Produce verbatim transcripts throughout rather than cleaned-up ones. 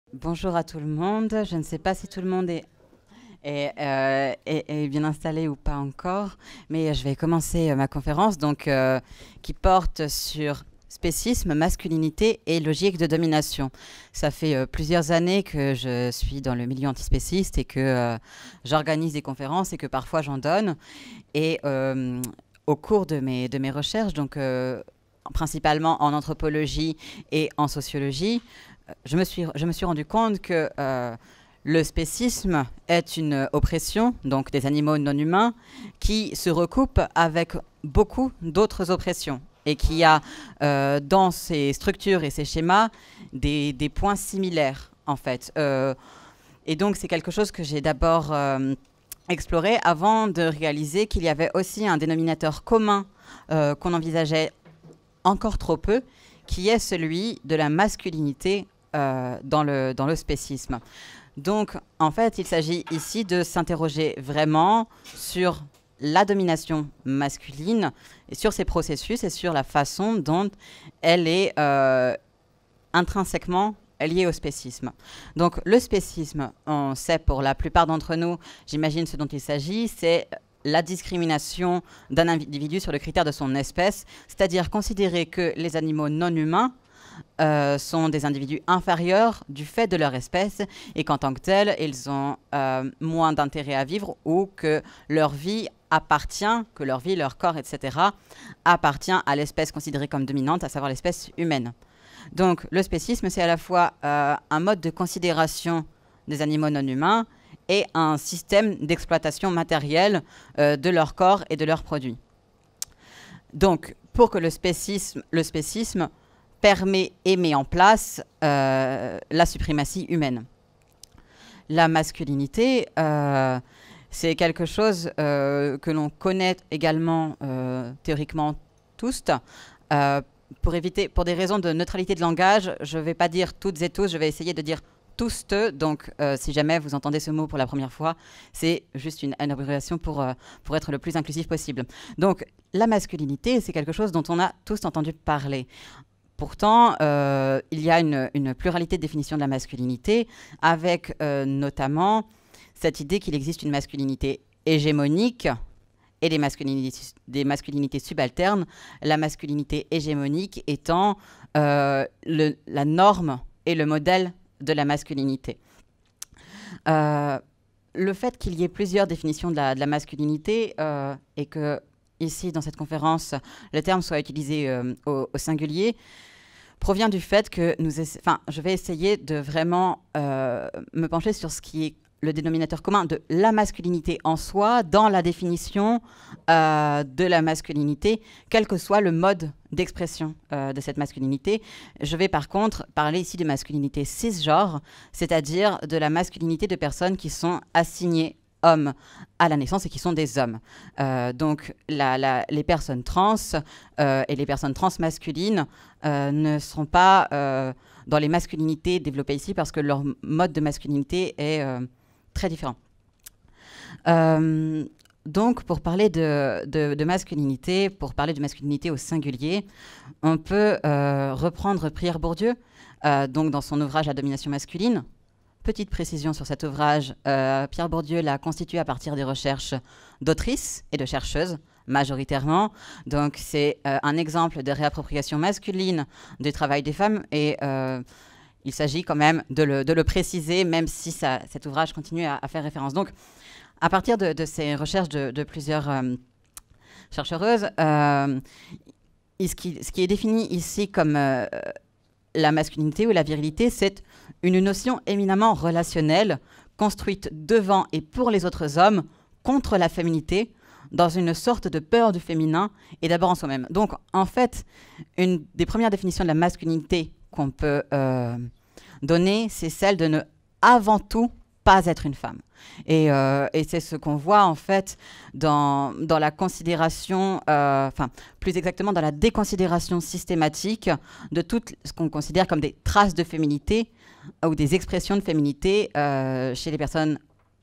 Bonjour à tout le monde. Je ne sais pas si tout le monde est, est, euh, est- est bien installé ou pas encore, mais je vais commencer euh, ma conférence donc, euh, qui porte sur spécisme, masculinité et logique de domination. Ça fait euh, plusieurs années que je suis dans le milieu antispéciste et que euh, j'organise des conférences et que parfois j'en donne. Et euh, au cours de mes, de mes recherches, donc euh, principalement en anthropologie et en sociologie, je me suis, je me suis rendu compte que euh, le spécisme est une oppression, donc des animaux non humains, qui se recoupe avec beaucoup d'autres oppressions et qui a euh, dans ses structures et ses schémas des, des points similaires, en fait. Euh, et donc, c'est quelque chose que j'ai d'abord euh, exploré avant de réaliser qu'il y avait aussi un dénominateur commun euh, qu'on envisageait encore trop peu, qui est celui de la masculinité euh, dans, le, dans le spécisme. Donc, en fait, il s'agit ici de s'interroger vraiment sur la domination masculine, et sur ses processus et sur la façon dont elle est euh, intrinsèquement liée au spécisme. Donc, le spécisme, on sait pour la plupart d'entre nous, j'imagine ce dont il s'agit, c'est la discrimination d'un individu sur le critère de son espèce, c'est-à-dire considérer que les animaux non humains euh, sont des individus inférieurs du fait de leur espèce et qu'en tant que tels, ils ont euh, moins d'intérêt à vivre ou que leur vie appartient, que leur vie, leur corps, et cetera, appartient à l'espèce considérée comme dominante, à savoir l'espèce humaine. Donc le spécisme, c'est à la fois euh, un mode de considération des animaux non humains et un système d'exploitation matérielle euh, de leur corps et de leurs produits. Donc, pour que le spécisme, le spécisme permet et met en place euh, la suprématie humaine. La masculinité, euh, c'est quelque chose euh, que l'on connaît également euh, théoriquement tous. Euh, pour éviter, pour des raisons de neutralité de langage, je ne vais pas dire toutes et tous, je vais essayer de dire tous eux. Donc, euh, si jamais vous entendez ce mot pour la première fois, c'est juste une, une abréviation pour, euh, pour être le plus inclusif possible. Donc, la masculinité, c'est quelque chose dont on a tous entendu parler. Pourtant, euh, il y a une, une pluralité de définitions de la masculinité, avec euh, notamment cette idée qu'il existe une masculinité hégémonique et des masculinités, des masculinités subalternes, la masculinité hégémonique étant euh, le, la norme et le modèle de la masculinité. Euh, le fait qu'il y ait plusieurs définitions de la, de la masculinité euh, et que, ici, dans cette conférence, le terme soit utilisé euh, au, au singulier, provient du fait que nous essa- enfin, je vais essayer de vraiment euh, me pencher sur ce qui est le dénominateur commun de la masculinité en soi, dans la définition euh, de la masculinité, quel que soit le mode d'expression euh, de cette masculinité. Je vais par contre parler ici de masculinité cisgenre, c'est-à-dire de la masculinité de personnes qui sont assignées hommes à la naissance et qui sont des hommes. Euh, donc la, la, les personnes trans euh, et les personnes transmasculines euh, ne seront pas euh, dans les masculinités développées ici parce que leur mode de masculinité est euh, très différent. Euh, donc pour parler de, de, de masculinité, pour parler de masculinité au singulier, on peut euh, reprendre Pierre Bourdieu, euh, donc dans son ouvrage La domination masculine. Petite précision sur cet ouvrage, euh, Pierre Bourdieu l'a constitué à partir des recherches d'autrices et de chercheuses, majoritairement. Donc c'est euh, un exemple de réappropriation masculine du travail des femmes et euh, il s'agit quand même de le, de le préciser, même si ça, cet ouvrage continue à, à faire référence. Donc à partir de, de ces recherches de, de plusieurs euh, chercheuses, euh, ce, qui, ce qui est défini ici comme euh, la masculinité ou la virilité, c'est une notion éminemment relationnelle, construite devant et pour les autres hommes, contre la féminité, dans une sorte de peur du féminin et d'abord en soi-même. Donc, en fait, une des premières définitions de la masculinité qu'on peut euh, donner, c'est celle de ne, avant tout, pas être une femme. Et, euh, et c'est ce qu'on voit en fait dans, dans la considération, euh, enfin plus exactement dans la déconsidération systématique de tout ce qu'on considère comme des traces de féminité ou des expressions de féminité euh, chez les personnes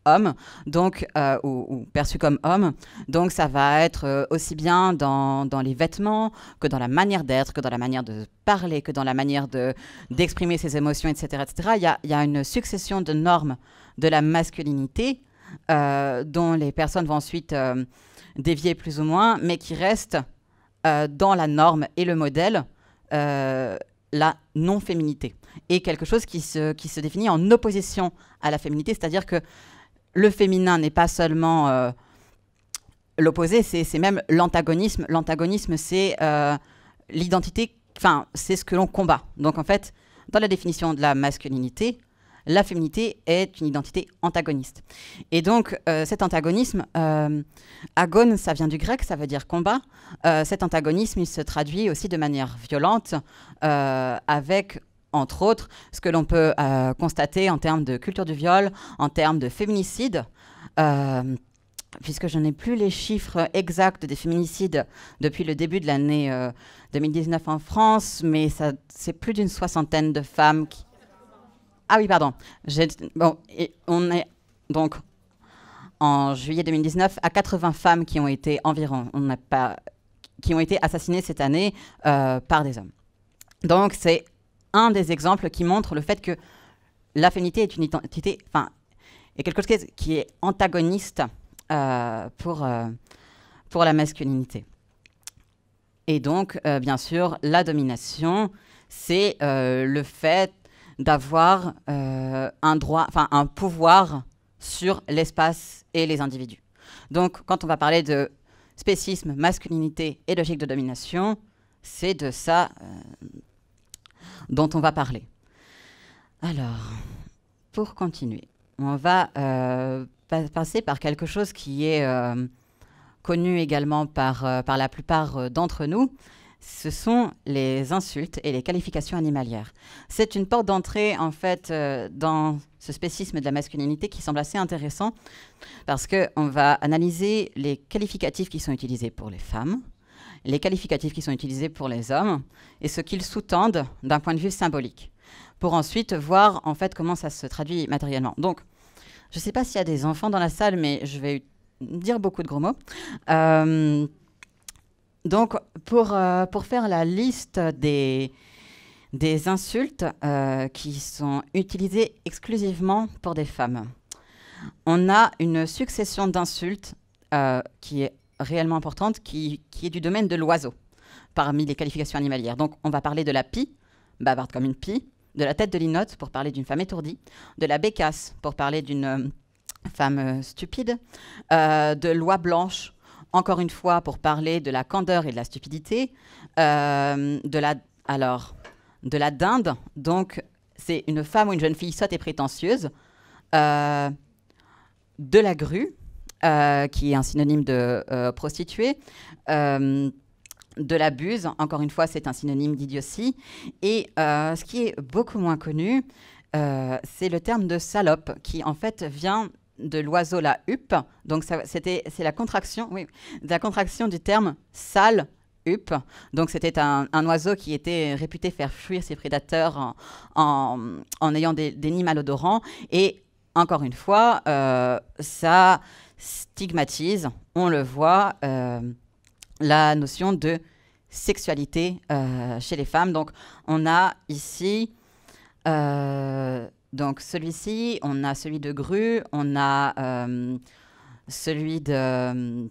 homme, donc, euh, ou, ou perçu comme homme. Donc ça va être euh, aussi bien dans, dans les vêtements que dans la manière d'être, que dans la manière de parler, que dans la manière de, d'exprimer ses émotions, et cetera, et cetera. Il y a, il y a une succession de normes de la masculinité euh, dont les personnes vont ensuite euh, dévier plus ou moins, mais qui restent euh, dans la norme et le modèle, euh, la non-féminité. Et quelque chose qui se, qui se définit en opposition à la féminité, c'est-à-dire que le féminin n'est pas seulement euh, l'opposé, c'est, c'est même l'antagonisme. L'antagonisme, c'est euh, l'identité, enfin, c'est ce que l'on combat. Donc en fait, dans la définition de la masculinité, la féminité est une identité antagoniste. Et donc, euh, cet antagonisme, euh, agone, ça vient du grec, ça veut dire combat. Euh, cet antagonisme, il se traduit aussi de manière violente, euh, avec, entre autres, ce que l'on peut euh, constater en termes de culture du viol, en termes de féminicide, euh, puisque je n'ai plus les chiffres exacts des féminicides depuis le début de l'année euh, deux mille dix-neuf en France, mais ça, c'est plus d'une soixantaine de femmes qui... Ah oui, pardon. J'ai, bon, et on est donc en juillet deux mille dix-neuf à quatre-vingts femmes qui ont été environ, on n'a pas, qui ont été assassinées cette année euh, par des hommes. Donc c'est un des exemples qui montre le fait que la féminité est une identité, enfin, est quelque chose qui est antagoniste euh, pour euh, pour la masculinité. Et donc, euh, bien sûr, la domination, c'est euh, le fait d'avoir euh, un droit, enfin un pouvoir sur l'espace et les individus. Donc, quand on va parler de spécisme, masculinité et logique de domination, c'est de ça euh, dont on va parler. Alors, pour continuer, on va euh, pa- passer par quelque chose qui est euh, connu également par, euh, par la plupart euh, d'entre nous. Ce sont les insultes et les qualifications animalières. C'est une porte d'entrée, en fait, euh, dans ce spécisme de la masculinité qui semble assez intéressant parce qu'on va analyser les qualificatifs qui sont utilisés pour les femmes, les qualificatifs qui sont utilisés pour les hommes et ce qu'ils sous-tendent d'un point de vue symbolique pour ensuite voir, en fait, comment ça se traduit matériellement. Donc, je ne sais pas s'il y a des enfants dans la salle, mais je vais dire beaucoup de gros mots. Euh, Donc, pour, euh, pour faire la liste des, des insultes euh, qui sont utilisées exclusivement pour des femmes, on a une succession d'insultes euh, qui est réellement importante, qui, qui est du domaine de l'oiseau, parmi les qualifications animalières. Donc, on va parler de la pie, bavarde comme une pie, de la tête de linotte pour parler d'une femme étourdie, de la bécasse pour parler d'une euh, femme euh, stupide, euh, de l'oie blanche, encore une fois, pour parler de la candeur et de la stupidité, euh, de la, alors, de la dinde, donc c'est une femme ou une jeune fille sotte et prétentieuse, euh, de la grue, euh, qui est un synonyme de euh, prostituée, euh, de la buse, encore une fois, c'est un synonyme d'idiotie, et euh, ce qui est beaucoup moins connu, euh, c'est le terme de salope, qui en fait vient de l'oiseau la huppe, donc ça, c'était, c'est la contraction, oui, de la contraction du terme sale huppe. Donc c'était un, un oiseau qui était réputé faire fuir ses prédateurs en, en, en ayant des, des nids malodorants. Et encore une fois, euh, ça stigmatise, on le voit, euh, la notion de sexualité euh, chez les femmes. Donc on a ici... Euh, Donc celui-ci, on a celui de grue, on a euh, celui de,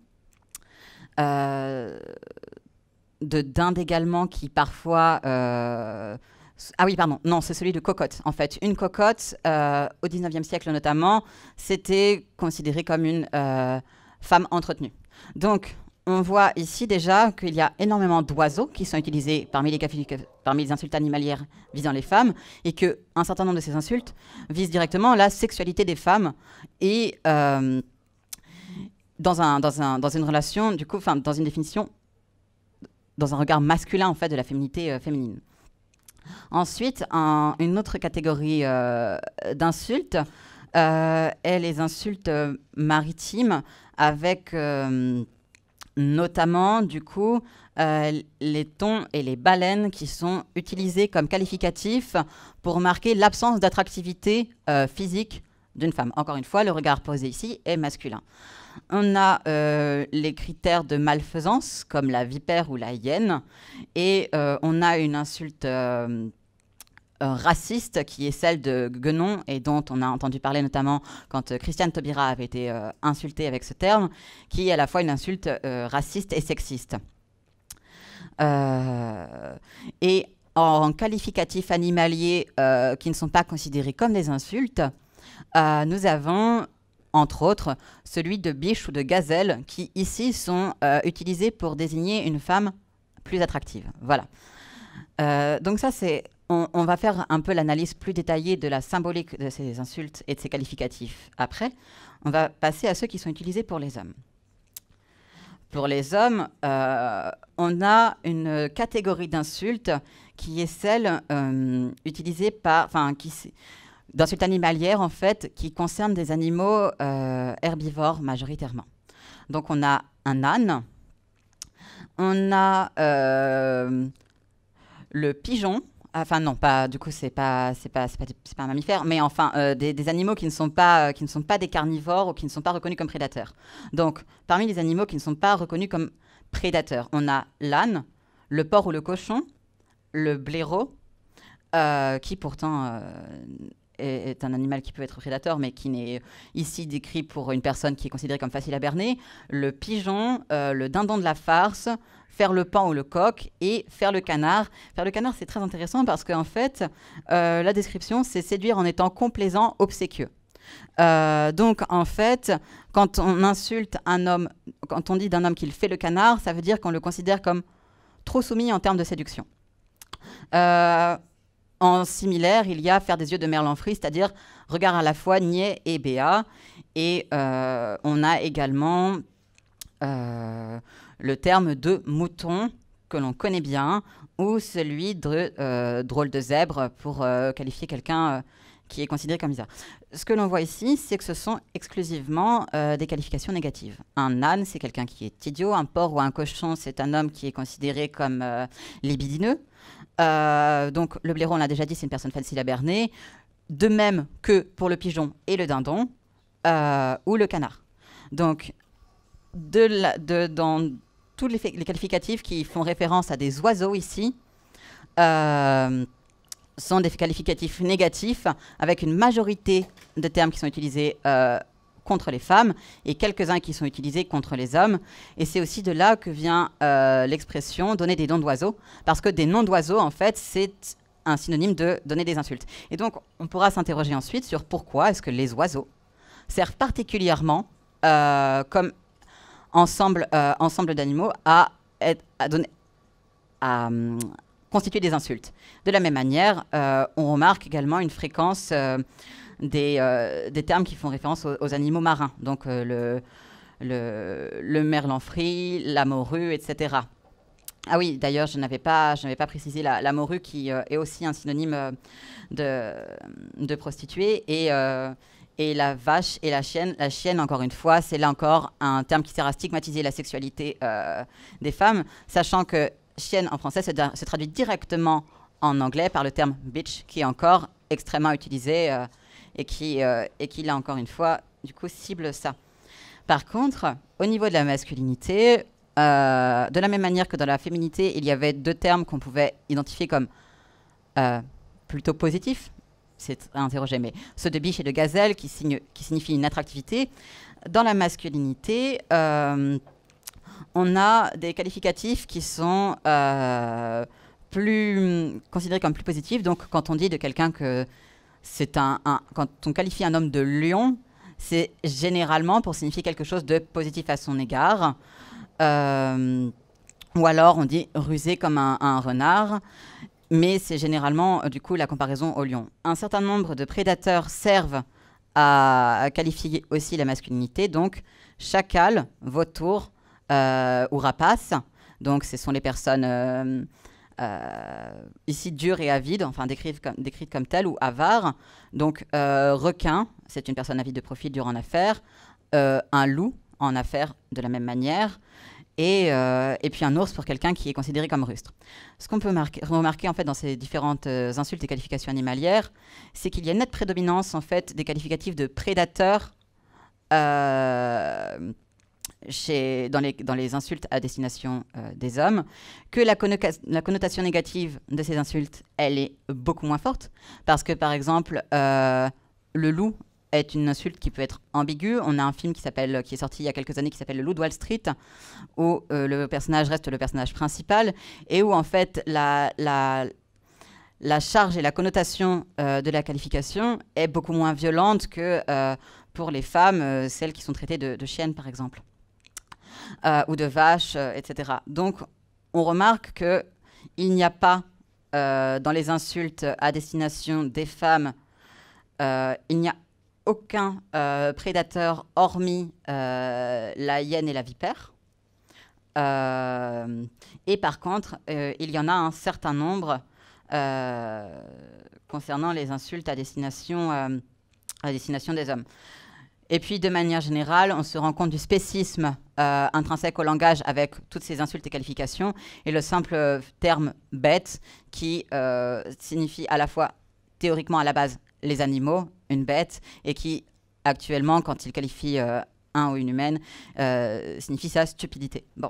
euh, de dinde également qui parfois... Euh, ah oui, pardon, non, c'est celui de cocotte. En fait, une cocotte, euh, au dix-neuvième siècle notamment, c'était considéré comme une euh, femme entretenue. Donc, on voit ici déjà qu'il y a énormément d'oiseaux qui sont utilisés parmi les, parmi les insultes animalières visant les femmes et qu'un certain nombre de ces insultes visent directement la sexualité des femmes et euh, dans, un, dans, un, dans une relation, du coup, dans une définition, dans un regard masculin en fait de la féminité euh, féminine. Ensuite, un, une autre catégorie euh, d'insultes euh, est les insultes maritimes avec... Euh, notamment, du coup, euh, les thons et les baleines qui sont utilisés comme qualificatifs pour marquer l'absence d'attractivité euh, physique d'une femme. Encore une fois, le regard posé ici est masculin. On a euh, les critères de malfaisance, comme la vipère ou la hyène, et euh, on a une insulte euh, euh, raciste qui est celle de guenon, et dont on a entendu parler notamment quand euh, Christiane Taubira avait été euh, insultée avec ce terme, qui est à la fois une insulte euh, raciste et sexiste. Euh, et en qualificatifs animaliers euh, qui ne sont pas considérés comme des insultes, euh, nous avons, entre autres, celui de biche ou de gazelle, qui ici sont euh, utilisés pour désigner une femme plus attractive. Voilà. Euh, donc ça, c'est... On, on va faire un peu l'analyse plus détaillée de la symbolique de ces insultes et de ces qualificatifs après. On va passer à ceux qui sont utilisés pour les hommes. Pour les hommes, euh, on a une catégorie d'insultes qui est celle euh, utilisée par... Enfin, qui... d'insultes animalières, en fait, qui concernent des animaux euh, herbivores majoritairement. Donc, on a un âne, on a euh, le pigeon, enfin non, pas, du coup, c'est pas, c'est pas, c'est pas, c'est pas un mammifère, mais enfin, euh, des, des animaux qui ne, sont pas, euh, qui ne sont pas des carnivores ou qui ne sont pas reconnus comme prédateurs. Donc, parmi les animaux qui ne sont pas reconnus comme prédateurs, on a l'âne, le porc ou le cochon, le blaireau, euh, qui pourtant... Euh, est un animal qui peut être prédateur, mais qui n'est ici décrit pour une personne qui est considérée comme facile à berner, le pigeon, euh, le dindon de la farce, faire le paon ou le coq, et faire le canard. Faire le canard, c'est très intéressant parce qu'en fait, euh, la description, c'est séduire en étant complaisant, obséquieux. Euh, donc, en fait, quand on insulte un homme, quand on dit d'un homme qu'il fait le canard, ça veut dire qu'on le considère comme trop soumis en termes de séduction. Euh... En similaire, il y a faire des yeux de merlan-frit, c'est-à-dire regard à la fois niais et béat. Et euh, on a également euh, le terme de mouton, que l'on connaît bien, ou celui de euh, drôle de zèbre, pour euh, qualifier quelqu'un euh, qui est considéré comme bizarre. Ce que l'on voit ici, c'est que ce sont exclusivement euh, des qualifications négatives. Un âne, c'est quelqu'un qui est idiot. Un porc ou un cochon, c'est un homme qui est considéré comme euh, libidineux. Euh, donc le blaireau, on l'a déjà dit, c'est une personne facile à berner. De même que pour le pigeon et le dindon, euh, ou le canard. Donc, de la, de, dans tous les, les qualificatifs qui font référence à des oiseaux ici, euh, sont des qualificatifs négatifs, avec une majorité de termes qui sont utilisés euh, contre les femmes et quelques-uns qui sont utilisés contre les hommes. Et c'est aussi de là que vient euh, l'expression « donner des noms d'oiseaux », parce que des noms d'oiseaux, en fait, c'est un synonyme de donner des insultes. Et donc, on pourra s'interroger ensuite sur pourquoi est-ce que les oiseaux servent particulièrement euh, comme ensemble, euh, ensemble d'animaux à, à, donner, à um, constituer des insultes. De la même manière, euh, on remarque également une fréquence euh, des, euh, des termes qui font référence aux, aux animaux marins, donc euh, le, le, le merlan-frit, la morue, et cetera. Ah oui, d'ailleurs, je n'avais pas, je n'avais pas précisé la, la morue qui euh, est aussi un synonyme euh, de, de prostituée. Et, euh, et la vache et la chienne, la chienne, encore une fois, c'est là encore un terme qui sert à stigmatiser la sexualité euh, des femmes, sachant que chienne en français se, se traduit directement en anglais par le terme bitch, qui est encore extrêmement utilisé euh, et, qui, euh, et qui, là encore une fois, du coup, cible ça. Par contre, au niveau de la masculinité, Euh, de la même manière que dans la féminité, il y avait deux termes qu'on pouvait identifier comme euh, plutôt positifs, c'est à interroger, mais ceux de biche et de gazelle qui, signe, qui signifient une attractivité. Dans la masculinité, euh, on a des qualificatifs qui sont euh, plus considérés comme plus positifs. Donc, quand on dit de quelqu'un que c'est un, un, quand on qualifie un homme de lion, c'est généralement pour signifier quelque chose de positif à son égard. Euh, ou alors on dit rusé comme un, un renard, mais c'est généralement euh, du coup la comparaison au lion. Un certain nombre de prédateurs servent à, à qualifier aussi la masculinité, donc chacal, vautour euh, ou rapace, donc ce sont les personnes euh, euh, ici dures et avides, enfin décrites comme, décrites comme telles, ou avares. Donc euh, requin, c'est une personne avide de profit, dure en affaires, euh, un loup en affaires de la même manière. et, euh, et puis un ours pour quelqu'un qui est considéré comme rustre. Ce qu'on peut remarquer en fait dans ces différentes euh, insultes et qualifications animalières, c'est qu'il y a une nette prédominance en fait des qualificatifs de prédateurs euh, chez, dans, les, dans les insultes à destination euh, des hommes, que la, la connotation négative de ces insultes, elle est beaucoup moins forte, parce que par exemple, euh, le loup est une insulte qui peut être ambiguë. On a un film qui, s'appelle, qui est sorti il y a quelques années qui s'appelle Le Loup de Wall Street, où euh, le personnage reste le personnage principal, et où en fait la, la, la charge et la connotation euh, de la qualification est beaucoup moins violente que euh, pour les femmes, euh, celles qui sont traitées de, de chiennes par exemple. Euh, ou de vaches, euh, et cetera. Donc, on remarque qu'il n'y a pas, euh, dans les insultes à destination des femmes, euh, il n'y a aucun euh, prédateur hormis euh, la hyène et la vipère. Euh, et par contre, euh, il y en a un certain nombre euh, concernant les insultes à destination, euh, à destination des hommes. Et puis, de manière générale, on se rend compte du spécisme euh, intrinsèque au langage avec toutes ces insultes et qualifications et le simple euh, terme « bête » qui euh, signifie à la fois, théoriquement à la base, les animaux, une bête, et qui, actuellement, quand il qualifie euh, un ou une humaine, euh, signifie sa stupidité. Bon.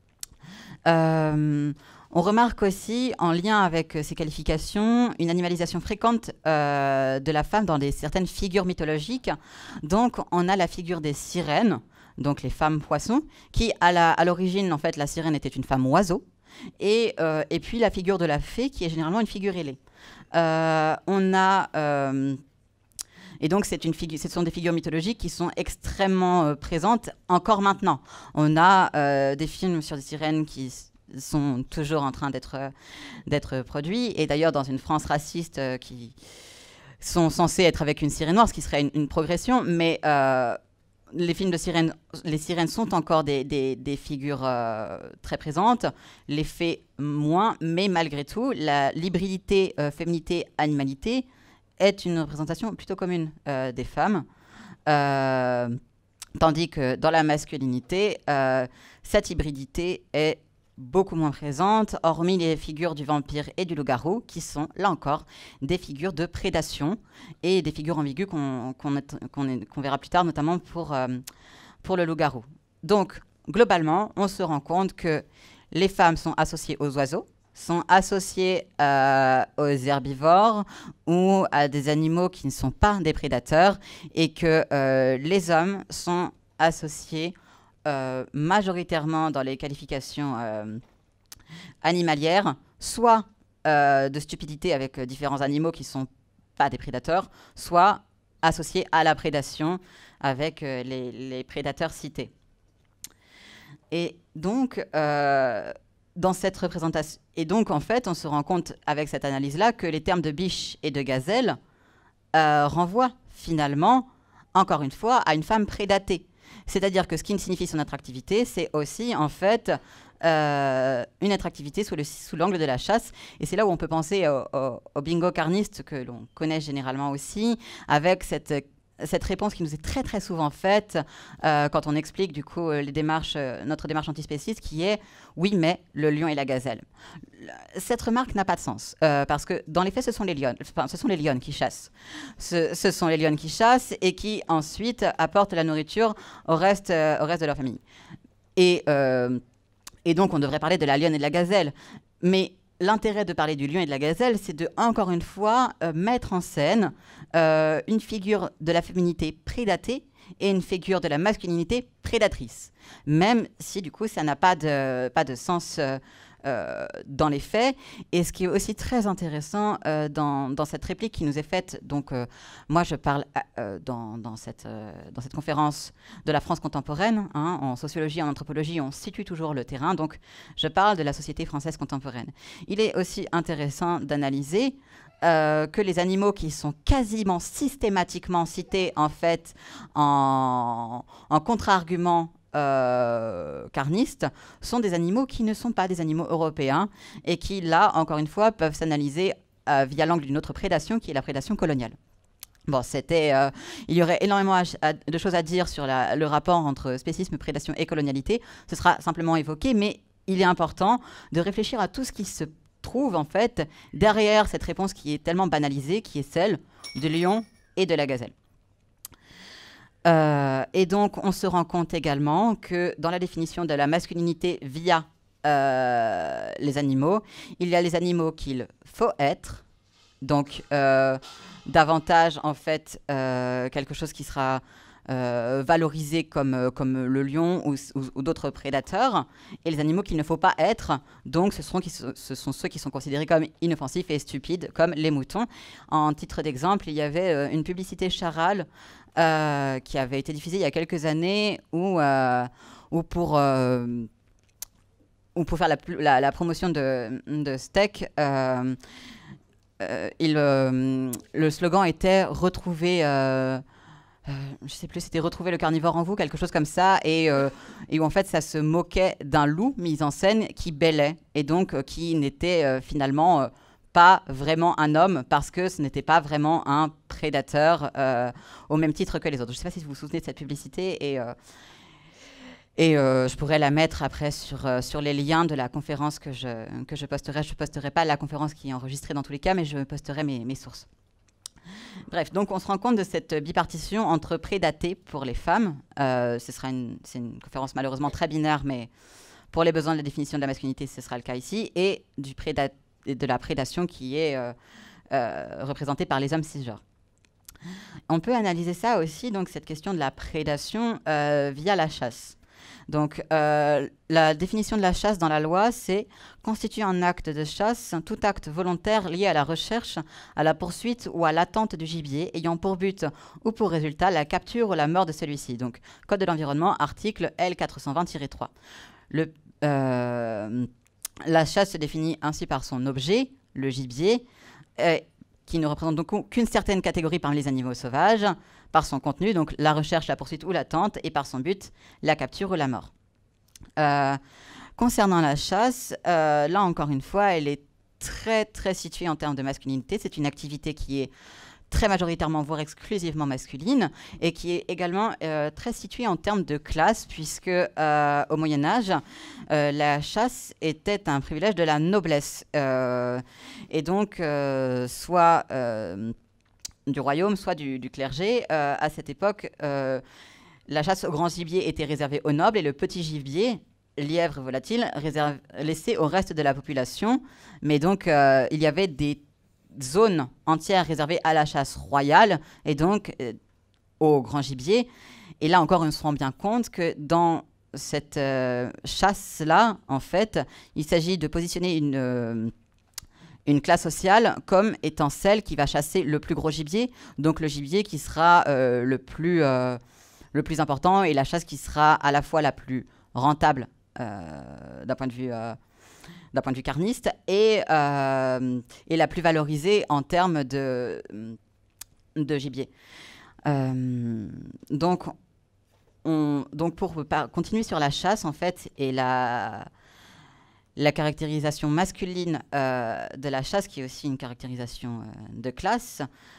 Euh, On remarque aussi, en lien avec ces qualifications, une animalisation fréquente euh, de la femme dans des, certaines figures mythologiques. Donc, on a la figure des sirènes, donc les femmes poissons, qui, à l'origine, en fait, la sirène était une femme oiseau. Et, euh, et puis, la figure de la fée, qui est généralement une figure ailée. Euh, on a... Euh, Et donc, c'est une ce sont des figures mythologiques qui sont extrêmement euh, présentes encore maintenant. On a euh, des films sur des sirènes qui sont toujours en train d'être d'être produits. Et d'ailleurs, dans une France raciste euh, qui sont censés être avec une sirène noire, ce qui serait une, une progression. Mais euh, les films de sirènes, les sirènes sont encore des, des, des figures euh, très présentes. Les fées, moins. Mais malgré tout, l'hybridité euh, féminité-animalité est une représentation plutôt commune euh, des femmes, euh, tandis que dans la masculinité, euh, cette hybridité est beaucoup moins présente, hormis les figures du vampire et du loup-garou, qui sont, là encore, des figures de prédation et des figures ambiguës qu'on qu'on qu'on qu'on verra plus tard, notamment pour, euh, pour le loup-garou. Donc, globalement, on se rend compte que les femmes sont associées aux oiseaux, sont associés euh, aux herbivores ou à des animaux qui ne sont pas des prédateurs, et que euh, les hommes sont associés euh, majoritairement dans les qualifications euh, animalières, soit euh, de stupidité avec euh, différents animaux qui ne sont pas des prédateurs, soit associés à la prédation avec euh, les, les prédateurs cités. Et donc... Euh, Dans cette représentation. Et donc, en fait, on se rend compte avec cette analyse-là que les termes de biche et de gazelle euh, renvoient finalement, encore une fois, à une femme prédatée. C'est-à-dire que ce qui signifie son attractivité, c'est aussi, en fait, euh, une attractivité sous l'angle de la chasse. Et c'est là où on peut penser au, au, au bingo carniste, que l'on connaît généralement aussi, avec cette cette réponse qui nous est très très souvent faite euh, quand on explique du coup les démarches, euh, notre démarche antispéciste, qui est oui mais le lion et la gazelle. Cette remarque n'a pas de sens euh, parce que dans les faits ce sont les lions, enfin, ce sont les lions qui chassent. Ce, ce sont les lions qui chassent et qui ensuite apportent la nourriture au reste, euh, au reste de leur famille. Et, euh, et donc on devrait parler de la lionne et de la gazelle. Mais l'intérêt de parler du lion et de la gazelle, c'est de, encore une fois, euh, mettre en scène euh, une figure de la féminité prédatée et une figure de la masculinité prédatrice. Même si, du coup, ça n'a pas de, pas de sens euh, euh, dans les faits. Et ce qui est aussi très intéressant euh, dans, dans cette réplique qui nous est faite, donc euh, moi je parle euh, dans, dans, cette, euh, dans cette conférence de la France contemporaine, hein, en sociologie, en anthropologie, on situe toujours le terrain, donc je parle de la société française contemporaine. Il est aussi intéressant d'analyser Euh, que les animaux qui sont quasiment systématiquement cités en fait en, en contre-argument euh, carniste sont des animaux qui ne sont pas des animaux européens et qui là encore une fois peuvent s'analyser euh, via l'angle d'une autre prédation qui est la prédation coloniale. Bon, c'était, euh, il y aurait énormément à- à- de choses à dire sur la- le rapport entre spécisme, prédation et colonialité. Ce sera simplement évoqué, mais il est important de réfléchir à tout ce qui se trouve en fait derrière cette réponse qui est tellement banalisée, qui est celle du lion et de la gazelle. Euh, et donc, on se rend compte également que dans la définition de la masculinité via euh, les animaux, il y a les animaux qu'il faut être, donc euh, davantage en fait euh, quelque chose qui sera euh, valorisé comme, euh, comme le lion ou, ou- ou d'autres prédateurs, et les animaux qu'il ne faut pas être, donc ce, seront qui, se- ce sont ceux qui sont considérés comme inoffensifs et stupides, comme les moutons. En titre d'exemple, il y avait euh, une publicité Charal euh, qui avait été diffusée il y a quelques années où, euh, où pour... euh, ou pour faire la, plu- la- la promotion de, de steak, euh, euh, il, euh, le slogan était retrouver, euh, euh, je sais plus, c'était retrouver le carnivore en vous, quelque chose comme ça, et, euh, et où en fait ça se moquait d'un loup mis en scène qui bêlait et donc euh, qui n'était euh, finalement euh, pas vraiment un homme parce que ce n'était pas vraiment un prédateur euh, au même titre que les autres. Je ne sais pas si vous vous souvenez de cette publicité et euh, et euh, je pourrais la mettre après sur, euh, sur les liens de la conférence que je, que je posterai. Je ne posterai pas la conférence qui est enregistrée dans tous les cas, mais je posterai mes, mes sources. Bref, donc on se rend compte de cette bipartition entre prédaté pour les femmes. Euh, ce sera une, c'est une conférence malheureusement très binaire, mais pour les besoins de la définition de la masculinité, ce sera le cas ici. Et du préda- de la prédation qui est euh, euh, représentée par les hommes cisgenres. On peut analyser ça aussi, donc cette question de la prédation euh, via la chasse. Donc, euh, la définition de la chasse dans la loi, c'est constituer un acte de chasse, tout acte volontaire lié à la recherche, à la poursuite ou à l'attente du gibier, ayant pour but ou pour résultat la capture ou la mort de celui-ci. Donc, Code de l'environnement, article L quatre cent vingt tiret trois. Le, euh, la chasse se définit ainsi par son objet, le gibier, euh, qui ne représente donc qu'une certaine catégorie parmi les animaux sauvages, par son contenu, donc la recherche, la poursuite ou l'attente, et par son but, la capture ou la mort. Euh, concernant la chasse, euh, là encore une fois, elle est très très située en termes de masculinité. C'est une activité qui est très majoritairement, voire exclusivement masculine, et qui est également euh, très située en termes de classe, puisque euh, au Moyen-Âge, euh, la chasse était un privilège de la noblesse. Euh, et donc, euh, soit... Euh, du royaume, soit du, du clergé. Euh, à cette époque, euh, la chasse au grand gibier était réservée aux nobles et le petit gibier, lièvre volatile, réserve, laissé au reste de la population. Mais donc, euh, il y avait des zones entières réservées à la chasse royale et donc euh, au grand gibier. Et là encore, on se rend bien compte que dans cette euh, chasse-là, en fait, il s'agit de positionner une... Euh, une classe sociale comme étant celle qui va chasser le plus gros gibier, donc le gibier qui sera euh, le, plus, euh, le plus important et la chasse qui sera à la fois la plus rentable euh, d'un point de vue, euh, d'un point de vue carniste et, euh, et la plus valorisée en termes de, de gibier. Euh, donc, on, donc, pour par, continuer sur la chasse, en fait, et la... La caractérisation masculine euh, de la chasse, qui est aussi une caractérisation euh, de classe,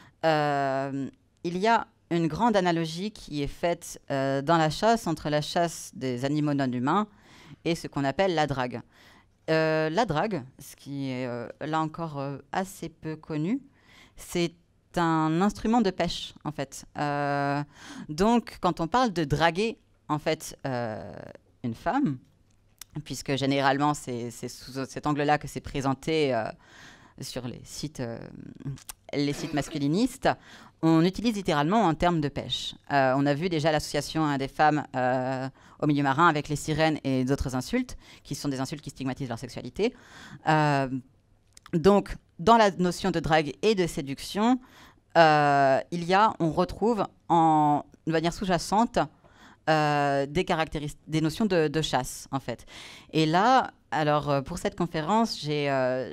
euh, il y a une grande analogie qui est faite euh, dans la chasse entre la chasse des animaux non humains et ce qu'on appelle la drague. Euh, la drague, ce qui est euh, là encore euh, assez peu connu, c'est un instrument de pêche en fait. Euh, donc, quand on parle de draguer en fait euh, une femme, puisque généralement, c'est sous cet angle-là que c'est présenté euh, sur les sites, euh, les sites masculinistes. On utilise littéralement en termes de pêche. Euh, on a vu déjà l'association hein, des femmes euh, au milieu marin avec les sirènes et d'autres insultes, qui sont des insultes qui stigmatisent leur sexualité. Euh, donc, dans la notion de drague et de séduction, euh, il y a, on retrouve en, de manière sous-jacente, Euh, des caractéristiques, des notions de, de chasse, en fait. Et là, alors, euh, pour cette conférence, j'ai euh,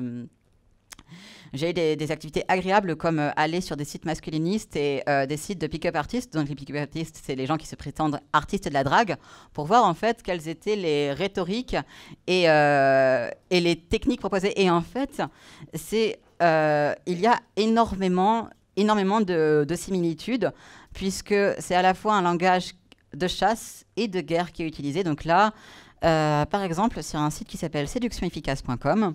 eu des, des activités agréables comme euh, aller sur des sites masculinistes et euh, des sites de pick-up artistes. Donc, les pick-up artistes, c'est les gens qui se prétendent artistes de la drague, pour voir, en fait, quelles étaient les rhétoriques et, euh, et les techniques proposées. Et en fait, c'est, euh, il y a énormément énormément de, de similitudes, puisque c'est à la fois un langage de chasse et de guerre qui est utilisé. Donc là, euh, par exemple, sur un site qui s'appelle séduction efficace point com,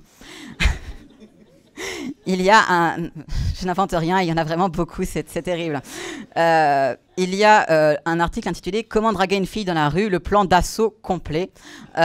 il y a un... Je n'invente rien, il y en a vraiment beaucoup, c'est terrible. Euh, il y a euh, un article intitulé « Comment draguer une fille dans la rue, le plan d'assaut complet euh, ».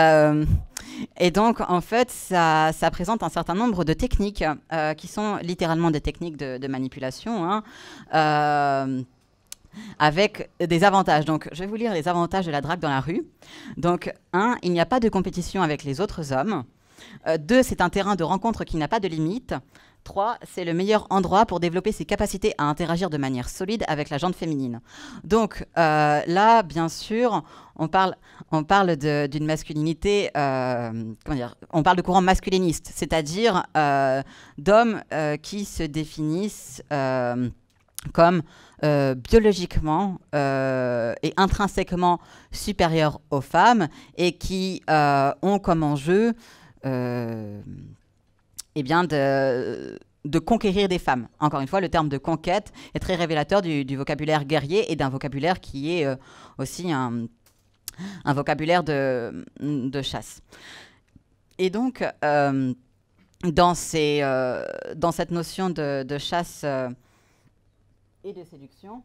Et donc, en fait, ça, ça présente un certain nombre de techniques euh, qui sont littéralement des techniques de, de manipulation, hein, euh, avec des avantages. Donc, je vais vous lire les avantages de la drague dans la rue. Donc, un, il n'y a pas de compétition avec les autres hommes. Euh, deux, c'est un terrain de rencontre qui n'a pas de limite. Trois, c'est le meilleur endroit pour développer ses capacités à interagir de manière solide avec la gente féminine. Donc euh, là, bien sûr, on parle, on parle d'une masculinité, euh, comment dire, on parle de courant masculiniste, c'est-à-dire euh, d'hommes euh, qui se définissent euh, comme euh, biologiquement euh, et intrinsèquement supérieurs aux femmes et qui euh, ont comme enjeu euh, eh bien de, de conquérir des femmes. Encore une fois, le terme de conquête est très révélateur du, du vocabulaire guerrier et d'un vocabulaire qui est euh, aussi un, un vocabulaire de, de chasse. Et donc, euh, dans, ces, euh, dans cette notion de, de chasse euh, et de séduction,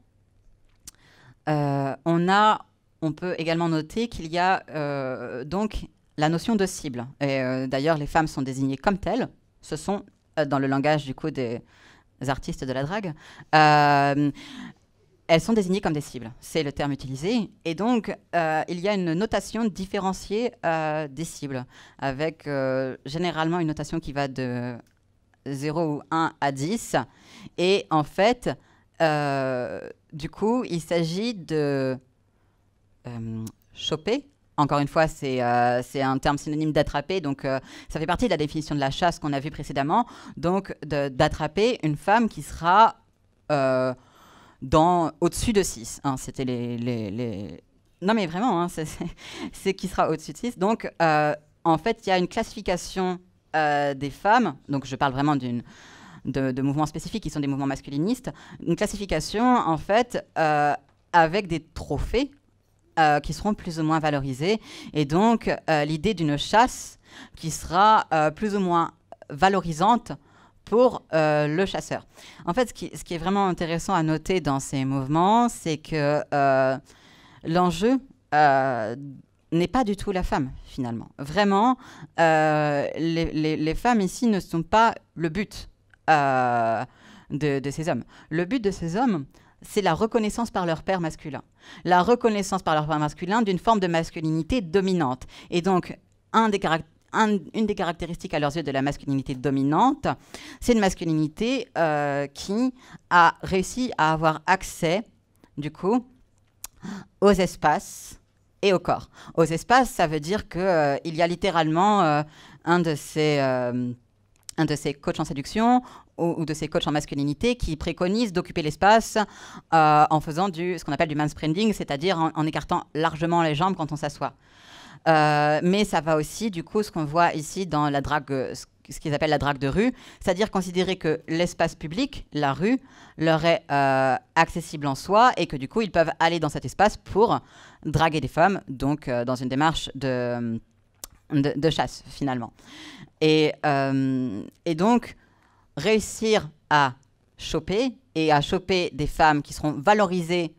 euh, on, a, on peut également noter qu'il y a euh, donc la notion de cible. Et euh, d'ailleurs, les femmes sont désignées comme telles. Ce sont, euh, dans le langage du coup des artistes de la drague, euh, elles sont désignées comme des cibles. C'est le terme utilisé. Et donc, euh, il y a une notation différenciée euh, des cibles, avec euh, généralement une notation qui va de zéro ou un à dix. Et en fait, euh, du coup, il s'agit de euh, choper. Encore une fois, c'est euh, un terme synonyme d'attraper, donc euh, ça fait partie de la définition de la chasse qu'on a vue précédemment, donc d'attraper une femme qui sera euh, au-dessus de six. Hein, C'était les, les, les... Non mais vraiment, hein, c'est qui sera au-dessus de six. Donc euh, en fait, il y a une classification euh, des femmes, donc je parle vraiment d'une... De, de mouvements spécifiques qui sont des mouvements masculinistes, une classification en fait euh, avec des trophées Euh, qui seront plus ou moins valorisés. Et donc, euh, l'idée d'une chasse qui sera euh, plus ou moins valorisante pour euh, le chasseur. En fait, ce qui, ce qui est vraiment intéressant à noter dans ces mouvements, c'est que euh, l'enjeu euh, n'est pas du tout la femme, finalement. Vraiment, euh, les, les, les femmes ici ne sont pas le but euh, de, de ces hommes. Le but de ces hommes, c'est la reconnaissance par leur père masculin. La reconnaissance par leur père masculin d'une forme de masculinité dominante. Et donc, un des un, une des caractéristiques à leurs yeux de la masculinité dominante, c'est une masculinité euh, qui a réussi à avoir accès, du coup, aux espaces et au corps. Aux espaces, ça veut dire qu'il euh, y a littéralement euh, un de ces... Euh, un de ces coachs en séduction ou, ou de ces coachs en masculinité qui préconisent d'occuper l'espace euh, en faisant du, ce qu'on appelle du manspreading, c'est-à-dire en, en écartant largement les jambes quand on s'assoit. Euh, mais ça va aussi, du coup, ce qu'on voit ici dans la drague, ce qu'ils appellent la drague de rue, c'est-à-dire considérer que l'espace public, la rue, leur est euh, accessible en soi et que du coup, ils peuvent aller dans cet espace pour draguer des femmes, donc euh, dans une démarche de, de, de chasse, finalement. Et, euh, et donc, réussir à choper et à choper des femmes qui seront valorisées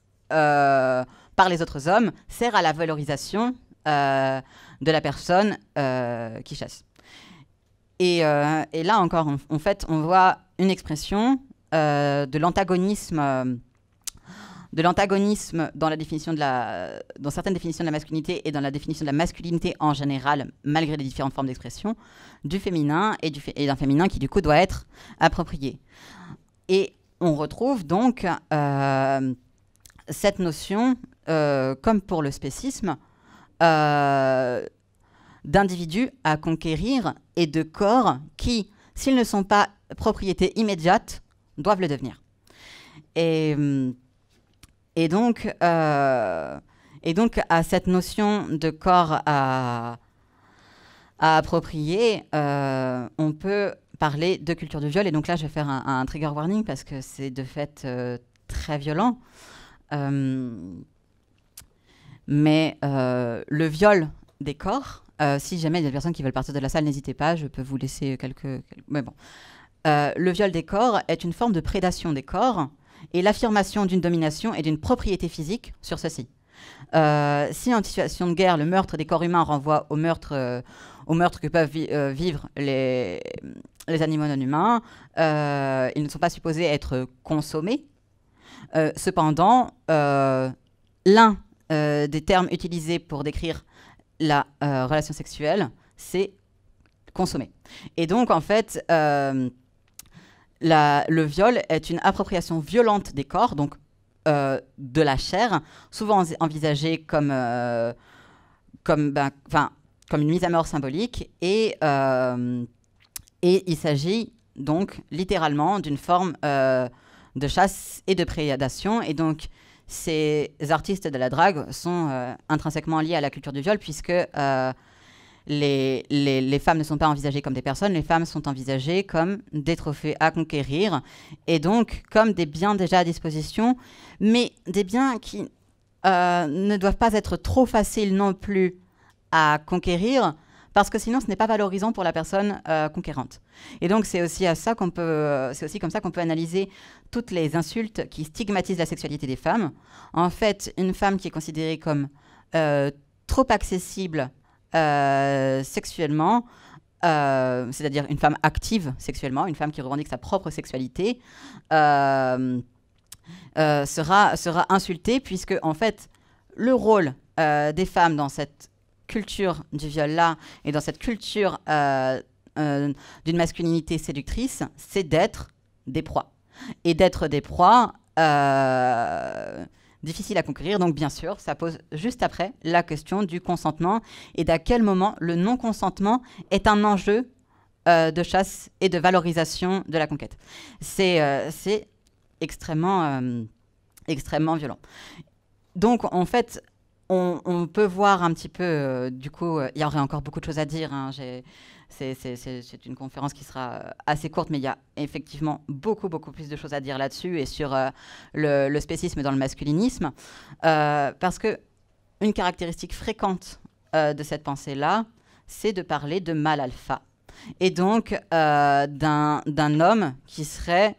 euh, par les autres hommes sert à la valorisation euh, de la personne euh, qui chasse. Et, euh, et là encore, en, en fait, on voit une expression euh, de l'antagonisme euh, de l'antagonisme dans la définition de la, dans certaines définitions de la masculinité et dans la définition de la masculinité en général, malgré les différentes formes d'expression, du féminin et, du, et d'un féminin qui du coup doit être approprié. Et on retrouve donc euh, cette notion, euh, comme pour le spécisme, euh, d'individus à conquérir et de corps qui, s'ils ne sont pas propriété immédiate, doivent le devenir. Et... Et donc, euh, et donc, à cette notion de corps à, à approprier, euh, on peut parler de culture du viol. Et donc là, je vais faire un, un trigger warning parce que c'est de fait euh, très violent. Euh, mais euh, le viol des corps, euh, si jamais il y a des personnes qui veulent partir de la salle, n'hésitez pas, je peux vous laisser quelques... quelques mais bon. Euh, le viol des corps est une forme de prédation des corps et l'affirmation d'une domination et d'une propriété physique sur ceux-ci. Euh, si en situation de guerre, le meurtre des corps humains renvoie au meurtre, euh, au meurtre que peuvent vi euh, vivre les, les animaux non humains, euh, ils ne sont pas supposés être consommés. Euh, cependant, euh, l'un euh, des termes utilisés pour décrire la euh, relation sexuelle, c'est consommer. Et donc, en fait, euh, la, le viol est une appropriation violente des corps, donc euh, de la chair, souvent envisagée comme, euh, comme, ben, comme une mise à mort symbolique. Et, euh, et il s'agit donc littéralement d'une forme euh, de chasse et de prédation. Et donc, ces artistes de la drague sont euh, intrinsèquement liés à la culture du viol, puisque euh, les, les, les femmes ne sont pas envisagées comme des personnes, les femmes sont envisagées comme des trophées à conquérir, et donc comme des biens déjà à disposition, mais des biens qui euh, ne doivent pas être trop faciles non plus à conquérir, parce que sinon ce n'est pas valorisant pour la personne euh, conquérante. Et donc c'est aussi, à ça qu'on peut, c'est aussi comme ça qu'on peut analyser toutes les insultes qui stigmatisent la sexualité des femmes. En fait, une femme qui est considérée comme euh, trop accessible euh, sexuellement, euh, c'est-à-dire une femme active sexuellement, une femme qui revendique sa propre sexualité, euh, euh, sera, sera insultée, puisque en fait le rôle euh, des femmes dans cette culture du viol-là et dans cette culture euh, euh, d'une masculinité séductrice, c'est d'être des proies. Et d'être des proies euh, difficiles à conquérir. Donc, bien sûr, ça pose juste après la question du consentement et d'à quel moment le non-consentement est un enjeu euh, de chasse et de valorisation de la conquête. C'est euh, c'est extrêmement, euh, extrêmement violent. Donc, en fait, On, on peut voir un petit peu, euh, du coup, il euh, y aurait encore beaucoup de choses à dire. Hein, c'est une conférence qui sera assez courte, mais il y a effectivement beaucoup, beaucoup plus de choses à dire là-dessus et sur euh, le, le spécisme dans le masculinisme. Euh, parce qu'une caractéristique fréquente euh, de cette pensée-là, c'est de parler de mâle alpha. Et donc, euh, d'un homme qui serait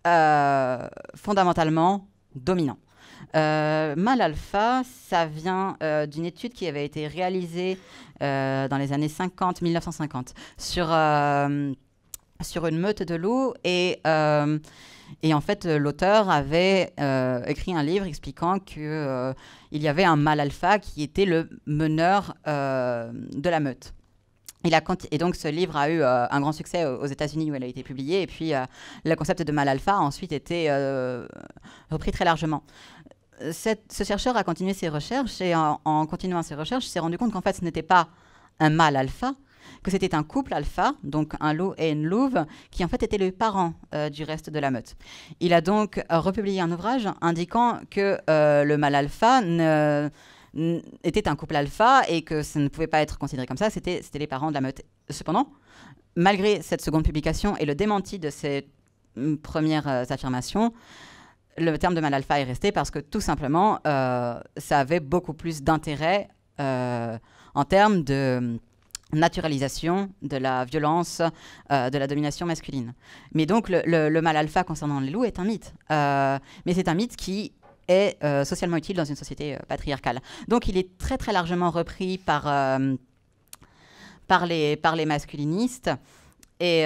euh, fondamentalement dominant. Euh, mâle alpha, ça vient euh, d'une étude qui avait été réalisée euh, dans les années cinquante, mille neuf cent cinquante, sur, euh, sur une meute de loups. Et, euh, et en fait, l'auteur avait euh, écrit un livre expliquant qu'il euh, y avait un mâle alpha qui était le meneur euh, de la meute. Il a et donc, ce livre a eu euh, un grand succès aux États-Unis où elle a été publiée. Et puis, euh, le concept de mâle alpha a ensuite été euh, repris très largement. Cette, ce chercheur a continué ses recherches et en, en continuant ses recherches, il s'est rendu compte qu'en fait, ce n'était pas un mâle alpha, que c'était un couple alpha, donc un loup et une louve, qui en fait étaient les parents euh, du reste de la meute. Il a donc euh, republié un ouvrage indiquant que euh, le mâle alpha ne, était un couple alpha et que ça ne pouvait pas être considéré comme ça, c'était les parents de la meute. Cependant, malgré cette seconde publication et le démenti de ces premières euh, affirmations, le terme de mâle alpha est resté parce que tout simplement, euh, ça avait beaucoup plus d'intérêt euh, en termes de naturalisation de la violence, euh, de la domination masculine. Mais donc, le, le, le mâle alpha concernant les loups est un mythe. Euh, mais c'est un mythe qui est euh, socialement utile dans une société euh, patriarcale. Donc, il est très, très largement repris par, euh, par, les, par les masculinistes. Et,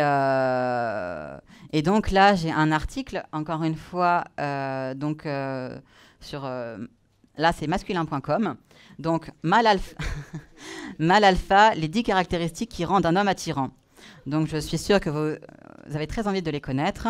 euh, et donc là, j'ai un article, encore une fois, euh, donc, euh, sur... Euh, là, c'est masculin point com. Donc, mâle alpha, mâle alpha, les dix caractéristiques qui rendent un homme attirant. Donc, je suis sûre que vous, vous avez très envie de les connaître.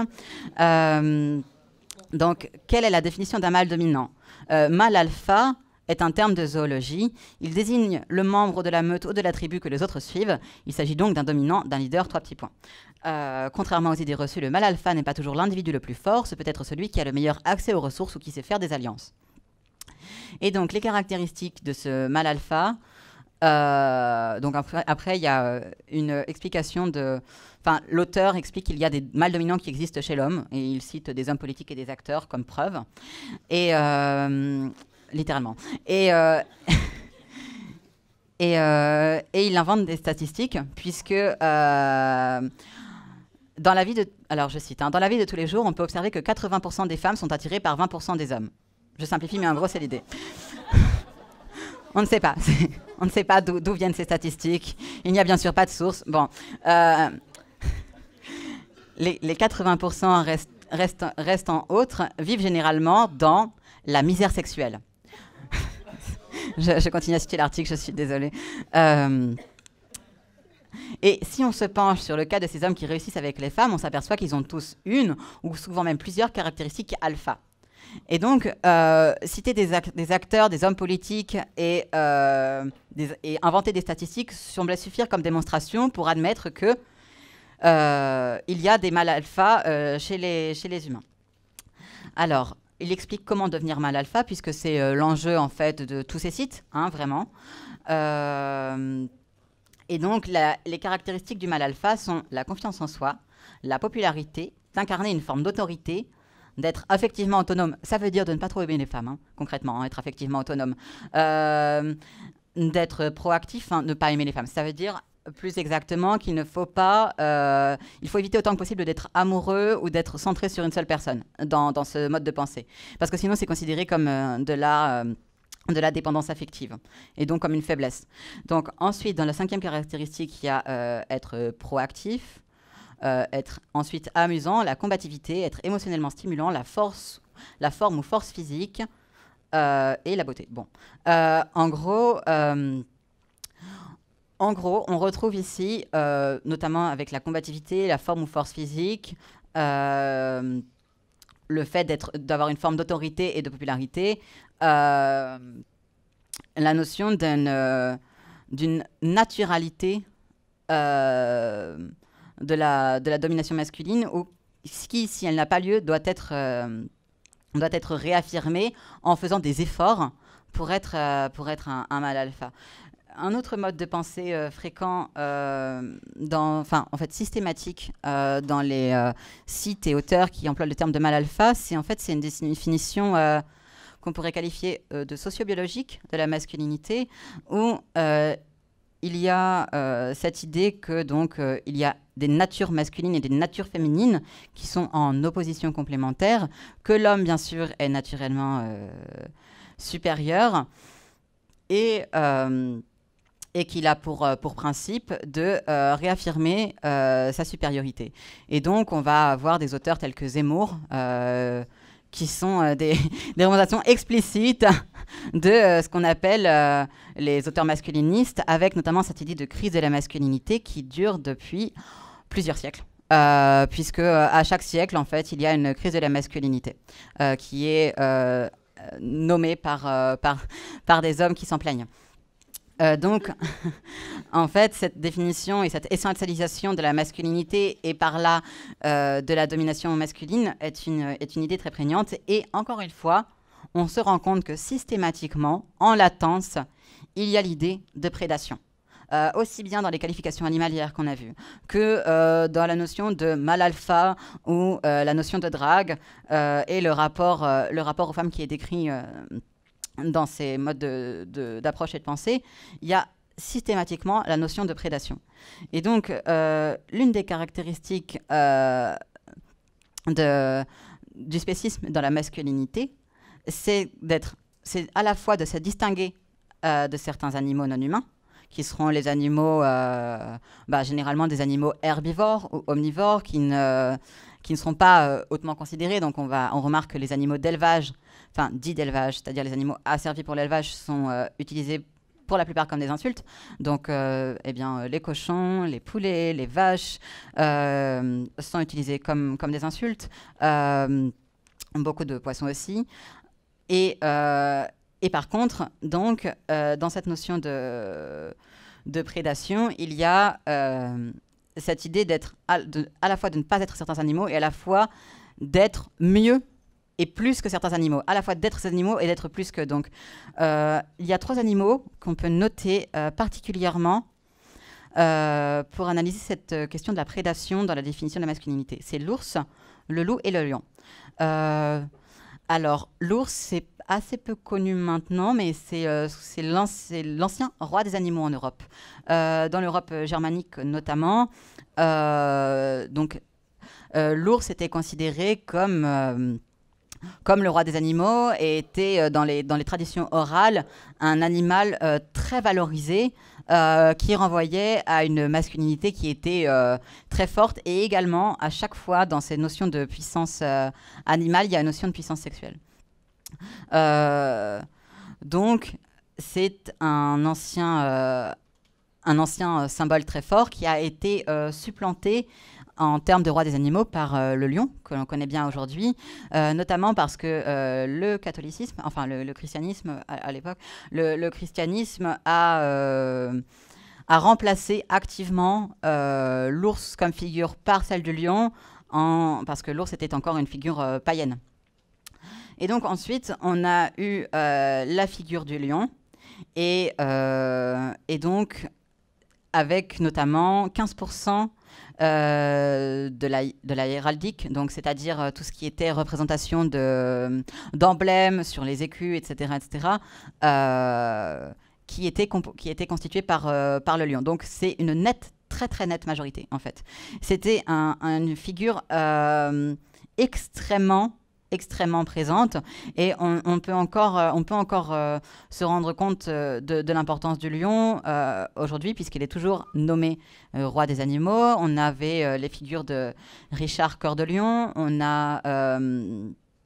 Euh, donc, quelle est la définition d'un mâle dominant? euh, Mâle alpha est un terme de zoologie. Il désigne le membre de la meute ou de la tribu que les autres suivent. Il s'agit donc d'un dominant, d'un leader, trois petits points. Euh, contrairement aux idées reçues, le mâle alpha n'est pas toujours l'individu le plus fort, ce peut être celui qui a le meilleur accès aux ressources ou qui sait faire des alliances. Et donc, les caractéristiques de ce mâle alpha, Euh, donc après, après, il y a euh, une explication de... Enfin, l'auteur explique qu'il y a des mâles dominants qui existent chez l'homme, et il cite des hommes politiques et des acteurs comme preuve, et euh, littéralement. Et, euh, et, euh, et il invente des statistiques, puisque euh, dans la vie de... Alors, je cite, hein, dans la vie de tous les jours, on peut observer que quatre-vingts pour cent des femmes sont attirées par vingt pour cent des hommes. Je simplifie, mais en gros, c'est l'idée. On ne sait pas. On ne sait pas d'où viennent ces statistiques. Il n'y a bien sûr pas de source. Bon, euh, les, les quatre-vingts pour cent rest, rest, restants autres vivent généralement dans la misère sexuelle. je, je continue à citer l'article, je suis désolée. Euh, et si on se penche sur le cas de ces hommes qui réussissent avec les femmes, on s'aperçoit qu'ils ont tous une, ou souvent même plusieurs caractéristiques alpha. Et donc, euh, citer des, ac des acteurs, des hommes politiques et, euh, des, et inventer des statistiques semblait suffire comme démonstration pour admettre qu'il euh, y a des mâles alpha euh, chez, les, chez les humains. Alors, il explique comment devenir mâle alpha, puisque c'est euh, l'enjeu en fait de tous ces sites, hein, vraiment. Euh, et donc, la, les caractéristiques du mâle alpha sont la confiance en soi, la popularité, d'incarner une forme d'autorité, d'être affectivement autonome. Ça veut dire de ne pas trop aimer les femmes, hein, concrètement, hein, être affectivement autonome. Euh, d'être proactif, hein, ne pas aimer les femmes. Ça veut dire plus exactement qu'il ne faut pas... Euh, il faut éviter autant que possible d'être amoureux ou d'être centré sur une seule personne dans, dans ce mode de pensée. Parce que sinon, c'est considéré comme euh, de la... Euh, de la dépendance affective, et donc comme une faiblesse. Donc ensuite, dans la cinquième caractéristique, il y a euh, être proactif, Euh, être ensuite amusant, la combativité, être émotionnellement stimulant, la force, la forme ou force physique euh, et la beauté. Bon, euh, en gros, euh, en gros, on retrouve ici, euh, notamment avec la combativité, la forme ou force physique, euh, le fait d'être, d'avoir une forme d'autorité et de popularité, euh, la notion d'une, euh, d'une naturalité. Euh, De la, de la domination masculine, ou qui, si elle n'a pas lieu, doit être, euh, doit être réaffirmée en faisant des efforts pour être, euh, pour être un, un mâle alpha. Un autre mode de pensée euh, fréquent, euh, dans, enfin, en fait systématique euh, dans les euh, sites et auteurs qui emploient le terme de mâle alpha, c'est en fait c'est une définition euh, qu'on pourrait qualifier euh, de sociobiologique de la masculinité, où euh, il y a euh, cette idée que donc euh, il y a des natures masculines et des natures féminines qui sont en opposition complémentaire, que l'homme bien sûr est naturellement euh, supérieur et, euh, et qu'il a pour, euh, pour principe de euh, réaffirmer euh, sa supériorité. Et donc on va avoir des auteurs tels que Zemmour, euh, qui sont euh, des, des représentations explicites de euh, ce qu'on appelle euh, les auteurs masculinistes, avec notamment cette idée de crise de la masculinité qui dure depuis plusieurs siècles. Euh, puisque euh, à chaque siècle, en fait, il y a une crise de la masculinité euh, qui est euh, nommée par, euh, par, par des hommes qui s'en plaignent. Euh, donc, en fait, cette définition et cette essentialisation de la masculinité et par là euh, de la domination masculine est une, est une idée très prégnante. Et encore une fois, on se rend compte que systématiquement, en latence, il y a l'idée de prédation. Euh, aussi bien dans les qualifications animalières qu'on a vues, que euh, dans la notion de mâle alpha ou euh, la notion de drague euh, et le rapport, euh, le rapport aux femmes qui est décrit euh, dans ces modes d'approche et de pensée, il y a systématiquement la notion de prédation. Et donc, euh, l'une des caractéristiques euh, de, du spécisme dans la masculinité, c'est d'être, c'est à la fois de se distinguer euh, de certains animaux non humains, qui seront les animaux, euh, bah, généralement des animaux herbivores ou omnivores, qui ne, qui ne seront pas euh, hautement considérés. Donc on, va, on remarque que les animaux d'élevage, enfin dits d'élevage, c'est-à-dire les animaux asservis pour l'élevage, sont euh, utilisés pour la plupart comme des insultes. Donc euh, eh bien, les cochons, les poulets, les vaches euh, sont utilisés comme, comme des insultes. Euh, beaucoup de poissons aussi. Et... Euh, Et par contre, donc, euh, dans cette notion de, de prédation, il y a euh, cette idée d'être à, à la fois de ne pas être certains animaux et à la fois d'être mieux et plus que certains animaux, à la fois d'être ces animaux et d'être plus que. Donc, euh, il y a trois animaux qu'on peut noter euh, particulièrement euh, pour analyser cette question de la prédation dans la définition de la masculinité. C'est l'ours, le loup et le lion. Euh, alors, l'ours, c'est assez peu connu maintenant, mais c'est euh, l'ancien roi des animaux en Europe. Euh, dans l'Europe germanique notamment, euh, donc euh, l'ours était considéré comme, euh, comme le roi des animaux et était euh, dans, les, dans les traditions orales un animal euh, très valorisé euh, qui renvoyait à une masculinité qui était euh, très forte et également à chaque fois dans ces notions de puissance euh, animale, il y a une notion de puissance sexuelle. Euh, donc, c'est un ancien, euh, un ancien symbole très fort qui a été euh, supplanté en termes de roi des animaux par euh, le lion, que l'on connaît bien aujourd'hui, euh, notamment parce que euh, le catholicisme, enfin le, le christianisme à, à l'époque, le, le christianisme a, euh, a remplacé activement euh, l'ours comme figure par celle du lion, en, parce que l'ours était encore une figure euh, païenne. Et donc ensuite, on a eu euh, la figure du lion, et, euh, et donc avec notamment quinze pour cent euh, de, la, de la héraldique, donc c'est-à-dire euh, tout ce qui était représentation de, d'emblèmes sur les écus, et cetera, et cetera, euh, qui, était qui était constitué par, euh, par le lion. Donc c'est une nette, très très nette majorité en fait. C'était un, une figure euh, extrêmement extrêmement présente et on, on peut encore, euh, on peut encore euh, se rendre compte euh, de, de l'importance du lion euh, aujourd'hui puisqu'il est toujours nommé euh, roi des animaux. On avait euh, les figures de Richard Cœur de Lion, on a, euh,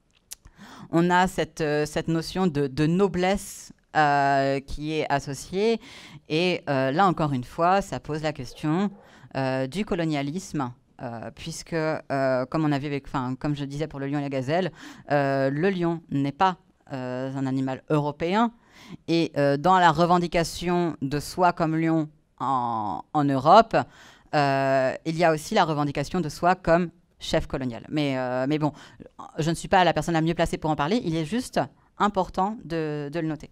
on a cette, euh, cette notion de, de noblesse euh, qui est associée et euh, là encore une fois ça pose la question euh, du colonialisme. Euh, puisque, euh, comme on a vu avec, enfin, comme je disais pour le lion et la gazelle, euh, le lion n'est pas euh, un animal européen. Et euh, dans la revendication de soi comme lion en, en Europe, euh, il y a aussi la revendication de soi comme chef colonial. Mais, euh, mais bon, je ne suis pas la personne la mieux placée pour en parler. Il est juste important de, de le noter.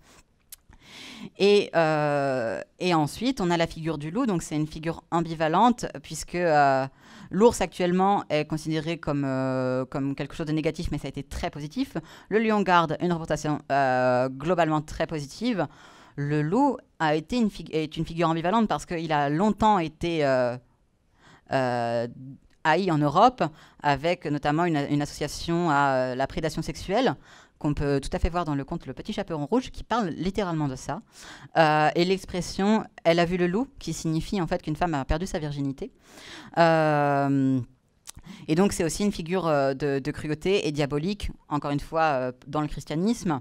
Et, euh, et ensuite, on a la figure du loup. Donc, c'est une figure ambivalente puisque euh, l'ours actuellement est considéré comme, euh, comme quelque chose de négatif, mais ça a été très positif. Le lion garde une représentation euh, globalement très positive. Le loup a été une est une figure ambivalente parce qu'il a longtemps été euh, euh, haï en Europe, avec notamment une, une association à la prédation sexuelle, qu'on peut tout à fait voir dans le conte Le Petit Chaperon Rouge, qui parle littéralement de ça. Euh, et l'expression « elle a vu le loup », qui signifie en fait qu'une femme a perdu sa virginité. Euh, et donc c'est aussi une figure euh, de, de cruauté et diabolique, encore une fois, euh, dans le christianisme.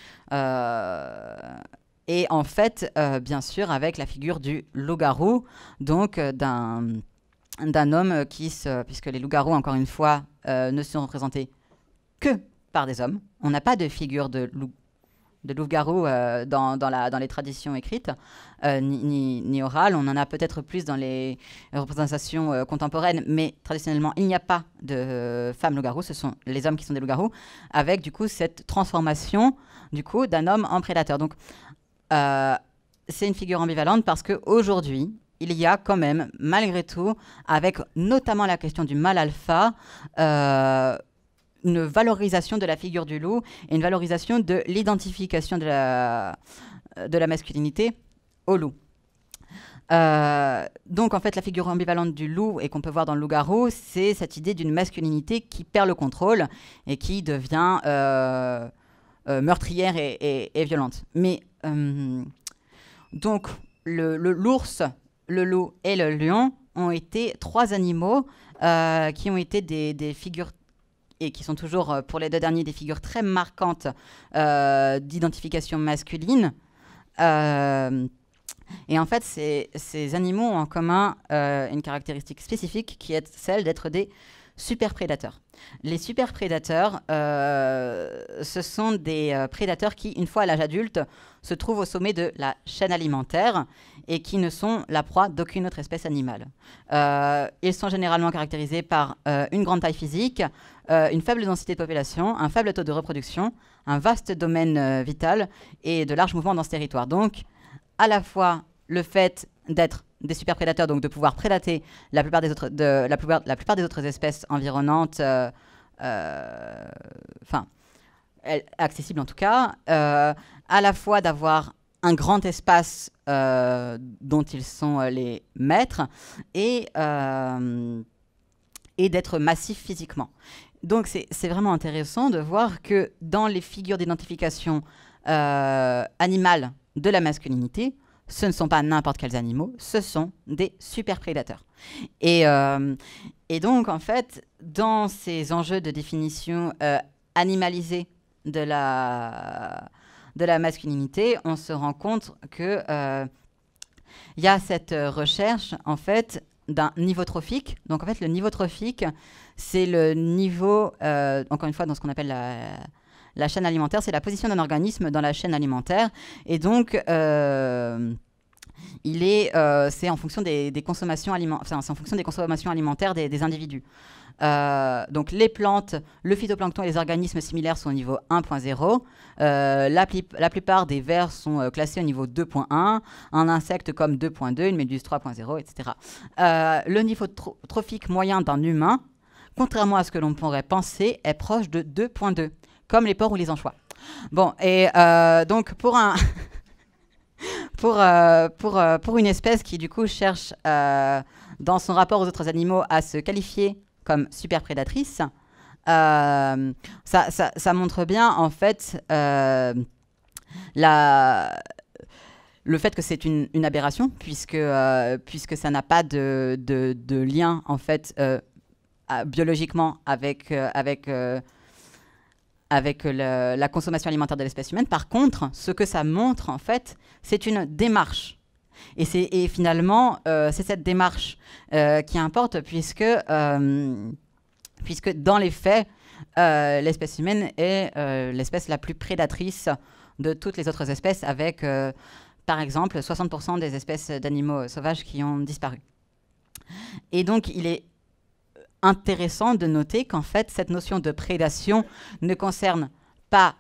Euh, et en fait, euh, bien sûr, avec la figure du loup-garou, donc euh, d'un, d'un homme qui se... Puisque les loups-garous, encore une fois, euh, ne sont représentés que par des hommes. On n'a pas de figure de loup de loup-garou euh, dans, dans, la, dans les traditions écrites, euh, ni, ni, ni orales. On en a peut-être plus dans les représentations euh, contemporaines, mais traditionnellement, il n'y a pas de euh, femmes loup-garou. Ce sont les hommes qui sont des loups-garous, avec du coup cette transformation du coup d'un homme en prédateur. Donc, euh, c'est une figure ambivalente parce qu'aujourd'hui, il y a quand même, malgré tout, avec notamment la question du mâle alpha, euh, une valorisation de la figure du loup et une valorisation de l'identification de la, de la masculinité au loup. Euh, donc en fait la figure ambivalente du loup et qu'on peut voir dans le loup-garou, c'est cette idée d'une masculinité qui perd le contrôle et qui devient euh, euh, meurtrière et, et, et violente. Mais euh, donc le, le, l'ours, le loup et le lion ont été trois animaux euh, qui ont été des, des figures et qui sont toujours, pour les deux derniers, des figures très marquantes euh, d'identification masculine. Euh, et en fait, ces, ces animaux ont en commun euh, une caractéristique spécifique qui est celle d'être des super prédateurs. Les super prédateurs, euh, ce sont des euh, prédateurs qui, une fois à l'âge adulte, se trouvent au sommet de la chaîne alimentaire et qui ne sont la proie d'aucune autre espèce animale. Euh, ils sont généralement caractérisés par euh, une grande taille physique, euh, une faible densité de population, un faible taux de reproduction, un vaste domaine euh, vital et de larges mouvements dans ce territoire. Donc, à la fois le fait d'être des super prédateurs, donc de pouvoir prédater la plupart des autres, de, la plupart, la plupart des autres espèces environnantes, euh, euh, enfin, accessibles en tout cas, euh, à la fois d'avoir un grand espace euh, dont ils sont euh, les maîtres et, euh, et d'être massifs physiquement. Donc c'est vraiment intéressant de voir que dans les figures d'identification euh, animale de la masculinité, ce ne sont pas n'importe quels animaux, ce sont des super prédateurs. Et, euh, et donc, en fait, dans ces enjeux de définition euh, animalisée de la, de la masculinité, on se rend compte qu'il euh, y a cette recherche, en fait, d'un niveau trophique. Donc, en fait, le niveau trophique, c'est le niveau, euh, encore une fois, dans ce qu'on appelle la... La chaîne alimentaire, c'est la position d'un organisme dans la chaîne alimentaire. Et donc, euh, il est, euh, c'est en fonction des, des consommations alimentaires, enfin, c'est en fonction des consommations alimentaires des, des individus. Euh, donc, les plantes, le phytoplancton et les organismes similaires sont au niveau un point zéro. Euh, la, la plupart des vers sont euh, classés au niveau deux point un. Un insecte comme deux point deux, une méduse trois point zéro, et cetera. Euh, le niveau tro trophique moyen d'un humain, contrairement à ce que l'on pourrait penser, est proche de deux point deux. Comme les porcs ou les anchois. Bon, et euh, donc pour un pour, euh, pour, euh, pour une espèce qui du coup cherche euh, dans son rapport aux autres animaux à se qualifier comme super prédatrice, euh, ça, ça, ça montre bien en fait euh, la, le fait que c'est une, une aberration puisque, euh, puisque ça n'a pas de, de, de lien en fait euh, à, biologiquement avec, euh, avec euh, avec le, la consommation alimentaire de l'espèce humaine. Par contre, ce que ça montre, en fait, c'est une démarche. Et, et finalement, euh, c'est cette démarche euh, qui importe, puisque, euh, puisque dans les faits, euh, l'espèce humaine est euh, l'espèce la plus prédatrice de toutes les autres espèces, avec, euh, par exemple, soixante pour cent des espèces d'animaux sauvages qui ont disparu. Et donc, il est intéressant de noter qu'en fait, cette notion de prédation ne concerne pas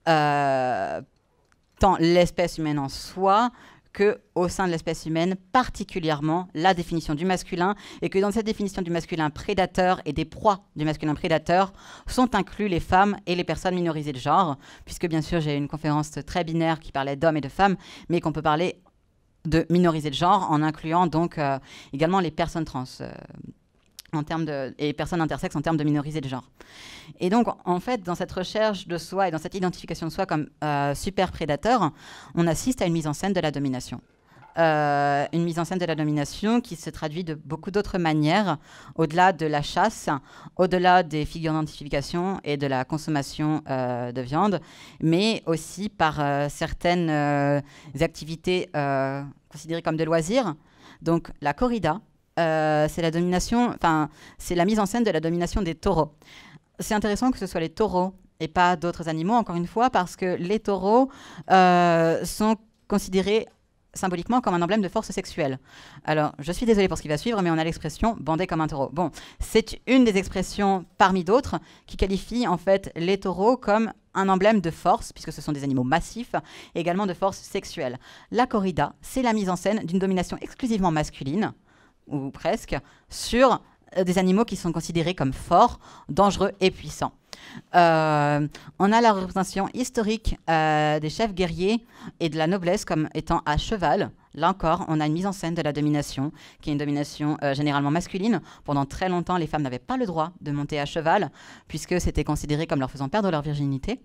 euh, tant l'espèce humaine en soi qu'au sein de l'espèce humaine, particulièrement la définition du masculin, et que dans cette définition du masculin prédateur et des proies du masculin prédateur sont inclus les femmes et les personnes minorisées de genre, puisque bien sûr j'ai une conférence très binaire qui parlait d'hommes et de femmes, mais qu'on peut parler de minorisées de genre en incluant donc euh, également les personnes trans. Euh, en termes de, et personnes intersexes en termes de minorisées de genre. Et donc, en fait, dans cette recherche de soi et dans cette identification de soi comme euh, super prédateur, on assiste à une mise en scène de la domination. Euh, une mise en scène de la domination qui se traduit de beaucoup d'autres manières, au-delà de la chasse, au-delà des figures d'identification et de la consommation euh, de viande, mais aussi par euh, certaines euh, activités euh, considérées comme de loisirs. Donc, la corrida, Euh, c'est la domination, enfin, c'est la mise en scène de la domination des taureaux. C'est intéressant que ce soit les taureaux et pas d'autres animaux, encore une fois, parce que les taureaux euh, sont considérés symboliquement comme un emblème de force sexuelle. Alors, je suis désolée pour ce qui va suivre, mais on a l'expression « bander comme un taureau ». Bon, c'est une des expressions parmi d'autres qui qualifie en fait les taureaux comme un emblème de force, puisque ce sont des animaux massifs, et également de force sexuelle. La corrida, c'est la mise en scène d'une domination exclusivement masculine, ou presque, sur euh, des animaux qui sont considérés comme forts, dangereux et puissants. Euh, on a la représentation historique euh, des chefs guerriers et de la noblesse comme étant à cheval. Là encore, on a une mise en scène de la domination, qui est une domination euh, généralement masculine. Pendant très longtemps, les femmes n'avaient pas le droit de monter à cheval, puisque c'était considéré comme leur faisant perdre leur virginité.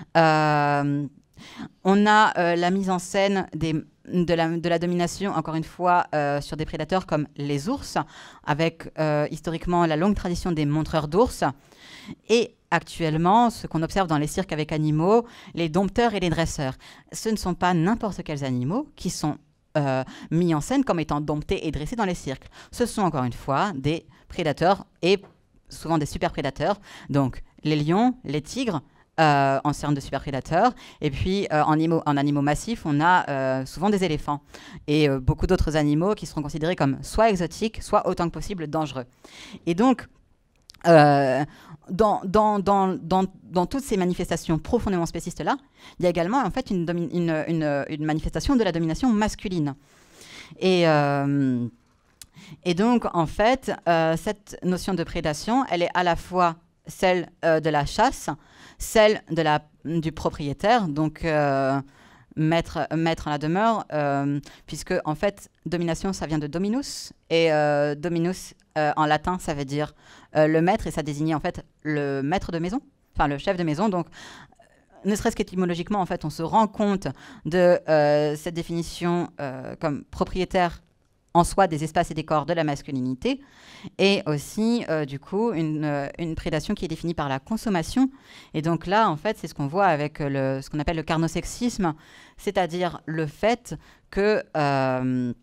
Euh, on a euh, la mise en scène des De la, de la domination, encore une fois, euh, sur des prédateurs comme les ours, avec euh, historiquement la longue tradition des montreurs d'ours, et actuellement, ce qu'on observe dans les cirques avec animaux, les dompteurs et les dresseurs. Ce ne sont pas n'importe quels animaux qui sont euh, mis en scène comme étant domptés et dressés dans les cirques. Ce sont encore une fois des prédateurs et souvent des super prédateurs. Donc les lions, les tigres, euh, en termes de super prédateurs. Et puis euh, en, animaux, en animaux massifs, on a euh, souvent des éléphants. Et euh, beaucoup d'autres animaux qui seront considérés comme soit exotiques, soit autant que possible dangereux. Et donc, euh, dans, dans, dans, dans, dans toutes ces manifestations profondément spécistes-là, il y a également en fait une, domi- une, une, une manifestation de la domination masculine. Et, euh, et donc, en fait, euh, cette notion de prédation, elle est à la fois celle euh, de la chasse, celle de la, du propriétaire, donc euh, mettre, mettre en la demeure, euh, puisque, en fait, domination, ça vient de dominus, et euh, dominus, euh, en latin, ça veut dire euh, le maître, et ça désignait, en fait, le maître de maison, enfin, le chef de maison, donc ne serait-ce qu'étymologiquement, en fait, on se rend compte de euh, cette définition euh, comme propriétaire en soi des espaces et des corps de la masculinité, et aussi, euh, du coup, une, euh, une prédation qui est définie par la consommation. Et donc là, en fait, c'est ce qu'on voit avec le, ce qu'on appelle le carnosexisme, c'est-à-dire le fait que euh,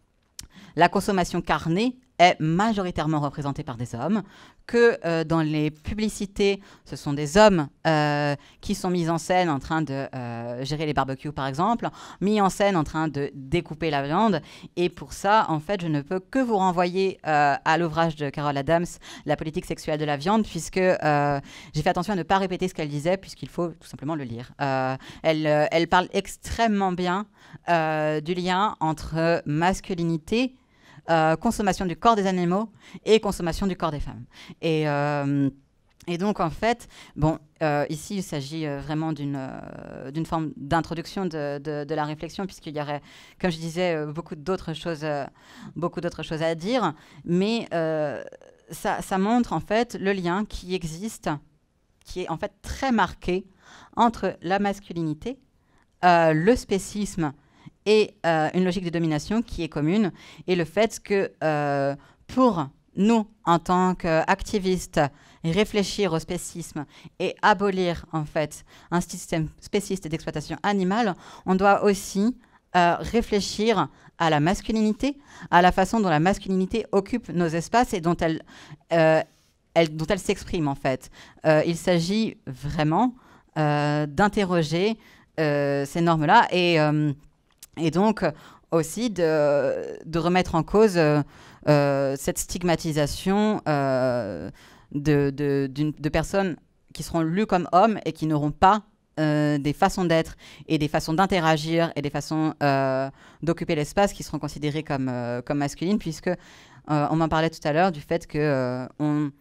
la consommation carnée est majoritairement représentée par des hommes, que euh, dans les publicités, ce sont des hommes euh, qui sont mis en scène en train de euh, gérer les barbecues, par exemple, mis en scène en train de découper la viande. Et pour ça, en fait, je ne peux que vous renvoyer euh, à l'ouvrage de Carol Adams, La politique sexuelle de la viande, puisque euh, j'ai fait attention à ne pas répéter ce qu'elle disait, puisqu'il faut tout simplement le lire. Euh, elle, euh, elle parle extrêmement bien euh, du lien entre masculinité, Euh, consommation du corps des animaux et consommation du corps des femmes. Et, euh, et donc, en fait, bon, euh, ici, il s'agit euh, vraiment d'une euh, d'une forme d'introduction de, de, de la réflexion, puisqu'il y aurait, comme je disais, euh, beaucoup d'autres choses, euh, beaucoup d'autres choses à dire. Mais euh, ça, ça montre, en fait, le lien qui existe, qui est, en fait, très marqué entre la masculinité, euh, le spécisme et euh, une logique de domination qui est commune, et le fait que euh, pour nous, en tant qu'activistes, réfléchir au spécisme et abolir en fait un système spéciste d'exploitation animale, on doit aussi euh, réfléchir à la masculinité, à la façon dont la masculinité occupe nos espaces et dont elle, euh, elle, dont elle s'exprime en fait. Euh, il s'agit vraiment euh, d'interroger euh, ces normes-là et euh, Et donc, aussi, de, de remettre en cause euh, euh, cette stigmatisation euh, de, de, de personnes qui seront lues comme hommes et qui n'auront pas euh, des façons d'être et des façons d'interagir et des façons euh, d'occuper l'espace qui seront considérées comme, euh, comme masculines, puisque euh, on m'en parlait tout à l'heure du fait que euh, on,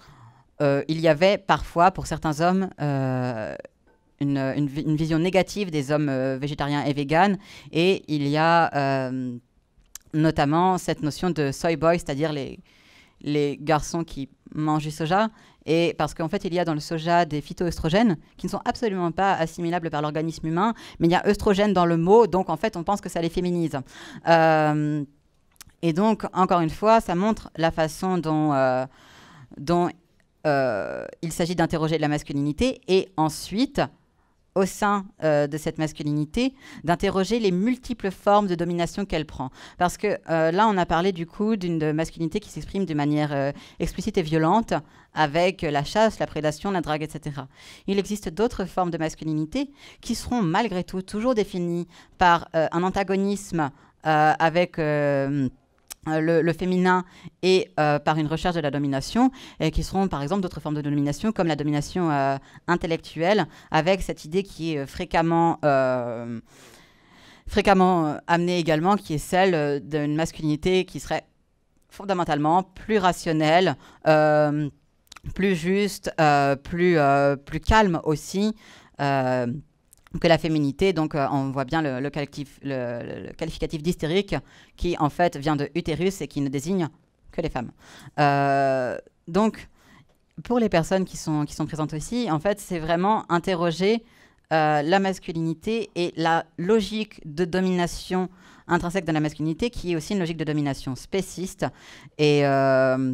euh, il y avait parfois, pour certains hommes, euh, Une, une, une vision négative des hommes euh, végétariens et véganes. Et il y a euh, notamment cette notion de soy boy, c'est-à-dire les, les garçons qui mangent du soja. Et parce qu'en fait, il y a dans le soja des phytoœstrogènes qui ne sont absolument pas assimilables par l'organisme humain, mais il y a œstrogène dans le mot, donc en fait, on pense que ça les féminise. Euh, et donc, encore une fois, ça montre la façon dont, euh, dont euh, il s'agit d'interroger la masculinité et ensuite, au sein euh, de cette masculinité, d'interroger les multiples formes de domination qu'elle prend. Parce que euh, là, on a parlé du coup d'une masculinité qui s'exprime de manière euh, explicite et violente, avec la chasse, la prédation, la drague, et cetera. Il existe d'autres formes de masculinité qui seront malgré tout toujours définies par euh, un antagonisme euh, avec... Euh, Le, le féminin et euh, par une recherche de la domination, et qui seront par exemple d'autres formes de domination comme la domination euh, intellectuelle, avec cette idée qui est fréquemment, euh, fréquemment euh, amenée également, qui est celle euh, d'une masculinité qui serait fondamentalement plus rationnelle, euh, plus juste, euh, plus, euh, plus calme aussi, euh, que la féminité. Donc euh, on voit bien le, le, qualificatif, le, le qualificatif d'hystérique qui en fait vient de utérus et qui ne désigne que les femmes. Euh, donc pour les personnes qui sont, qui sont présentes aussi, en fait c'est vraiment interroger euh, la masculinité et la logique de domination intrinsèque de la masculinité, qui est aussi une logique de domination spéciste et euh,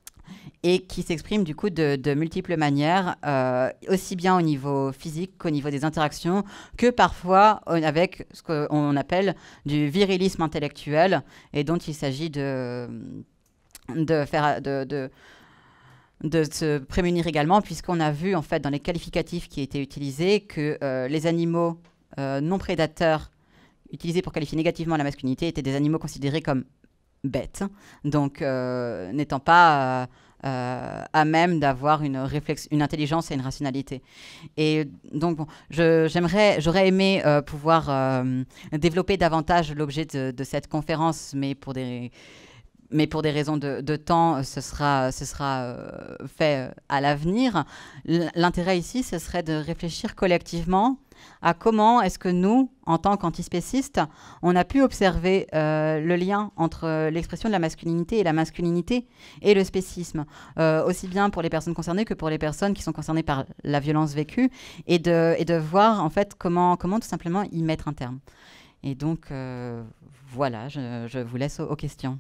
et qui s'exprime du coup de, de multiples manières, euh, aussi bien au niveau physique qu'au niveau des interactions, que parfois avec ce qu'on appelle du virilisme intellectuel, et dont il s'agit de, de, faire, de, de, de se prémunir également, puisqu'on a vu en fait dans les qualificatifs qui étaient utilisés que euh, les animaux euh, non prédateurs utilisés pour qualifier négativement la masculinité étaient des animaux considérés comme bêtes, donc euh, n'étant pas euh, euh, à même d'avoir une, réflex- une intelligence et une rationalité. Et donc, bon, je, j'aimerais, j'aurais aimé euh, pouvoir euh, développer davantage l'objet de, de cette conférence, mais pour des mais pour des raisons de, de temps, ce sera, ce sera euh, fait euh, à l'avenir. L- L'intérêt ici, ce serait de réfléchir collectivement à comment est-ce que nous, en tant qu'antispécistes, on a pu observer euh, le lien entre l'expression de la masculinité et la masculinité et le spécisme, euh, aussi bien pour les personnes concernées que pour les personnes qui sont concernées par la violence vécue, et de, et de voir en fait comment, comment tout simplement y mettre un terme. Et donc, euh, voilà, je, je vous laisse aux, aux questions.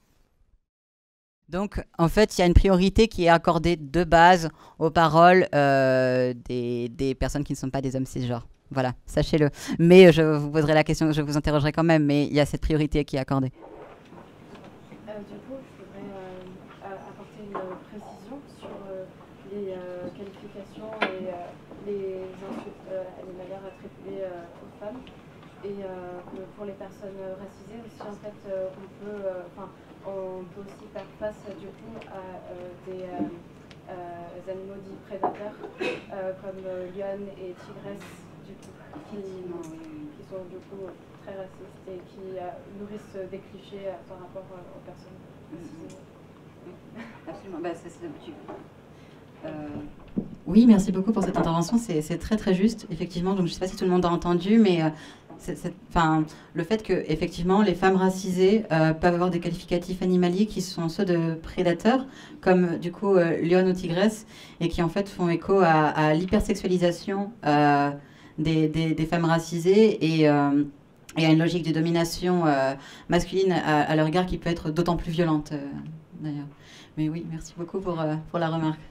Donc, en fait, il y a une priorité qui est accordée de base aux paroles euh, des, des personnes qui ne sont pas des hommes cisgenres. Voilà, sachez-le. Mais je vous poserai la question, je vous interrogerai quand même, mais il y a cette priorité qui est accordée. Euh, du coup, je voudrais euh, apporter une précision sur euh, les euh, qualifications et euh, les insultes euh, animalières attribuées euh, aux femmes. Et euh, que pour les personnes racisées aussi, en fait, euh, on peut, enfin, euh, on peut aussi faire face du coup à euh, des euh, euh, animaux dits prédateurs euh, comme euh, lionnes et tigresses, du coup, qui, qui sont du coup très racistes et qui euh, nourrissent des clichés euh, par rapport euh, aux personnes racisées. Oui, absolument. Bah, ça, c'est euh... Oui, merci beaucoup pour cette intervention. C'est, c'est très très juste, effectivement. Donc, je ne sais pas si tout le monde a entendu, mais euh, c'est, c'est, le fait que effectivement les femmes racisées euh, peuvent avoir des qualificatifs animaliers qui sont ceux de prédateurs, comme du coup euh, lionne ou tigresse, et qui en fait font écho à, à l'hypersexualisation euh, des, des, des femmes racisées et euh, et à une logique de domination euh, masculine à, à leur égard qui peut être d'autant plus violente, euh, d'ailleurs. Mais oui, merci beaucoup pour, euh, pour la remarque.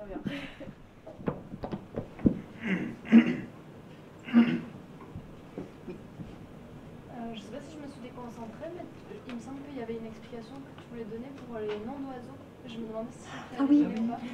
Euh, je ne sais pas si je me suis déconcentrée, mais il me semble qu'il y avait une explication que tu voulais donner pour les noms d'oiseaux. Je me demandais si tu ah oui. ou pas.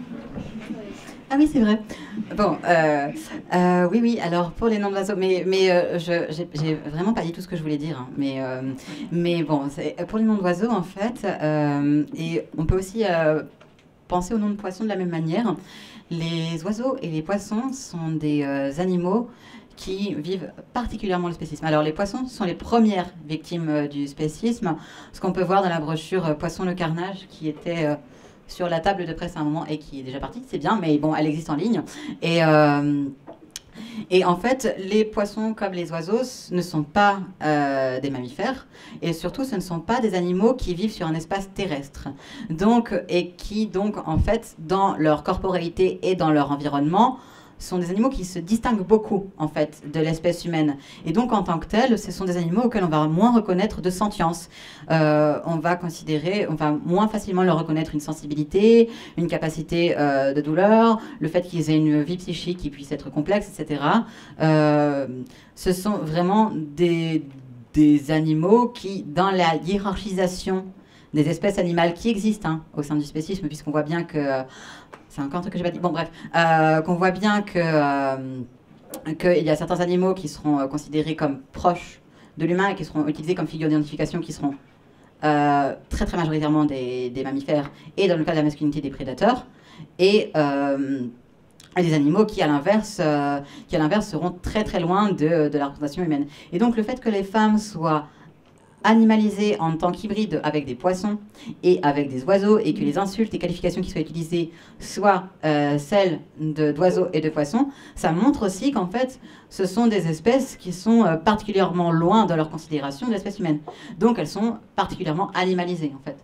Ah oui, c'est vrai. Bon, euh, euh, oui, oui, alors pour les noms d'oiseaux, mais, mais euh, je j'ai vraiment pas dit tout ce que je voulais dire. Hein, mais, euh, mais bon, pour les noms d'oiseaux, en fait, euh, et on peut aussi euh, penser aux noms de poissons de la même manière. Les oiseaux et les poissons sont des euh, animaux qui vivent particulièrement le spécisme. Alors, les poissons sont les premières victimes euh, du spécisme, ce qu'on peut voir dans la brochure euh, Poisson le carnage, qui était euh, sur la table de presse à un moment et qui est déjà partie, c'est bien, mais bon, elle existe en ligne. Et, euh, et en fait, les poissons comme les oiseaux ne sont pas euh, des mammifères, et surtout, ce ne sont pas des animaux qui vivent sur un espace terrestre. Donc, et qui, donc, en fait, dans leur corporalité et dans leur environnement, sont des animaux qui se distinguent beaucoup, en fait, de l'espèce humaine. Et donc, en tant que tels, ce sont des animaux auxquels on va moins reconnaître de sentience. Euh, on va considérer, on va moins facilement leur reconnaître une sensibilité, une capacité euh, de douleur, le fait qu'ils aient une vie psychique qui puisse être complexe, et cetera. Euh, ce sont vraiment des, des animaux qui, dans la hiérarchisation des espèces animales qui existent hein, au sein du spécisme, puisqu'on voit bien que... Euh, c'est encore un truc que j'ai pas dit. Bon, bref, euh, qu'on voit bien que euh, qu'il y a certains animaux qui seront euh, considérés comme proches de l'humain et qui seront utilisés comme figure d'identification, qui seront euh, très très majoritairement des, des mammifères et dans le cas de la masculinité des prédateurs, et euh, des animaux qui à l'inverse, euh, qui à l'inverse seront très très loin de, de la représentation humaine. Et donc le fait que les femmes soient animalisés en tant qu'hybrides avec des poissons et avec des oiseaux, et que les insultes et qualifications qui soient utilisées soient euh, celles d'oiseaux et de poissons, ça montre aussi qu'en fait, ce sont des espèces qui sont euh, particulièrement loin de leur considération de l'espèce humaine. Donc elles sont particulièrement animalisées, en fait.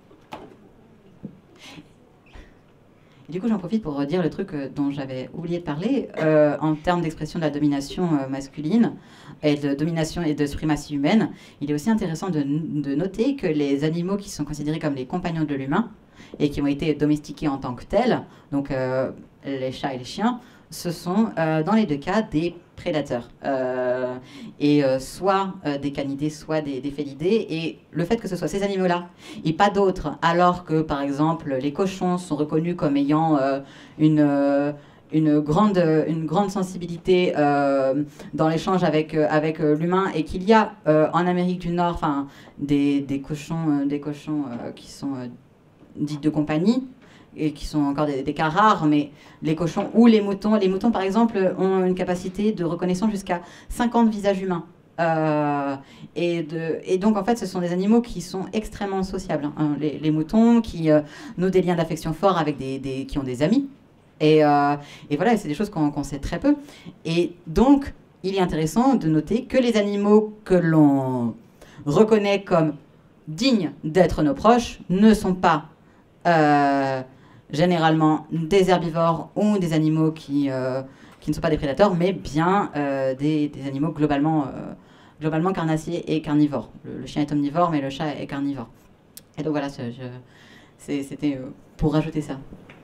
Et du coup, j'en profite pour dire le truc euh, dont j'avais oublié de parler, euh, en termes d'expression de la domination euh, masculine, et de domination et de suprématie humaine. Il est aussi intéressant de, de noter que les animaux qui sont considérés comme les compagnons de l'humain et qui ont été domestiqués en tant que tels, donc euh, les chats et les chiens, ce sont euh, dans les deux cas des prédateurs. Euh, et euh, soit euh, des canidés, soit des, des félidés. Et le fait que ce soit ces animaux-là et pas d'autres, alors que par exemple les cochons sont reconnus comme ayant euh, une, euh, une, grande, une grande sensibilité euh, dans l'échange avec, euh, avec euh, l'humain, et qu'il y a euh, en Amérique du Nord des, des cochons, euh, des cochons euh, qui sont euh, dits de compagnie, et qui sont encore des, des cas rares, mais les cochons ou les moutons, les moutons par exemple ont une capacité de reconnaissance jusqu'à cinquante visages humains. Euh, et, de, et donc en fait ce sont des animaux qui sont extrêmement sociables, hein. les, les moutons qui euh, nouent des liens d'affection forts avec des, des, qui ont des amis. Et, euh, et voilà, c'est des choses qu'on qu'on sait très peu. Et donc il est intéressant de noter que les animaux que l'on reconnaît comme dignes d'être nos proches ne sont pas euh, généralement des herbivores ou des animaux qui, euh, qui ne sont pas des prédateurs, mais bien euh, des, des animaux globalement, euh, globalement carnassiers et carnivores. Le, le chien est omnivore, mais le chat est carnivore. Et donc voilà, c'était euh, pour rajouter ça.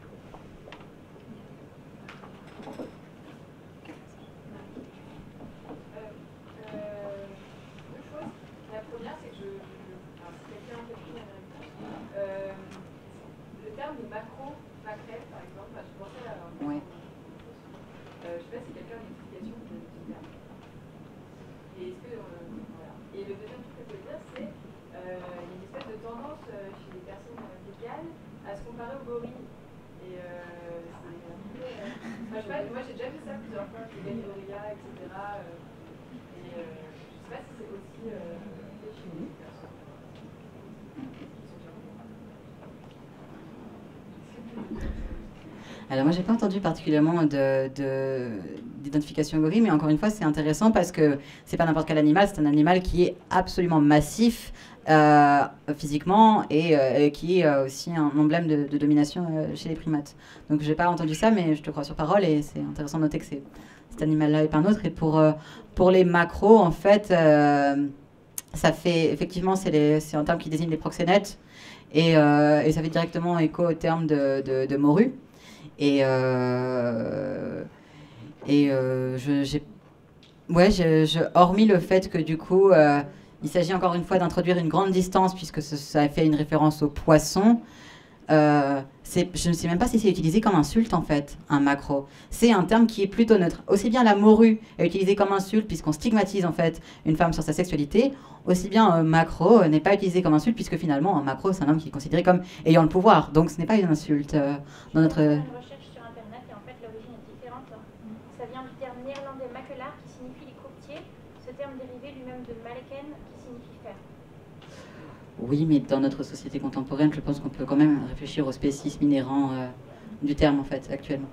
Moi j'ai déjà vu ça plusieurs fois, les gorilla, et cetera. Et euh, je sais pas si c'est aussi euh, fait chez les personnes qui sont Alors moi j'ai pas entendu particulièrement d'identification gorille, mais encore une fois c'est intéressant parce que c'est pas n'importe quel animal, c'est un animal qui est absolument massif euh, physiquement et euh, qui est euh, aussi un emblème de, de domination euh, chez les primates. Donc j'ai pas entendu ça, mais je te crois sur parole, et c'est intéressant de noter que c'est cet animal-là et pas un autre. Et pour, euh, pour les macros, en fait, euh, ça fait effectivement, c'est un terme qui désigne les proxénètes, et, euh, et ça fait directement écho au terme de, de, de morue. Et, euh, et euh, je, j'ai, ouais, je, je, hormis le fait que du coup, euh, il s'agit encore une fois d'introduire une grande distance, puisque ce, ça fait une référence au poisson. Euh, je ne sais même pas si c'est utilisé comme insulte en fait, un macro. C'est un terme qui est plutôt neutre. Aussi bien la morue est utilisée comme insulte puisqu'on stigmatise en fait une femme sur sa sexualité, aussi bien euh, macro euh, n'est pas utilisé comme insulte, puisque finalement un macro c'est un homme qui est considéré comme ayant le pouvoir. Donc ce n'est pas une insulte euh, dans notre... Une recherche sur internet et en fait l'origine est différente. Ça vient du terme néerlandais makelaar qui signifie les courtiers. Ce terme dérivé lui-même de maleken qui signifie faire. Oui, mais dans notre société contemporaine, je pense qu'on peut quand même réfléchir au spécisme inhérent euh, du terme, en fait, actuellement.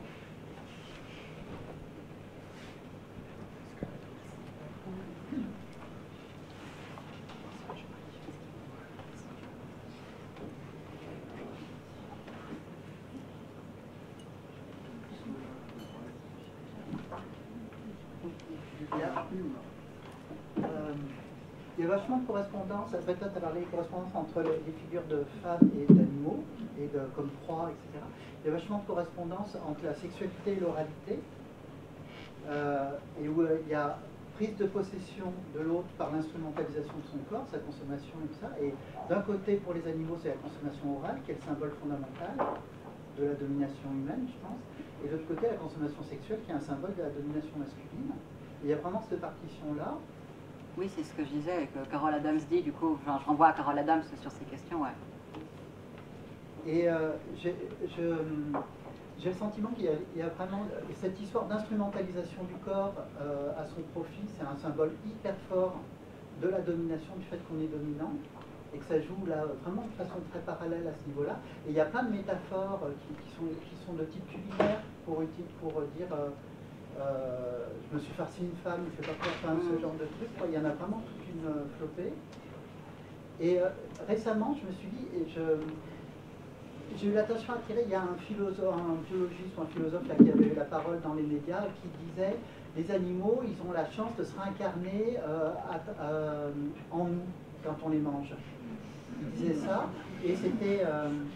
Il y a vachement de correspondance, toi tu as parlé de correspondance entre les, les figures de femmes et d'animaux, et de, comme proie, et cetera. Il y a vachement de correspondance entre la sexualité et l'oralité, euh, et où euh, il y a prise de possession de l'autre par l'instrumentalisation de son corps, sa consommation et tout ça. Et d'un côté, pour les animaux, c'est la consommation orale, qui est le symbole fondamental de la domination humaine, je pense. Et de l'autre côté, la consommation sexuelle, qui est un symbole de la domination masculine. Et il y a vraiment cette partition-là. Oui, c'est ce que je disais, que Carol Adams dit, du coup, enfin, je renvoie à Carol Adams sur ces questions, ouais. Et euh, j'ai le sentiment qu'il y, y a vraiment cette histoire d'instrumentalisation du corps euh, à son profit, c'est un symbole hyper fort de la domination, du fait qu'on est dominant, et que ça joue là vraiment de façon très parallèle à ce niveau-là. Et il y a plein de métaphores qui, qui, sont, qui sont de type culinaire pour, pour dire... Euh, Euh, je me suis farci une femme, je ne fais pas quoi, enfin, ce genre de truc. Il y en a vraiment toute une euh, flopée. Et euh, récemment, je me suis dit, j'ai eu l'attention attirée, il y a un philosophe, un biologiste ou un philosophe là, qui avait eu la parole dans les médias, qui disait, les animaux, ils ont la chance de se réincarner euh, à, euh, en nous, quand on les mange. Il disait ça, et c'était... Euh,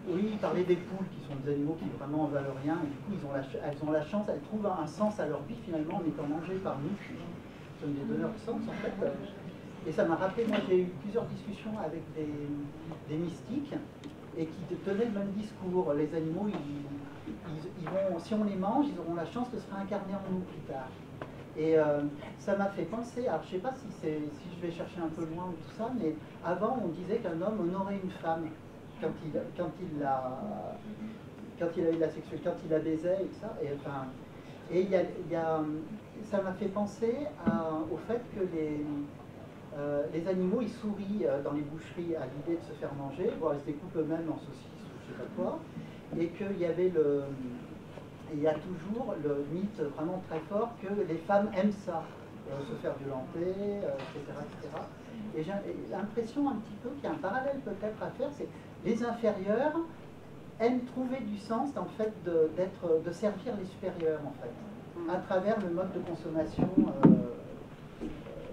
oui, il parlait des poules qui sont des animaux qui vraiment en valent rien, et du coup ils ont la, elles ont la chance, elles trouvent un sens à leur vie finalement en étant mangées par nous, qui sont des donneurs de sens en fait. Et ça m'a rappelé, moi j'ai eu plusieurs discussions avec des, des mystiques, et qui tenaient le même discours. Les animaux, ils, ils, ils vont, si on les mange, ils auront la chance de se réincarner en nous plus tard. Et euh, ça m'a fait penser, alors je ne sais pas si, si je vais chercher un peu loin ou tout ça, mais avant on disait qu'un homme honorait une femme quand il, quand il, la, quand il a eu la sexualité, quand il la baisait et tout ça. Et, enfin, et y a, y a, ça m'a fait penser à, au fait que les, euh, les animaux ils sourient dans les boucheries à l'idée de se faire manger, voire ils se découpent eux-mêmes en saucisses ou je ne sais pas quoi, et qu'il y avait le... il y a toujours le mythe vraiment très fort que les femmes aiment ça, euh, se faire violenter, euh, et cetera, et cetera. Et j'ai l'impression un petit peu qu'il y a un parallèle peut-être à faire, c'est les inférieurs aiment trouver du sens en fait de, d'être, de servir les supérieurs en fait, à travers le mode de consommation euh, euh,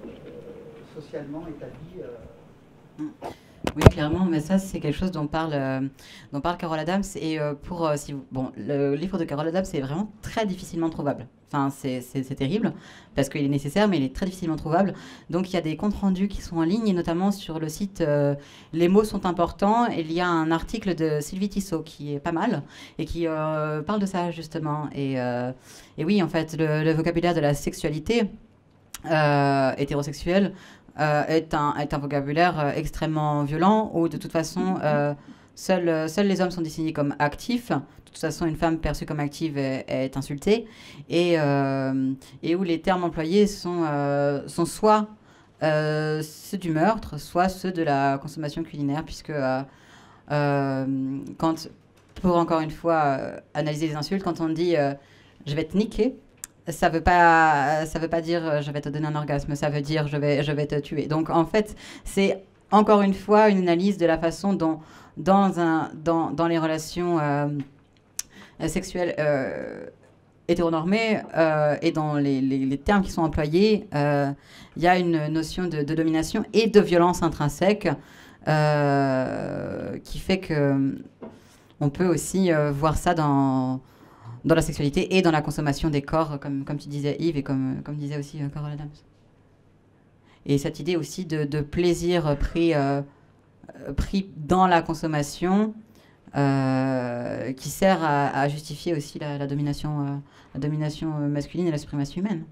socialement établi. Euh. Oui, clairement, mais ça, c'est quelque chose dont parle, euh, dont parle Carol Adams. Et euh, pour, euh, si vous, bon, le livre de Carol Adams est vraiment très difficilement trouvable. Enfin, c'est, c'est, c'est terrible, parce qu'il est nécessaire, mais il est très difficilement trouvable. Donc, il y a des comptes rendus qui sont en ligne, et notamment sur le site euh, Les mots sont importants. Et il y a un article de Sylvie Tissot qui est pas mal, et qui euh, parle de ça, justement. Et, euh, et oui, en fait, le, le vocabulaire de la sexualité euh, hétérosexuelle, Euh, est, un, est un vocabulaire euh, extrêmement violent où de toute façon euh, seuls, euh, seuls les hommes sont désignés comme actifs. De toute façon, une femme perçue comme active est, est insultée et, euh, et où les termes employés sont, euh, sont soit euh, ceux du meurtre, soit ceux de la consommation culinaire, puisque euh, euh, quand, pour encore une fois euh, analyser les insultes, quand on dit euh, je vais te niquer, ça veut pas ça veut pas dire je vais te donner un orgasme, ça veut dire je vais je vais te tuer. Donc en fait, c'est encore une fois une analyse de la façon dont dans un dans, dans les relations euh, sexuelles euh, hétéronormées euh, et dans les, les, les termes qui sont employés, il euh, y a une notion de, de domination et de violence intrinsèque euh, qui fait que on peut aussi euh, voir ça dans dans la sexualité et dans la consommation des corps, comme, comme tu disais Yves, et comme, comme disait aussi euh, Carol Adams. Et cette idée aussi de, de plaisir pris, euh, pris dans la consommation, euh, qui sert à, à justifier aussi la, la domination, euh, la domination masculine et la suprématie humaine.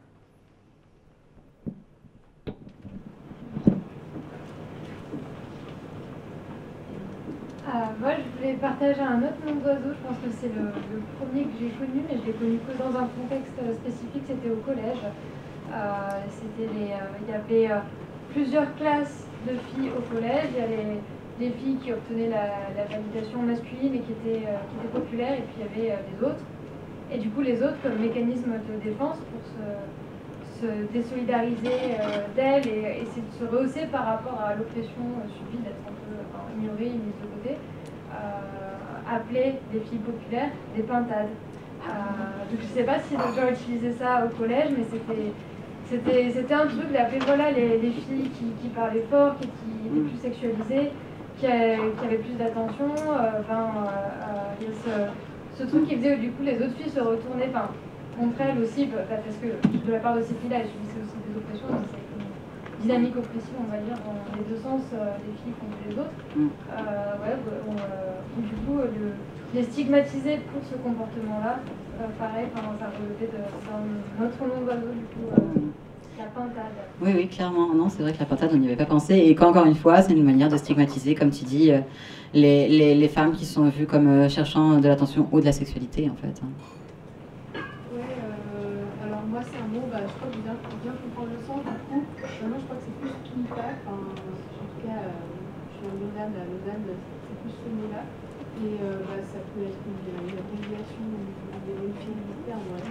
Euh, moi, je voulais partager un autre nom d'oiseau. Je pense que c'est le, le premier que j'ai connu, mais je l'ai connu que dans un contexte spécifique. C'était au collège. Euh, c'était les, euh, il y avait euh, plusieurs classes de filles au collège. Il y a les, les filles qui obtenaient la, la validation masculine et qui étaient, euh, qui étaient populaires, et puis il y avait euh, les autres. Et du coup, les autres, comme mécanisme de défense pour se, se désolidariser euh, d'elles et essayer de se rehausser par rapport à l'oppression euh, subie d'être un peu enfin, ignorée, mise de côté, euh, appelait les filles populaires des pintades. Euh, donc je ne sais pas si les gens utilisaient ça au collège, mais c'était c'était c'était un truc d'appeler voilà les, les filles qui, qui parlaient fort, qui, qui étaient plus sexualisées, qui, a, qui avaient plus d'attention. Euh, enfin, euh, il y a ce, ce truc qui faisait que du coup les autres filles se retournaient, enfin contre elles aussi, parce que de la part de ces filles-là, elles subissaient aussi des oppressions. C'est une dynamique oppressive, on va dire, dans les deux sens, euh, les filles contre les autres. Euh, ouais, on, euh, du coup, le, les stigmatiser pour ce comportement-là, euh, pareil, ça relevait de notre nom d'oiseau, du coup, euh, la pintade. Oui, oui, clairement. Non, c'est vrai que la pintade, on n'y avait pas pensé. Et qu'encore une fois, c'est une manière de stigmatiser, comme tu dis, euh, les, les, les femmes qui sont vues comme euh, cherchant de l'attention ou de la sexualité, en fait. Oui, euh, alors moi, c'est un mot, bah, je crois que bien, bien comprendre le sens, du coup, euh, moi, je crois que c'est plus pinifère, enfin, en tout cas, euh, je suis en Lausanne, à Lausanne, c'est plus ce mot-là. Et euh, bah, ça peut être une, une abréviation des bonnes filles militaires, voilà.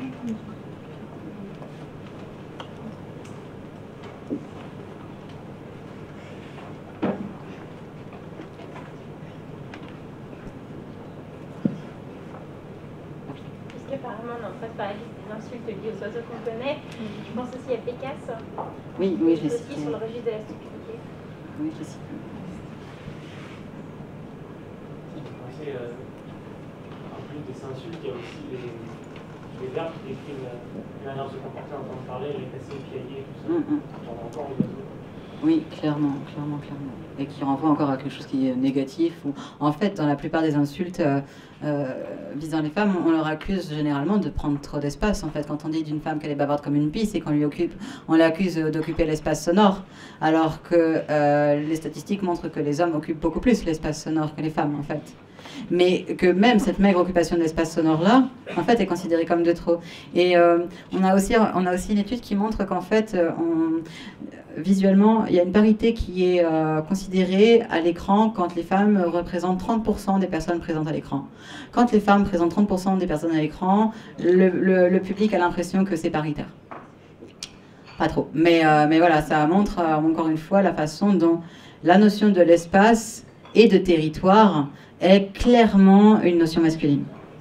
Apparemment, on est en train de parler des insultes liées aux oiseaux qu'on connaît. Je pense aussi à Pécasse. Oui, oui, je l'ai aussi sur le registre de la stupidité. Oui, je l'ai cité. c'est euh, en plus des insultes, il y a aussi les, les verbes qui décrivent la, la manière de se comporter, entendre parler, les casser, piailler, tout ça. Mm-hmm. On a encore les Oui, clairement, clairement, clairement. Et qui renvoie encore à quelque chose qui est négatif. Ou... En fait, dans la plupart des insultes euh, euh, visant les femmes, on leur accuse généralement de prendre trop d'espace. En fait, quand on dit d'une femme qu'elle est bavarde comme une pie, c'est qu'on lui occupe, on l'accuse d'occuper l'espace sonore. Alors que euh, les statistiques montrent que les hommes occupent beaucoup plus l'espace sonore que les femmes, en fait. Mais que même cette maigre occupation de l'espace sonore-là, en fait, est considérée comme de trop. Et euh, on, a aussi, on a aussi une étude qui montre qu'en fait, on, visuellement, il y a une parité qui est euh, considérée à l'écran quand les femmes représentent trente pour cent des personnes présentes à l'écran. Quand les femmes présentent trente pour cent des personnes à l'écran, le, le, le public a l'impression que c'est paritaire. Pas trop. Mais, euh, mais voilà, ça montre euh, encore une fois la façon dont la notion de l'espace et de territoire est clairement une notion masculine.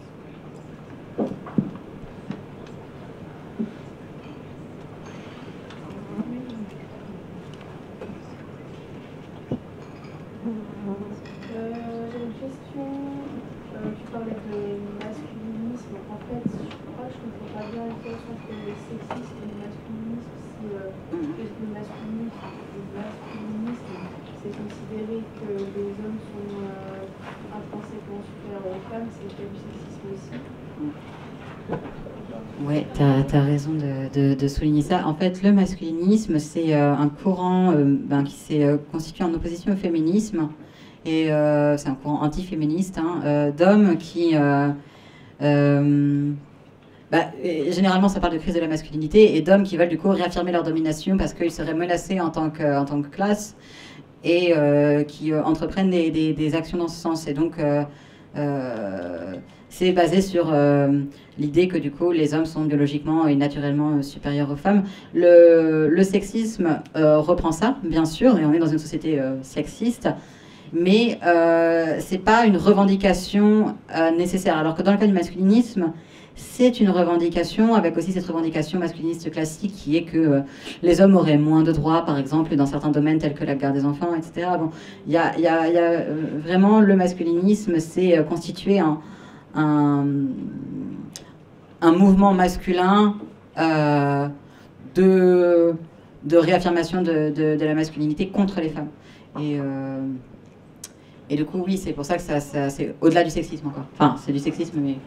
Ouais, tu as raison de, de, de souligner ça. En fait, le masculinisme, c'est euh, un courant euh, ben, qui s'est euh, constitué en opposition au féminisme. Et euh, c'est un courant anti-féministe hein, euh, d'hommes qui... Euh, euh, bah, généralement, ça parle de crise de la masculinité et d'hommes qui veulent du coup réaffirmer leur domination parce qu'ils seraient menacés en tant que, en tant que classe et euh, qui euh, entreprennent des, des, des actions dans ce sens. Et donc... Euh, euh, c'est basé sur euh, l'idée que du coup les hommes sont biologiquement et naturellement euh, supérieurs aux femmes. Le, le sexisme euh, reprend ça, bien sûr, et on est dans une société euh, sexiste, mais euh, c'est pas une revendication euh, nécessaire. Alors que dans le cas du masculinisme, c'est une revendication, avec aussi cette revendication masculiniste classique qui est que euh, les hommes auraient moins de droits, par exemple, dans certains domaines tels que la garde des enfants, et cetera. Bon, il y a, y a, y a euh, vraiment le masculinisme, c'est euh, constitué en Un, un mouvement masculin euh, de, de réaffirmation de, de, de la masculinité contre les femmes. Et, euh, et du coup, oui, c'est pour ça que ça, ça, c'est au-delà du sexisme encore. Enfin, c'est du sexisme, mais...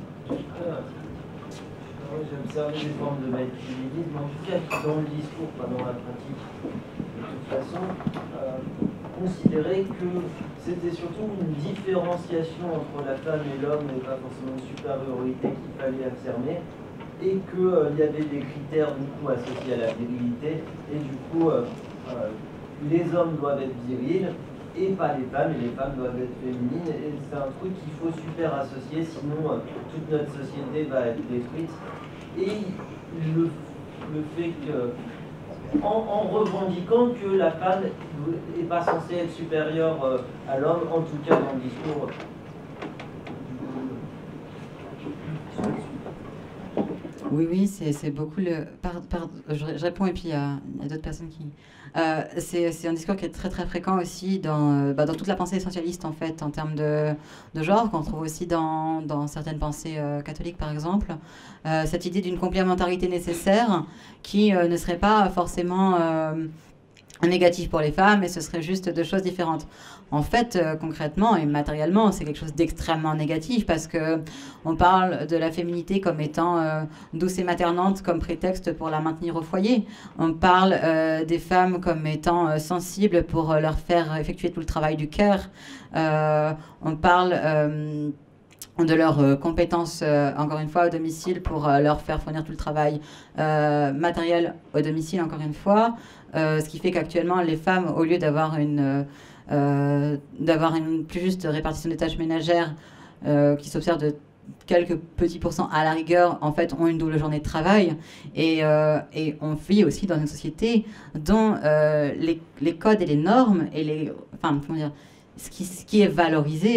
Moi, j'ai observé des formes de masculinisme, en tout cas dans le discours, pas dans la pratique. De toute façon, euh, considérer que c'était surtout une différenciation entre la femme et l'homme et pas forcément une supériorité qu'il fallait affirmer et qu'il euh, y avait des critères du coup associés à la virilité et du coup euh, euh, les hommes doivent être virils et pas les femmes et les femmes doivent être féminines et c'est un truc qu'il faut super associer sinon euh, toute notre société va être détruite et le, le fait que En, en revendiquant que la femme n'est pas censée être supérieure euh, à l'homme, en tout cas dans le discours. Oui, oui, c'est beaucoup le... Par, par, je, je réponds et puis il y a, a d'autres personnes qui... Euh, c'est un discours qui est très très fréquent aussi dans, bah, dans toute la pensée essentialiste en fait, en termes de, de genre, qu'on trouve aussi dans, dans certaines pensées euh, catholiques par exemple. Euh, cette idée d'une complémentarité nécessaire qui euh, ne serait pas forcément euh, négative pour les femmes et ce serait juste deux choses différentes. En fait, euh, concrètement et matériellement, c'est quelque chose d'extrêmement négatif parce que on parle de la féminité comme étant euh, douce et maternante comme prétexte pour la maintenir au foyer. On parle euh, des femmes comme étant euh, sensibles pour euh, leur faire effectuer tout le travail du cœur. Euh, on parle euh, de leurs euh, compétences, euh, encore une fois, au domicile pour euh, leur faire fournir tout le travail euh, matériel au domicile, encore une fois. Euh, ce qui fait qu'actuellement, les femmes, au lieu d'avoir une... Euh, Euh, d'avoir une plus juste répartition des tâches ménagères euh, qui s'observe de quelques petits pourcents à la rigueur, en fait, ont une double journée de travail. Et, euh, et on vit aussi dans une société dont euh, les, les codes et les normes, et les, enfin, comment dire, ce qui, ce qui est valorisé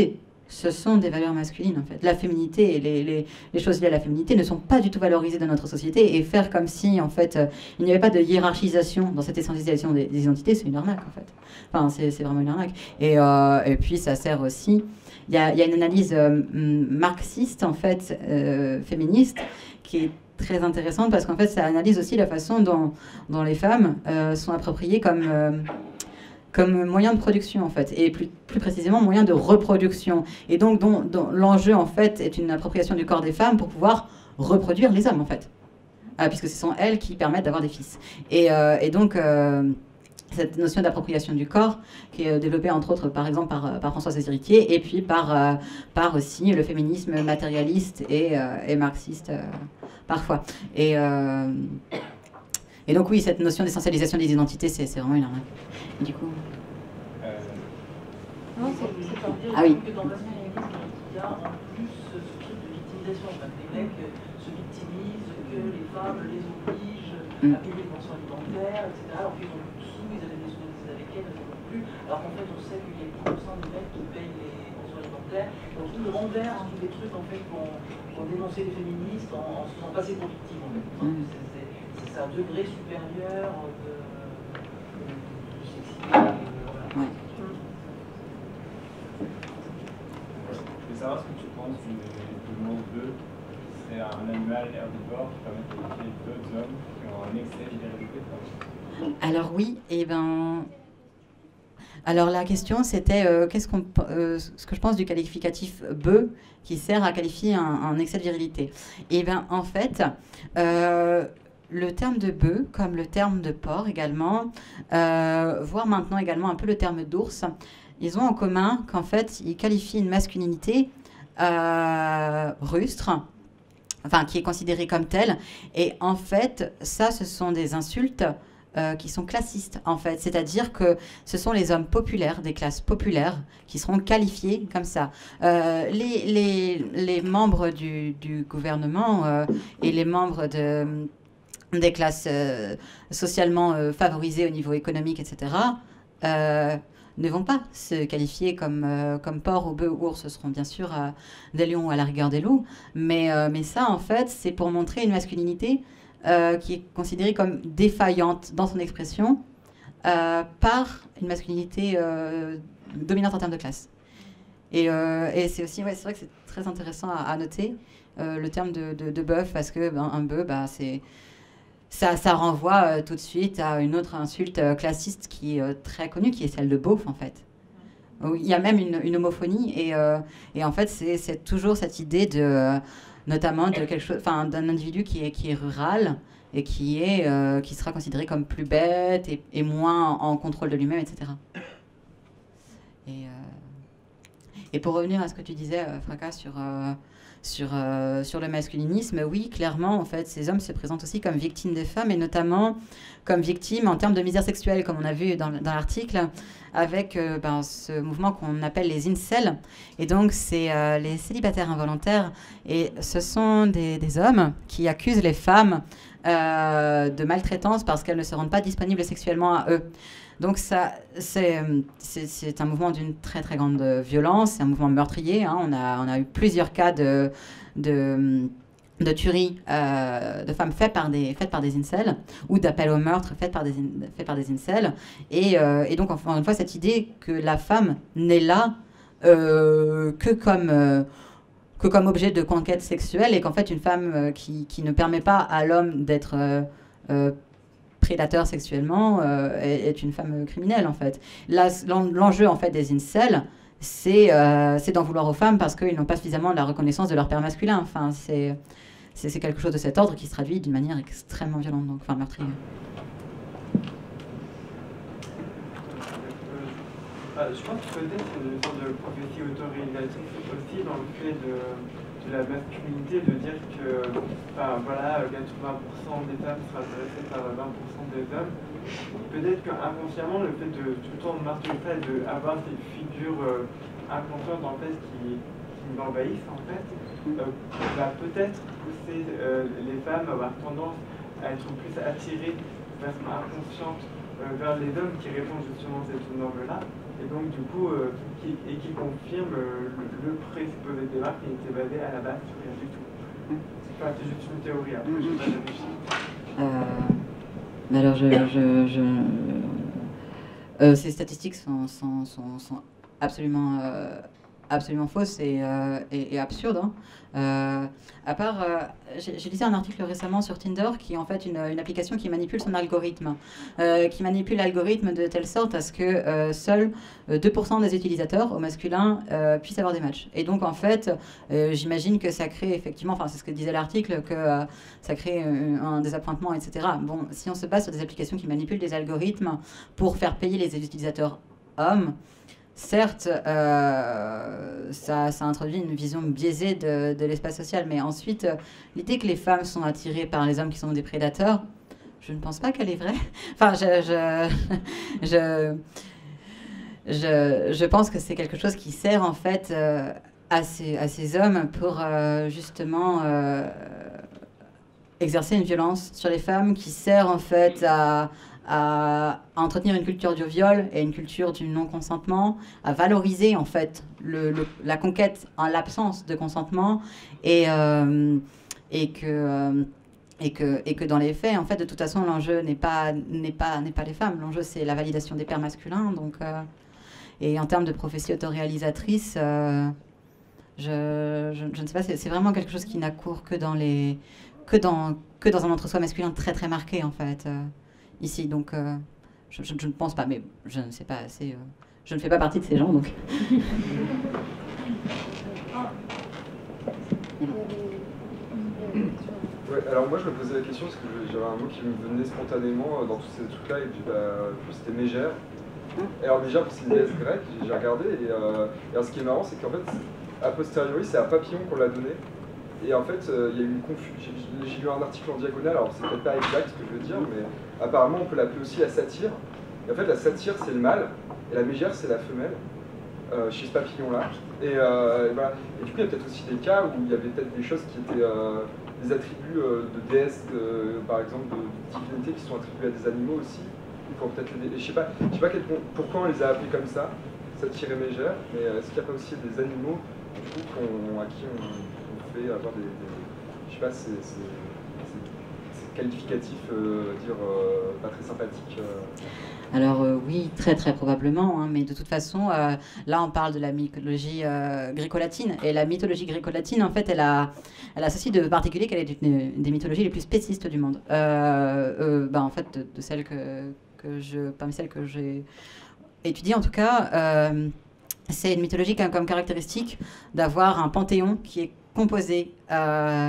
ce sont des valeurs masculines, en fait. La féminité et les, les, les choses liées à la féminité ne sont pas du tout valorisées dans notre société. Et faire comme si, en fait, euh, il n'y avait pas de hiérarchisation dans cette essentialisation des, des identités, c'est une arnaque, en fait. Enfin, c'est, c'est vraiment une arnaque. Et, euh, et puis, ça sert aussi... Il y a, il y a une analyse euh, marxiste, en fait, euh, féministe, qui est très intéressante parce qu'en fait, ça analyse aussi la façon dont, dont les femmes euh, sont appropriées comme... Euh, comme moyen de production, en fait, et plus, plus précisément, moyen de reproduction. Et donc, dont, dont l'enjeu, en fait, est une appropriation du corps des femmes pour pouvoir reproduire les hommes, en fait. Euh, puisque ce sont elles qui permettent d'avoir des fils. Et, euh, et donc, euh, cette notion d'appropriation du corps, qui est développée, entre autres, par exemple, par, par Françoise Héritier, et puis par, euh, par aussi le féminisme matérialiste et, euh, et marxiste, euh, parfois. Et... Euh, Et donc oui, cette notion d'essentialisation des identités, c'est, c'est vraiment une arnaque. Du coup... Euh... Non, c'est, c'est pas dire ah oui. Que dans le masculinisme, il y a en plus ce truc de victimisation. Enfin, les mecs se victimisent, que les femmes les obligent mm. à payer les pensions alimentaires, et cetera. Alors qu'ils ont plus de sous, ils avaient des sous avec elles, ils n'en ont plus. Alors qu'en fait, on sait qu'il y a dix pour cent des mecs qui payent les pensions alimentaires. Donc tout le renverse, tous les trucs en fait qu'on, qu'on dénonçait les féministes en, en se faisant passer pour victimes. En fait. Donc, mm. c'est, c'est, c'est un degré supérieur de, de, de sexisme. Voilà. Ouais. Je veux savoir ce que tu penses du, du mot bœuf, qui serait un animal herbivore qui permet de qualifier d'autres hommes qui ont un excès de virilité. Alors oui, et ben. Alors la question c'était euh, qu'est-ce qu'on, euh, ce que je pense du qualificatif bœuf qui sert à qualifier un, un excès de virilité. Et ben en fait. Euh, Le terme de bœuf, comme le terme de porc également, euh, voire maintenant également un peu le terme d'ours, ils ont en commun qu'en fait, ils qualifient une masculinité euh, rustre, enfin, qui est considérée comme telle. Et en fait, ça, ce sont des insultes euh, qui sont classistes, en fait. C'est-à-dire que ce sont les hommes populaires, des classes populaires, qui seront qualifiés comme ça. Euh, les, les, les membres du, du gouvernement euh, et les membres de... des classes euh, socialement euh, favorisées au niveau économique, et cetera, euh, ne vont pas se qualifier comme, euh, comme porc ou bœuf ou ours. Ce seront bien sûr euh, des lions ou à la rigueur des loups. Mais, euh, mais ça, en fait, c'est pour montrer une masculinité euh, qui est considérée comme défaillante dans son expression euh, par une masculinité euh, dominante en termes de classe. Et, euh, et c'est aussi, ouais, c'est vrai que c'est très intéressant à, à noter euh, le terme de, de, de bœuf, parce que ben, un bœuf, bah, c'est... Ça, ça renvoie euh, tout de suite à une autre insulte euh, classiste qui est euh, très connue, qui est celle de beauf, en fait. Où il y a même une, une homophonie, et, euh, et en fait, c'est, c'est toujours cette idée de, euh, notamment de quelque chose, enfin, d'un individu qui est, qui est rural et qui, est, euh, qui sera considéré comme plus bête et, et moins en, en contrôle de lui-même, et cetera. Et, euh, et pour revenir à ce que tu disais, euh, Fracas, sur... Euh, Sur, euh, sur le masculinisme, oui, clairement, en fait, ces hommes se présentent aussi comme victimes des femmes, et notamment comme victimes en termes de misère sexuelle, comme on a vu dans, dans l'article, avec euh, ben, ce mouvement qu'on appelle les incels. Et donc, c'est euh, les célibataires involontaires, et ce sont des, des hommes qui accusent les femmes euh, de maltraitance parce qu'elles ne se rendent pas disponibles sexuellement à eux. Donc ça, c'est, c'est, c'est un mouvement d'une très très grande violence, c'est un mouvement meurtrier. Hein. On a, on a eu plusieurs cas de, de, de tueries euh, de femmes faites par des, faites par des incels, ou d'appels au meurtre faites par des, faits par des incels. Et, euh, et donc, encore une fois, cette idée que la femme n'est là euh, que comme... Euh, que comme objet de conquête sexuelle, et qu'en fait, une femme euh, qui, qui ne permet pas à l'homme d'être... Euh, euh, prédateur sexuellement euh, est, est une femme criminelle, en fait. Là, l'enjeu, en fait, des incels, c'est, euh, c'est d'en vouloir aux femmes parce qu'ils n'ont pas suffisamment de la reconnaissance de leur père masculin. Enfin, c'est, c'est, c'est quelque chose de cet ordre qui se traduit d'une manière extrêmement violente, donc, enfin, meurtrière. Euh, je pense que peut-être c'est une sorte de prophétie autoréalisatrice aussi dans le fait de, de la masculinité, de dire que enfin, voilà, quatre-vingts pour cent des femmes seraient intéressées par vingt pour cent des hommes. Peut-être qu'inconsciemment, le fait de tout le temps marteler ça et d'avoir ces figures euh, inconscientes en fait qui, qui nous envahissent en fait, euh, va peut-être pousser euh, les femmes à avoir tendance à être plus attirées de façon inconsciente euh, vers les hommes qui répondent justement à cette norme-là, et donc du coup, euh, qui, et qui confirme euh, le, le présupposé de débat qui était basé à la base sur rien du tout. Enfin, c'est juste une théorie, après je sais pas vérifier. Euh, mais alors, je, je, je, euh, ces statistiques sont, sont, sont, sont absolument, euh, absolument fausses et, euh, et, et absurdes. Hein. Euh, à part, euh, j'ai, j'ai lu un article récemment sur Tinder qui est en fait une, une application qui manipule son algorithme, euh, qui manipule l'algorithme de telle sorte à ce que euh, seuls euh, deux pour cent des utilisateurs au masculin euh, puissent avoir des matchs. Et donc en fait, euh, j'imagine que ça crée effectivement, enfin c'est ce que disait l'article, que euh, ça crée un, un désappointement, et cetera. Bon, si on se base sur des applications qui manipulent des algorithmes pour faire payer les utilisateurs hommes, certes, euh, ça, ça introduit une vision biaisée de, de l'espace social, mais ensuite, euh, l'idée que les femmes sont attirées par les hommes qui sont des prédateurs, je ne pense pas qu'elle est vraie. Enfin, je, je, je, je, je pense que c'est quelque chose qui sert en fait euh, à, ces, à ces hommes pour euh, justement euh, exercer une violence sur les femmes, qui sert en fait à... à entretenir une culture du viol et une culture du non-consentement, à valoriser en fait le, le, la conquête en l'absence de consentement, et, euh, et, que, euh, et, que, et que dans les faits, en fait, de toute façon, l'enjeu n'est pas, n'est pas, n'est pas les femmes, l'enjeu c'est la validation des pères masculins. Donc, euh, et en termes de prophétie autoréalisatrice, euh, je, je, je ne sais pas, c'est, c'est vraiment quelque chose qui n'accourt que dans, les, que dans, que dans un entre-soi masculin très très marqué en fait. Euh, ici, donc euh, je, je, je ne pense pas, mais je ne sais pas assez, euh, je ne fais pas partie de ces gens, donc. Ouais, alors moi je me posais la question parce que j'avais un mot qui me venait spontanément dans tous ces trucs-là, et puis bah, c'était mégère. Et alors mégère, c'est une déesse grecque, j'ai regardé, et, euh, et alors, ce qui est marrant, c'est qu'en fait, a posteriori, c'est à Papillon qu'on l'a donné. Et en fait, il euh, y a eu une confusion. J'ai, j'ai lu un article en diagonale, alors c'est peut-être pas exact ce que je veux dire, mais apparemment on peut l'appeler aussi la satire. Et en fait, la satire c'est le mâle, et la mégère c'est la femelle, euh, chez ce papillon-là. Et, euh, et, voilà. Et du coup, il y a peut-être aussi des cas où il y avait peut-être des choses qui étaient euh, des attributs euh, de déesses, de, par exemple, de, de divinités qui sont attribués à des animaux aussi. Pour peut-être les, je sais pas, je sais pas quel, pourquoi on les a appelés comme ça, satire et mégère, mais est-ce qu'il n'y a pas aussi des animaux du coup, qu'on, à qui on avoir des, des je sais pas, c'est, c'est, c'est, c'est qualificatif, euh, dire euh, pas très sympathique. Euh. Alors euh, oui, très très probablement, hein, mais de toute façon, euh, là on parle de la mythologie euh, gréco-latine, et la mythologie gréco-latine, en fait, elle a, elle a ceci de particulier qu'elle est une, une des mythologies les plus spécistes du monde. Euh, euh, bah, en fait, de, de celles que, que je, parmi celles que j'ai étudiées en tout cas, euh, c'est une mythologie qui a comme caractéristique d'avoir un panthéon qui est composé euh,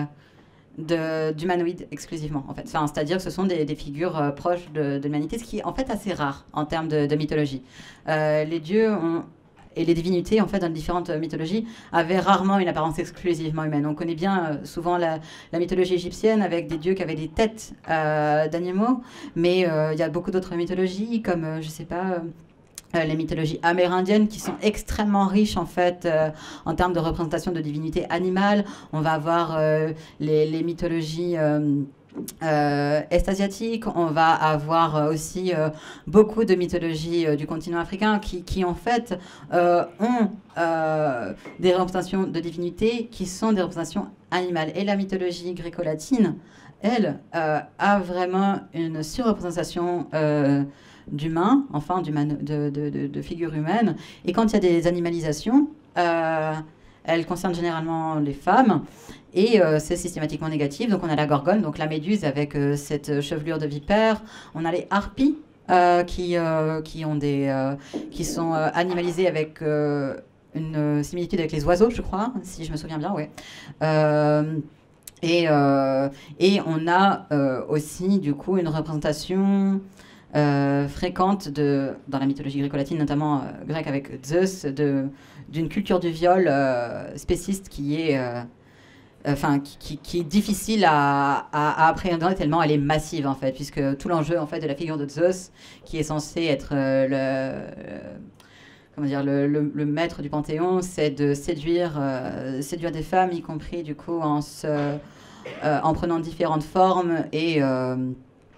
de, d'humanoïdes exclusivement, en fait. Enfin, c'est-à-dire que ce sont des, des figures euh, proches de, de l'humanité, ce qui est en fait assez rare en termes de, de mythologie. Euh, les dieux ont, et les divinités, en fait, dans différentes mythologies, avaient rarement une apparence exclusivement humaine. On connaît bien euh, souvent la, la mythologie égyptienne avec des dieux qui avaient des têtes euh, d'animaux, mais il euh, y a beaucoup d'autres mythologies, comme, euh, je sais pas... Euh, les mythologies amérindiennes qui sont extrêmement riches en fait euh, en termes de représentation de divinités animales. On va avoir euh, les, les mythologies euh, euh, est-asiatiques, on va avoir euh, aussi euh, beaucoup de mythologies euh, du continent africain qui, qui en fait euh, ont euh, des représentations de divinités qui sont des représentations animales. Et la mythologie gréco-latine, elle, euh, a vraiment une surreprésentation euh, d'humains, enfin de, de, de, de figures humaines. Et quand il y a des animalisations, euh, elles concernent généralement les femmes, et euh, c'est systématiquement négatif. Donc on a la gorgone, donc la méduse avec euh, cette chevelure de vipère. On a les harpies euh, qui, euh, qui, ont des, euh, qui sont euh, animalisées avec euh, une similitude avec les oiseaux, je crois, si je me souviens bien, ouais. Euh, et, euh, et on a euh, aussi, du coup, une représentation... Euh, fréquente de, dans la mythologie gréco-latine, notamment euh, grecque avec Zeus, de, d'une culture du viol euh, spéciste qui est, euh, enfin, qui, qui, qui est difficile à, à, à appréhender tellement elle est massive en fait, puisque tout l'enjeu en fait de la figure de Zeus, qui est censé être euh, le, le comment dire le, le, le maître du panthéon, c'est de séduire, euh, séduire des femmes, y compris du coup en se, euh, en prenant différentes formes et euh,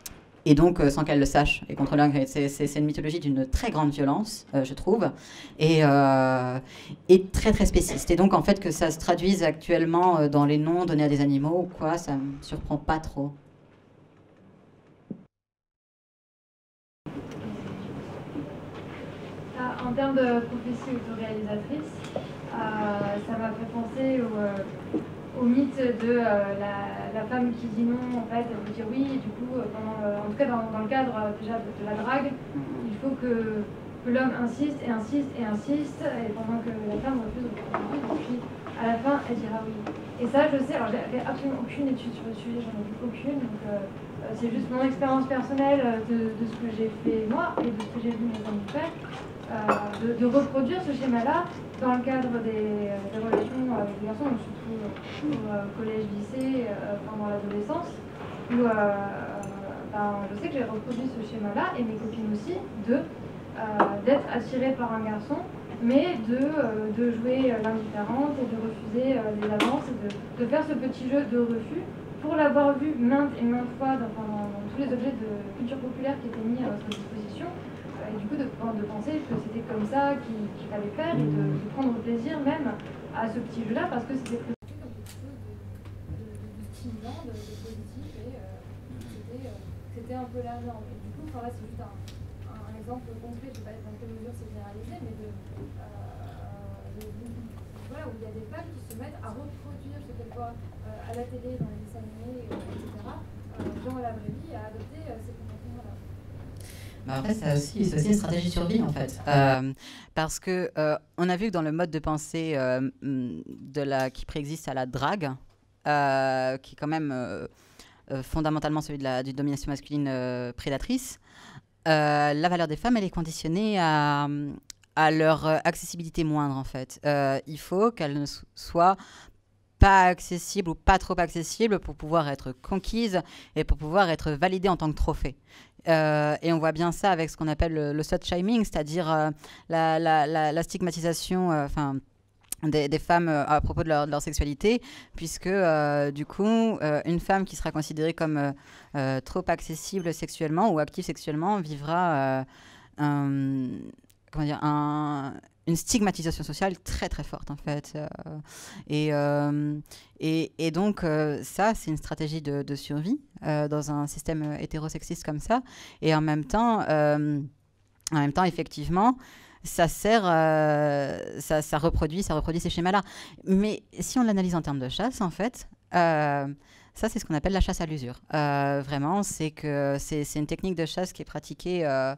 et donc euh, sans qu'elle le sache. Et contre l'un, c'est une mythologie d'une très grande violence, euh, je trouve, et, euh, et très très spéciste. Et donc en fait que ça se traduise actuellement euh, dans les noms donnés à des animaux ou quoi, ça me surprend pas trop. Ah, en termes de prophétie autoréalisatrice, euh, ça m'a fait penser au, euh, au mythe de euh, la, la femme qui dit non, en fait, elle veut dire oui, et du coup, euh, pendant, euh, en tout cas dans, dans le cadre euh, déjà de, de la drague, il faut que, que l'homme insiste et insiste et insiste, et pendant que la femme refuse de prendre oui, et puis à la fin, elle dira oui. Et ça, je sais, alors j'ai fait absolument aucune étude sur le sujet, j'en ai vu aucune, donc euh, c'est juste mon expérience personnelle de, de ce que j'ai fait moi et de ce que j'ai vu mes amis faire. Euh, de, de reproduire ce schéma-là dans le cadre des, des relations avec les garçons, donc surtout au euh, collège, lycée, euh, pendant l'adolescence, où euh, ben, je sais que j'ai reproduit ce schéma-là, et mes copines aussi, de euh, d'être attirées par un garçon, mais de, euh, de jouer l'indifférente et de refuser euh, les avances, et de, de faire ce petit jeu de refus, pour l'avoir vu maintes et maintes fois dans, dans, dans tous les objets de culture populaire qui étaient mis à votre disposition. Et du coup, de, de penser que c'était comme ça qu'il qu'il fallait faire et de, de prendre plaisir même à ce petit jeu-là parce que c'était présenté comme quelque chose de, de, de stimulant, de, de positif et euh, c'était euh, un peu la norme. Et du coup, enfin, là, c'est juste un, un, un exemple concret, je ne sais pas dans quelle mesure c'est généralisé, mais de, euh, de, de, voilà, où il y a des femmes qui se mettent à reproduire ce qu'elles voient euh, à la télé, dans les dessins animés, et cetera, euh, dans la vraie vie, à adopter euh, ces comportements-là. Après, c'est aussi, aussi une stratégie de survie, en fait. Euh, parce que euh, on a vu que dans le mode de pensée euh, de la, qui préexiste à la drague, euh, qui est quand même euh, euh, fondamentalement celui de la du domination masculine euh, prédatrice, euh, la valeur des femmes, elle est conditionnée à, à leur accessibilité moindre, en fait. Euh, il faut qu'elles ne soient pas accessibles ou pas trop accessibles pour pouvoir être conquises et pour pouvoir être validées en tant que trophée. Euh, et on voit bien ça avec ce qu'on appelle le, le slut-shaming, c'est-à-dire euh, la, la, la, la stigmatisation euh, des, des femmes euh, à propos de leur, de leur sexualité, puisque euh, du coup, euh, une femme qui sera considérée comme euh, euh, trop accessible sexuellement ou active sexuellement vivra euh, un, comment dire, un, une stigmatisation sociale très très forte en fait. Euh, et, euh, et, et donc euh, ça, c'est une stratégie de, de survie euh, dans un système hétérosexiste comme ça. Et en même temps, euh, en même temps effectivement, ça sert, euh, ça, ça reproduit, ça reproduit ces schémas-là. Mais si on l'analyse en termes de chasse, en fait, euh, ça c'est ce qu'on appelle la chasse à l'usure. Euh, vraiment, c'est que c'est une technique de chasse qui est pratiquée. Euh,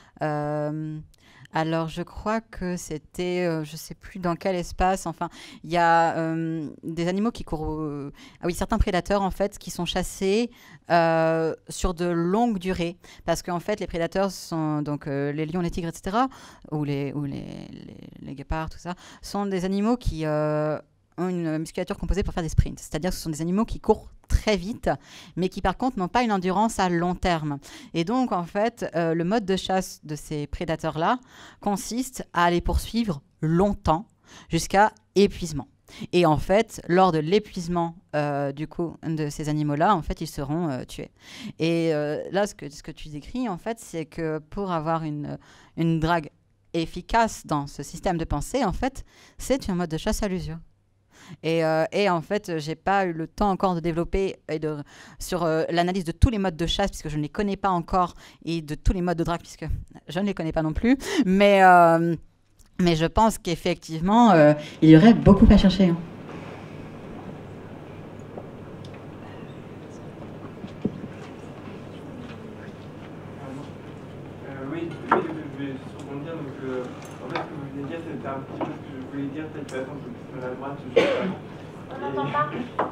euh, Alors, je crois que c'était, euh, je ne sais plus dans quel espace, enfin, il y a euh, des animaux qui courent, euh, ah oui, certains prédateurs, en fait, qui sont chassés euh, sur de longues durées, parce qu'en fait, les prédateurs sont, donc, euh, les lions, les tigres, et cetera, ou les, ou les, les, les guépards, tout ça, sont des animaux qui euh, ont une musculature composée pour faire des sprints, c'est-à-dire que ce sont des animaux qui courent très vite, mais qui par contre n'ont pas une endurance à long terme. Et donc en fait, euh, le mode de chasse de ces prédateurs-là consiste à les poursuivre longtemps jusqu'à épuisement. Et en fait, lors de l'épuisement euh, du coup de ces animaux-là, en fait, ils seront euh, tués. Et euh, là, ce que, ce que tu décris, en fait, c'est que pour avoir une, une drague efficace dans ce système de pensée, en fait, c'est un mode de chasse à l'usure. Et, euh, et en fait, j'ai pas eu le temps encore de développer et de, sur euh, l'analyse de tous les modes de chasse, puisque je ne les connais pas encore, et de tous les modes de drague, puisque je ne les connais pas non plus. Mais, euh, mais je pense qu'effectivement, euh, il y aurait beaucoup à chercher. Hein. Euh, oui, oui, je vais rebondir. Donc, euh, en fait, ce que vous venez de dire, c'était un petit peu ce que je voulais dire, peut-être par exemple, sur la droite, juste avant. On n'entend pas.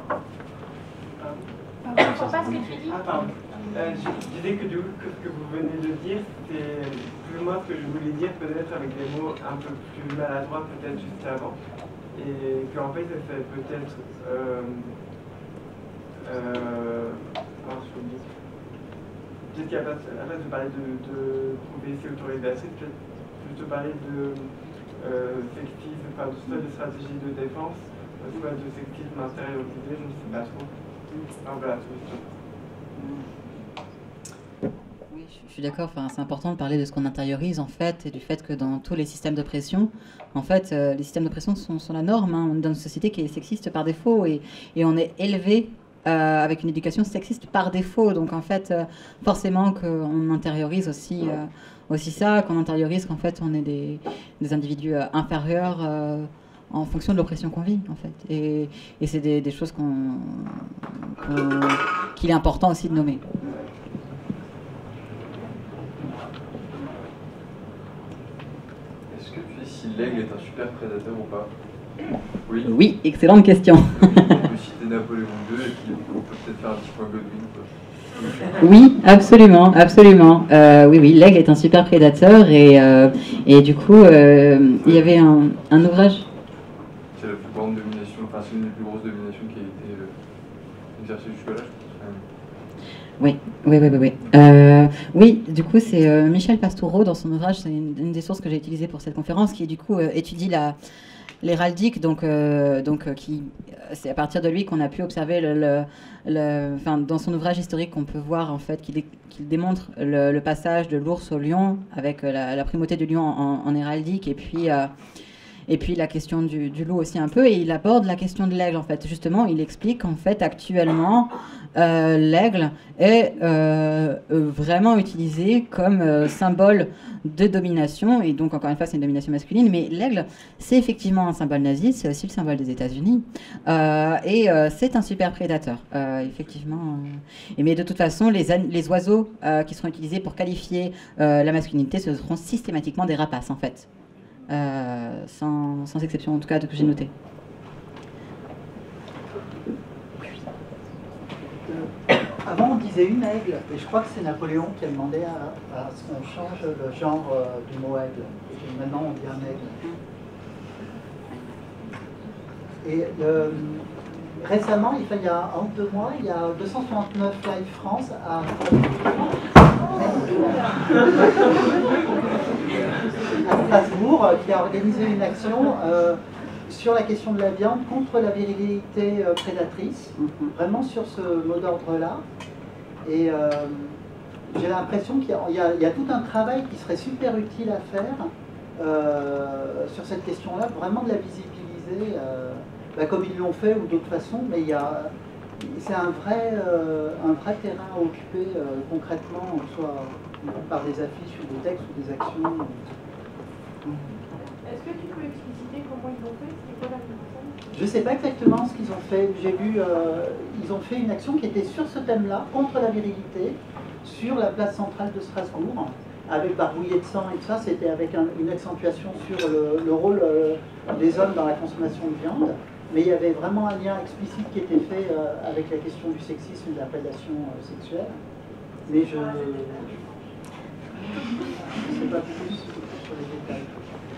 On n'entend pas ce que tu dis. Ah, pardon. Euh, je, je disais que du coup, que ce que vous venez de dire, c'est plus moi ce que je voulais dire, peut-être avec des mots un peu plus maladroits, peut-être juste avant. Et qu'en fait, ça fait peut-être. Euh, euh, oh, je oublie. Peut-être qu'à la place de parler de, de prophétie autorisatrice, peut-être plutôt parler de euh, sexisme, enfin, soit de stratégie de défense, soit de sexisme intériorisé, je ne sais pas trop. Enfin, voilà, c'est tout. je suis d'accord, enfin, c'est important de parler de ce qu'on intériorise en fait, et du fait que dans tous les systèmes de pression, en fait, euh, les systèmes de pression sont, sont la norme. Hein. On est dans une société qui est sexiste par défaut, et, et on est élevé euh, avec une éducation sexiste par défaut. Donc en fait, euh, forcément qu'on intériorise aussi, euh, aussi ça, qu'on intériorise qu'en fait on est des, des individus euh, inférieurs euh, en fonction de l'oppression qu'on vit, en fait. Et, et c'est des, des choses qu'on, qu'on, qu'il est important aussi de nommer. Est-ce que tu sais si l'aigle est un super prédateur ou pas? Oui. Oui, excellente question. On peut citer Napoléon deux et puis on peut peut-être faire un petit point Godwin, quoi. Oui, absolument, absolument. Euh, oui, oui, l'aigle est un super prédateur et, euh, et du coup, euh, il y avait un, un ouvrage. C'est la plus grande domination, enfin c'est une des plus grosses dominations qui a été euh, exercée jusque-là, je pense. Oui, oui, oui, oui. Oui, euh, oui du coup, c'est euh, Michel Pastoureau dans son ouvrage, c'est une, une des sources que j'ai utilisées pour cette conférence, qui du coup euh, étudie la l'héraldique, donc, euh, donc euh, qui, c'est à partir de lui qu'on a pu observer le, le, le, enfin, dans son ouvrage historique qu'on peut voir en fait qu'il, qu'il démontre le, le passage de l'ours au lion avec la, la primauté du lion en, en héraldique et puis euh, et puis la question du, du loup aussi un peu, et il aborde la question de l'aigle en fait. Justement, il explique qu'en fait actuellement euh, l'aigle est euh, euh, vraiment utilisé comme euh, symbole de domination, et donc encore une fois c'est une domination masculine, mais l'aigle c'est effectivement un symbole nazi, c'est aussi le symbole des États-Unis, euh, et euh, c'est un super prédateur, euh, effectivement. Euh, et mais de toute façon, les, les oiseaux euh, qui seront utilisés pour qualifier euh, la masculinité, ce seront systématiquement des rapaces en fait. Euh, sans, sans exception en tout cas de que j'ai noté. Euh, avant on disait une aigle, et je crois que c'est Napoléon qui a demandé à, à ce qu'on change le genre euh, du mot aigle. Et maintenant on dit un aigle. Et euh, récemment, il y a un ou deux mois, il y a deux cent soixante-neuf Live France à à Strasbourg, qui a organisé une action euh, sur la question de la viande contre la virilité euh, prédatrice, mm-hmm. vraiment sur ce mot d'ordre-là. Et euh, j'ai l'impression qu'il y a, il y a, il y a tout un travail qui serait super utile à faire euh, sur cette question-là, vraiment de la visibiliser, euh, bah, comme ils l'ont fait ou d'autres façons, mais il y a, c'est un vrai, euh, un vrai terrain à occuper euh, concrètement, soit par des affiches ou des textes ou des actions. Est-ce que tu peux expliciter comment ils l'ont fait? C'était quoi la raison? Je ne sais pas exactement ce qu'ils ont fait. J'ai vu, euh, ils ont fait une action qui était sur ce thème-là, contre la virilité, sur la place centrale de Strasbourg, avec barbouillé de sang et tout ça. C'était avec un, une accentuation sur le, le rôle euh, des hommes dans la consommation de viande. Mais il y avait vraiment un lien explicite qui était fait euh, avec la question du sexisme et de la prédation euh, sexuelle. Mais je ne sais pas plus sur les détails.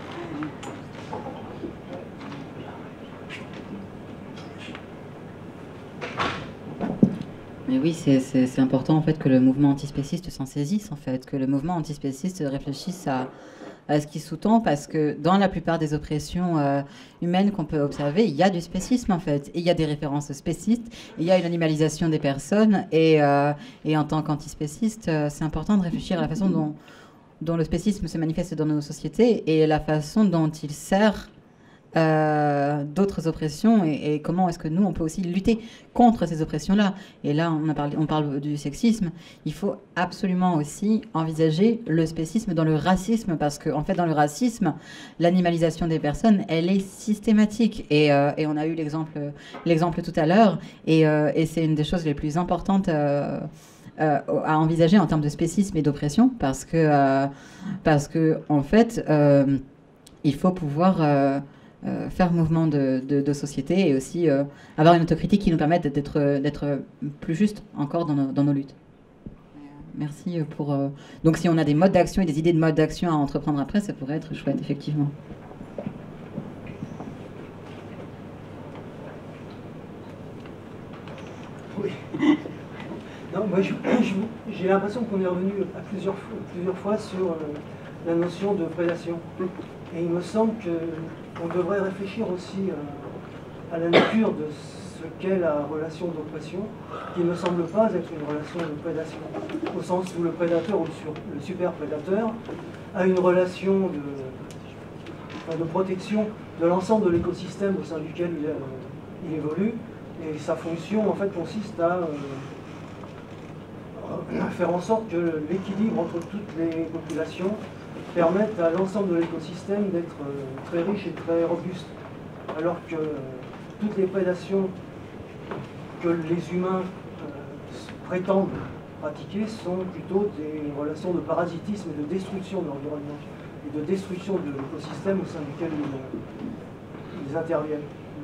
Mais oui, c'est, c'est, c'est important en fait que le mouvement antispéciste s'en saisisse, en fait, que le mouvement antispéciste réfléchisse à, à ce qui sous-tend, parce que dans la plupart des oppressions euh, humaines qu'on peut observer, il y a du spécisme en fait, et il y a des références spécistes, il y a une animalisation des personnes, et, euh, et en tant qu'antispéciste, euh, c'est important de réfléchir à la façon dont, dont le spécisme se manifeste dans nos sociétés et la façon dont il sert Euh, d'autres oppressions, et, et comment est-ce que nous on peut aussi lutter contre ces oppressions-là. Et là on, a parlé, on parle du sexisme, il faut absolument aussi envisager le spécisme dans le racisme, parce qu'en en fait dans le racisme l'animalisation des personnes elle est systématique, et, euh, et on a eu l'exemple, l'exemple tout à l'heure, et, euh, et c'est une des choses les plus importantes euh, euh, à envisager en termes de spécisme et d'oppression, parce que, euh, parce que en fait euh, il faut pouvoir euh, Euh, faire mouvement de, de, de société, et aussi euh, avoir une autocritique qui nous permette d'être, d'être plus juste encore dans nos, dans nos luttes. Merci pour... Euh... Donc si on a des modes d'action et des idées de modes d'action à entreprendre après, ça pourrait être chouette, effectivement. Oui. Non, moi, je, je, j'ai l'impression qu'on est revenu à plusieurs fois, plusieurs fois sur euh, la notion de prédation. Et il me semble qu'on devrait réfléchir aussi euh, à la nature de ce qu'est la relation d'oppression, qui ne semble pas être une relation de prédation, au sens où le prédateur ou le, sur, le super-prédateur a une relation de, enfin, de protection de l'ensemble de l'écosystème au sein duquel il, euh, il évolue, et sa fonction en fait consiste à, euh, à faire en sorte que l'équilibre entre toutes les populations permette à l'ensemble de l'écosystème d'être euh, très riche et très robuste, alors que euh, toutes les prédations que les humains euh, prétendent pratiquer sont plutôt des relations de parasitisme et de destruction de l'environnement et de destruction de l'écosystème au sein duquel ils, ils interviennent.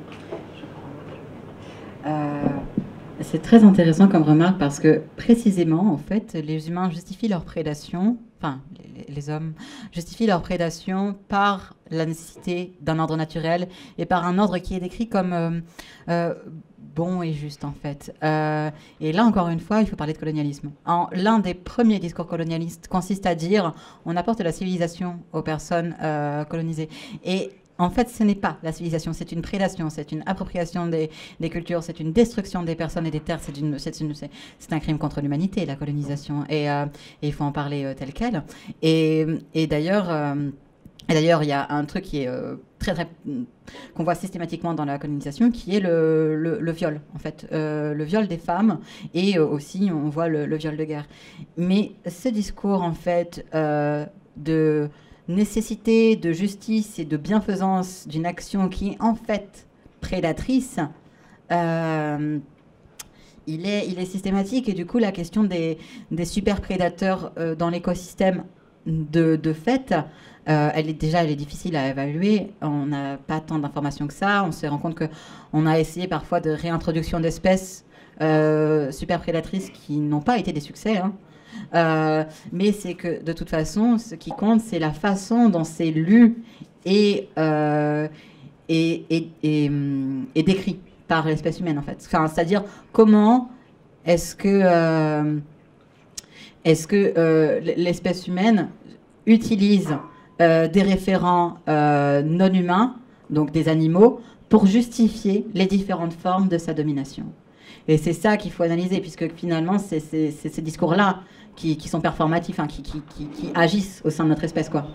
Euh, c'est très intéressant comme remarque parce que précisément, en fait, les humains justifient leur prédation, enfin, les, les hommes justifient leur prédation par la nécessité d'un ordre naturel et par un ordre qui est décrit comme euh, euh, bon et juste, en fait. Euh, et là, encore une fois, il faut parler de colonialisme. En, l'un des premiers discours colonialistes consiste à dire on apporte la civilisation aux personnes euh, colonisées. Et en fait, ce n'est pas la civilisation, c'est une prédation, c'est une appropriation des, des cultures, c'est une destruction des personnes et des terres, c'est, une, c'est, une, c'est, c'est un crime contre l'humanité, la colonisation, et, euh, et il faut en parler euh, tel quel. Et, et d'ailleurs, euh, et d'ailleurs, il y a un truc qui est euh, très, très, qu'on voit systématiquement dans la colonisation, qui est le, le, le viol, en fait, euh, le viol des femmes, et euh, aussi on voit le, le viol de guerre. Mais ce discours, en fait, euh, de nécessité de justice et de bienfaisance d'une action qui est en fait prédatrice, euh, il, est, il est systématique. Et du coup, la question des, des super prédateurs euh, dans l'écosystème de, de fait, euh, elle est déjà elle est difficile à évaluer. On n'a pas tant d'informations que ça. On se rend compte qu'on a essayé parfois de réintroduction d'espèces euh, super prédatrices qui n'ont pas été des succès, hein. Euh, mais c'est que de toute façon, ce qui compte, c'est la façon dont c'est lu et, euh, et, et, et, et décrit par l'espèce humaine, en fait. Enfin, c'est-à-dire comment est-ce que, euh, est-ce que euh, l'espèce humaine utilise euh, des référents euh, non humains, donc des animaux, pour justifier les différentes formes de sa domination. Et c'est ça qu'il faut analyser, puisque finalement, c'est, c'est, c'est ces discours-là qui, qui sont performatifs, hein, qui, qui, qui, qui agissent au sein de notre espèce, quoi.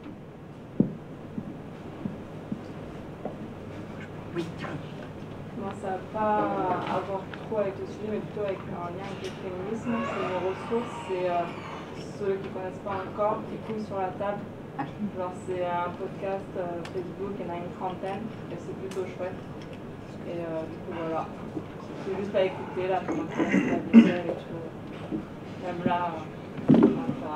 Oui. Moi, ça n'a pas à voir trop avec le sujet, mais plutôt avec un lien avec le féminisme. C'est nos ressources, c'est euh, ceux qui ne connaissent pas encore, qui couillent sur la table. Genre, c'est un podcast euh, Facebook, il y en a une trentaine, et c'est plutôt chouette. Et euh, du coup, voilà. C'est juste à écouter, là, comment ça se passe et tout. Même là, euh, voilà.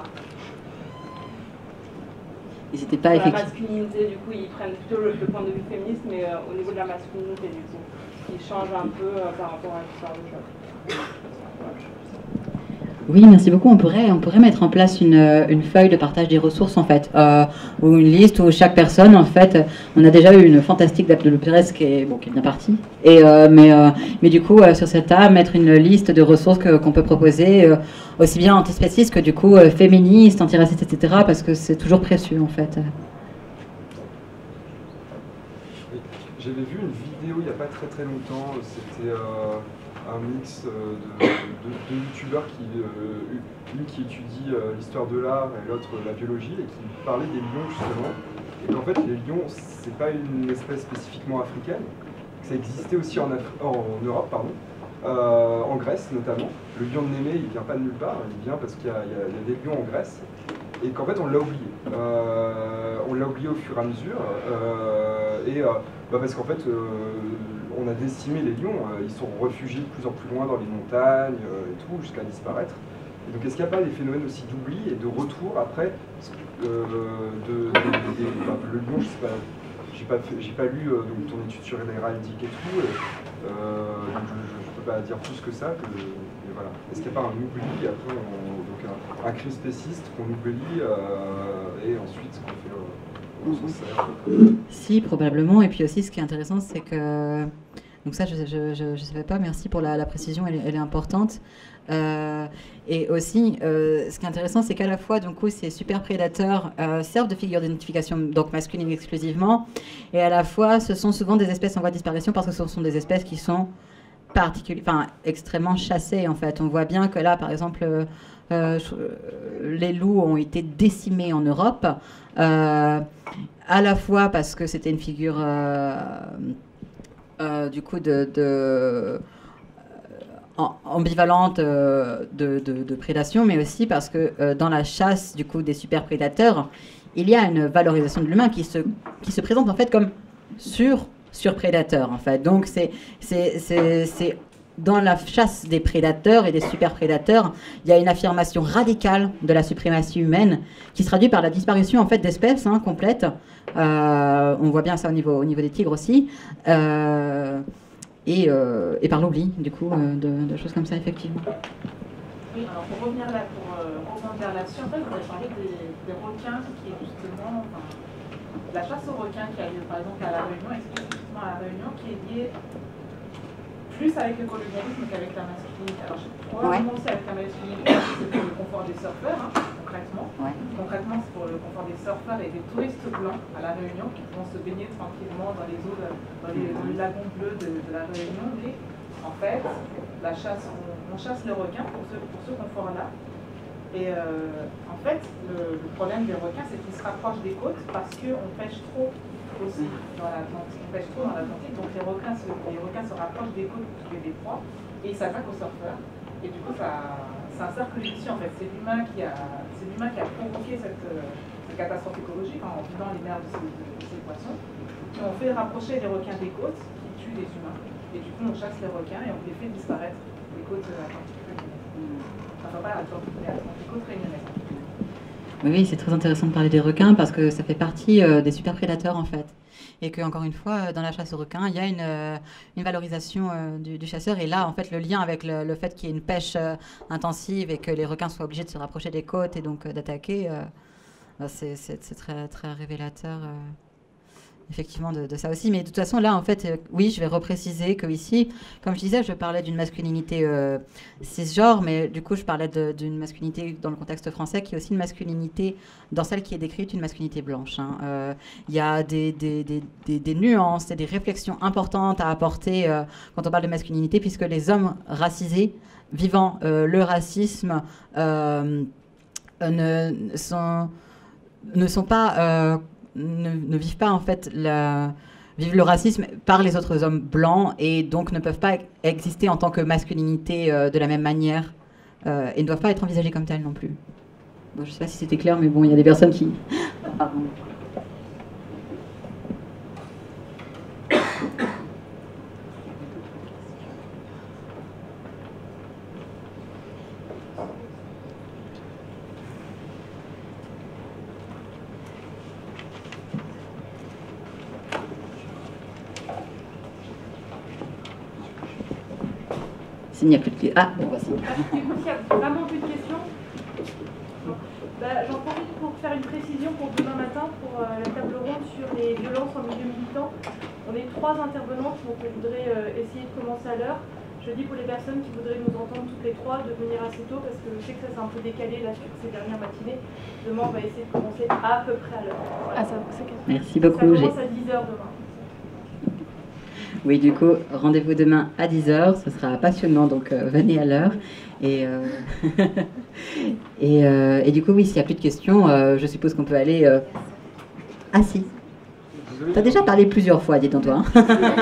Et c'était pas Sur effectif. la masculinité, du coup, ils prennent plutôt le, le point de vue féministe, mais euh, au niveau de la masculinité, du coup, qui change un peu euh, par rapport à l'histoire de choc. Oui, merci beaucoup. On pourrait, on pourrait mettre en place une, une feuille de partage des ressources, en fait, euh, ou une liste où chaque personne, en fait, on a déjà eu une fantastique d'Abdel Pérez qui est, bon, qui est bien partie, et, euh, mais, euh, mais du coup, euh, sur cette table, mettre une liste de ressources que, qu'on peut proposer, euh, aussi bien antispécistes que, du coup, euh, féministes, antiracistes, et cetera, parce que c'est toujours précieux, en fait. J'avais vu une vidéo il n'y a pas très très longtemps, c'était... Euh... un mix euh, de, de, de, de youtubeurs, qui, euh, une qui étudie euh, l'histoire de l'art et l'autre euh, la biologie, et qui parlait des lions justement, et qu'en fait les lions c'est pas une espèce spécifiquement africaine, que ça existait aussi en, Afri- en, en Europe, pardon, euh, en Grèce notamment. Le lion de Némée il vient pas de nulle part, il vient parce qu'il y a, il y a, il y a des lions en Grèce, et qu'en fait on l'a oublié. Euh, on l'a oublié au fur et à mesure, euh, et euh, bah parce qu'en fait euh, on a décimé les lions, euh, ils sont réfugiés de plus en plus loin dans les montagnes euh, et tout, jusqu'à disparaître. Et donc est-ce qu'il n'y a pas des phénomènes aussi d'oubli et de retour après euh, de, de, de, de bah, le lion, je sais pas, j'ai pas, fait, j'ai pas lu euh, donc, ton étude sur l'héraldique et tout, et, euh, donc je, je, je peux pas dire plus que ça, que, mais voilà. Est-ce qu'il n'y a pas un oubli, après on, donc un, un crime spéciste qu'on oublie euh, et ensuite qu'on fait... Euh, Si, probablement. Et puis aussi, ce qui est intéressant, c'est que... Donc ça, je ne savais pas. Merci pour la, la précision, elle, elle est importante. Euh, et aussi, euh, ce qui est intéressant, c'est qu'à la fois, donc, ces super prédateurs euh, servent de figure d'identification, donc masculine exclusivement, et à la fois, ce sont souvent des espèces en voie de disparition parce que ce sont des espèces qui sont particulier, enfin extrêmement chassés en fait. On voit bien que là, par exemple, euh, euh, les loups ont été décimés en Europe, euh, à la fois parce que c'était une figure euh, euh, du coup de, de ambivalente euh, de, de, de prédation, mais aussi parce que euh, dans la chasse du coup des super prédateurs, il y a une valorisation de l'humain qui se, qui se présente en fait comme sur surprédateur en fait. Donc c'est c'est c'est c'est dans la chasse des prédateurs et des super prédateurs, il y a une affirmation radicale de la suprématie humaine qui se traduit par la disparition en fait d'espèces hein, complètes. Euh, on voit bien ça au niveau au niveau des tigres aussi. Euh, Et, euh, et par l'oubli, du coup, euh, de, de choses comme ça, effectivement. Oui, alors pour revenir là, pour euh, rebondir là-dessus, en fait, vous avez parlé des, des requins qui est justement, enfin, la chasse aux requins qui a lieu par exemple à La Réunion, explicitement à La Réunion, qui est liée plus avec le colonialisme qu'avec la masculinité. Alors, je probablement ouais. aussi avec la masculinité, c'est pour le confort des surfeurs, hein, concrètement. Ouais. Concrètement, c'est pour le confort des surfeurs et des touristes blancs à La Réunion qui vont se baigner tranquillement dans les eaux, de, dans, les, dans les lagons bleus de, de La Réunion. Et en fait, la chasse, on, on chasse les requins pour ce, pour ce confort-là. Et euh, en fait, le, le problème des requins, c'est qu'ils se rapprochent des côtes parce qu'on pêche trop aussi dans l'Atlantique. On pêche trop dans l'Atlantique, donc les requins, se, les requins se rapprochent des côtes pour trouver des proies et ils s'attaquent aux surfeurs. Et du coup, ça, c'est un cercle vicieux en fait. C'est l'humain qui a, c'est l'humain qui a provoqué cette, cette catastrophe écologique en vidant les mers de ces, de ces poissons. Et on fait rapprocher les requins des côtes qui tuent les humains. Et du coup, on chasse les requins et on les fait disparaître des côtes atlantiques. Enfin, pas atlantiques, mais des côtes réunionnaises. Oui, c'est très intéressant de parler des requins parce que ça fait partie euh, des super prédateurs en fait. Et que encore une fois, dans la chasse aux requins, il y a une, euh, une valorisation euh, du, du chasseur. Et là, en fait, le lien avec le, le fait qu'il y ait une pêche euh, intensive et que les requins soient obligés de se rapprocher des côtes et donc euh, d'attaquer, euh, c'est, c'est, c'est très, très révélateur. Euh. Effectivement, de, de ça aussi. Mais de toute façon, là, en fait, euh, oui, je vais repréciser que ici, comme je disais, je parlais d'une masculinité euh, cisgenre, mais du coup, je parlais de, d'une masculinité dans le contexte français, qui est aussi une masculinité, dans celle qui est décrite, une masculinité blanche. Il hein. euh, y a des, des, des, des, des nuances et des réflexions importantes à apporter euh, quand on parle de masculinité, puisque les hommes racisés, vivant euh, le racisme, euh, ne, sont, ne sont pas... Euh, Ne, ne vivent pas en fait la, vivent le racisme par les autres hommes blancs et donc ne peuvent pas exister en tant que masculinité euh, de la même manière euh, et ne doivent pas être envisagés comme tels non plus. Bon, je ne sais pas si c'était clair, mais bon, il y a des personnes qui... Pardon. S'il n'y a plus de questions. Ah, bon, voici. Du coup, s'il n'y a vraiment plus de questions, bah, j'en profite pour faire une précision pour demain matin pour euh, la table ronde sur les violences en milieu militant. On est trois intervenantes, donc je voudrais euh, essayer de commencer à l'heure. Je dis pour les personnes qui voudraient nous entendre toutes les trois de venir assez tôt parce que je sais que ça s'est un peu décalé là sur ces dernières matinées. Demain, on va essayer de commencer à peu près à l'heure. Voilà. Ah, ça, c'est Merci beaucoup. Ça commence à dix heures demain. Oui, du coup, rendez-vous demain à dix heures, ce sera passionnant, donc euh, venez à l'heure. Et, euh, et, euh, et du coup, oui, s'il n'y a plus de questions, euh, je suppose qu'on peut aller... Euh... Ah si, tu as déjà parlé plusieurs fois, dis donc toi. Hein.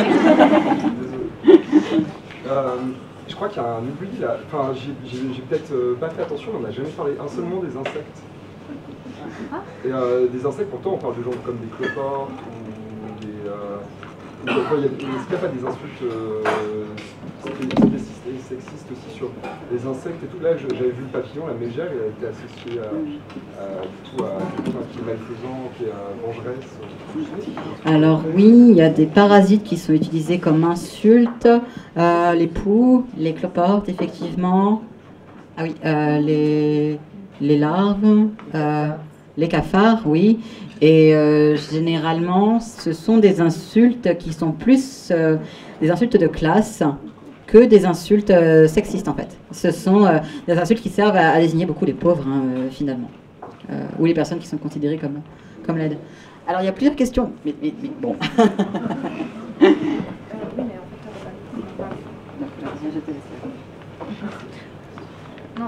euh, je crois qu'il y a un oubli là, enfin j'ai, j'ai, j'ai peut-être euh, pas fait attention, mais on n'a jamais parlé un seul mot des insectes. Et euh, des insectes, pourtant on parle de gens comme des cloportes ou des... Euh, il n'y a pas des insultes euh, spécistes et sexistes aussi sur les insectes et tout. Là, j'avais vu le papillon, la mégère, il a été associé à, à, tout à quelqu'un qui est malfaisant, qui est vengeresse. Alors oui, il y a des parasites qui sont utilisés comme insultes. Euh, les poux, les cloportes, effectivement. Ah oui, euh, les, les larves, euh, les cafards, oui. Et euh, généralement, ce sont des insultes qui sont plus euh, des insultes de classe que des insultes euh, sexistes, en fait. Ce sont euh, des insultes qui servent à, à désigner beaucoup les pauvres, hein, euh, finalement. Euh, ou les personnes qui sont considérées comme, comme laides. Alors, il y a plusieurs questions, mais, mais, mais bon. je te laisse. Non.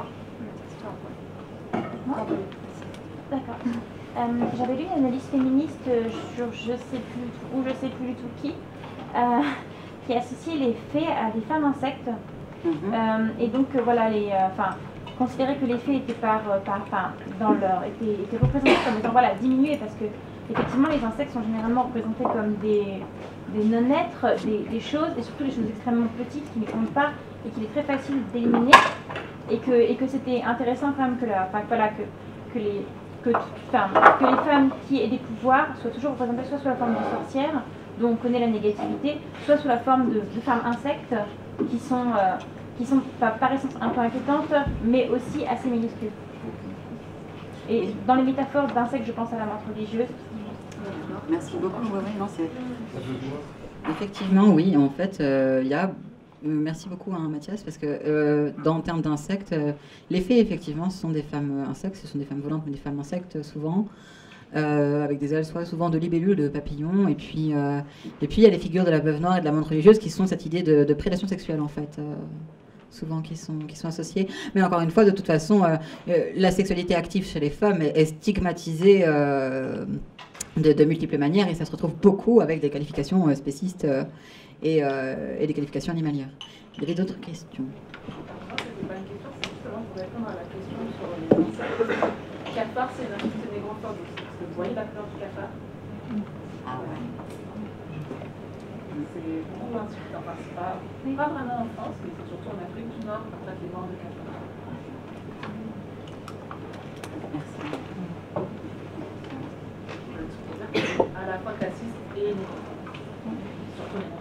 D'accord. Euh, J'avais lu une analyse féministe sur je sais plus où, je sais plus du tout qui, euh, qui associait les fées à des femmes insectes. Mm-hmm. euh, et donc euh, voilà, les, enfin, euh, considérait que les fées étaient par, par, par dans leur, étaient, étaient représentées comme étant voilà diminuées parce que effectivement les insectes sont généralement représentés comme des, des non-êtres, des, des choses et surtout des choses extrêmement petites qui ne comptent pas et qu'il est très facile d'éliminer et que, et que c'était intéressant quand même que la, enfin, voilà que, que les Que, enfin, que les femmes qui aient des pouvoirs soient toujours représentées soit sous la forme de sorcières, dont on connaît la négativité, soit sous la forme de, de femmes insectes, qui sont, euh, qui sont par, par essence un peu inquiétantes, mais aussi assez minuscules. Et dans les métaphores d'insectes, je pense à la menthe religieuse. Merci beaucoup. Oui, oui, non, c'est... Effectivement, oui, en fait, il euh, y a... Merci beaucoup, hein, Mathias, parce que euh, dans le terme d'insectes, euh, les fées, effectivement, ce sont des femmes insectes, ce sont des femmes volantes, mais des femmes insectes, souvent, euh, avec des ailes, soit souvent de libellules, de papillons, et puis euh, et puis il y a les figures de la veuve noire et de la menthe religieuse qui sont cette idée de, de prédation sexuelle, en fait, euh, souvent qui sont, qui sont associées. Mais encore une fois, de toute façon, euh, euh, la sexualité active chez les femmes est, est stigmatisée euh, de, de multiples manières, et ça se retrouve beaucoup avec des qualifications euh, spécistes, euh, Et, euh, et des qualifications animalières. Il y avait d'autres questions. Non, c'était pas une question, c'est justement pour répondre à la question sur les insectes. Cafard, c'est une insulte négrophobe aussi, parce que vous voyez la couleur du cafard. Ah ouais. C'est beaucoup insultant. Enfin, c'est pas, pas vraiment en France, mais c'est surtout en Afrique du Nord qu'on traite les morts de cafard. Merci. À la fois classiste et négrophobe. Surtout négrophobe.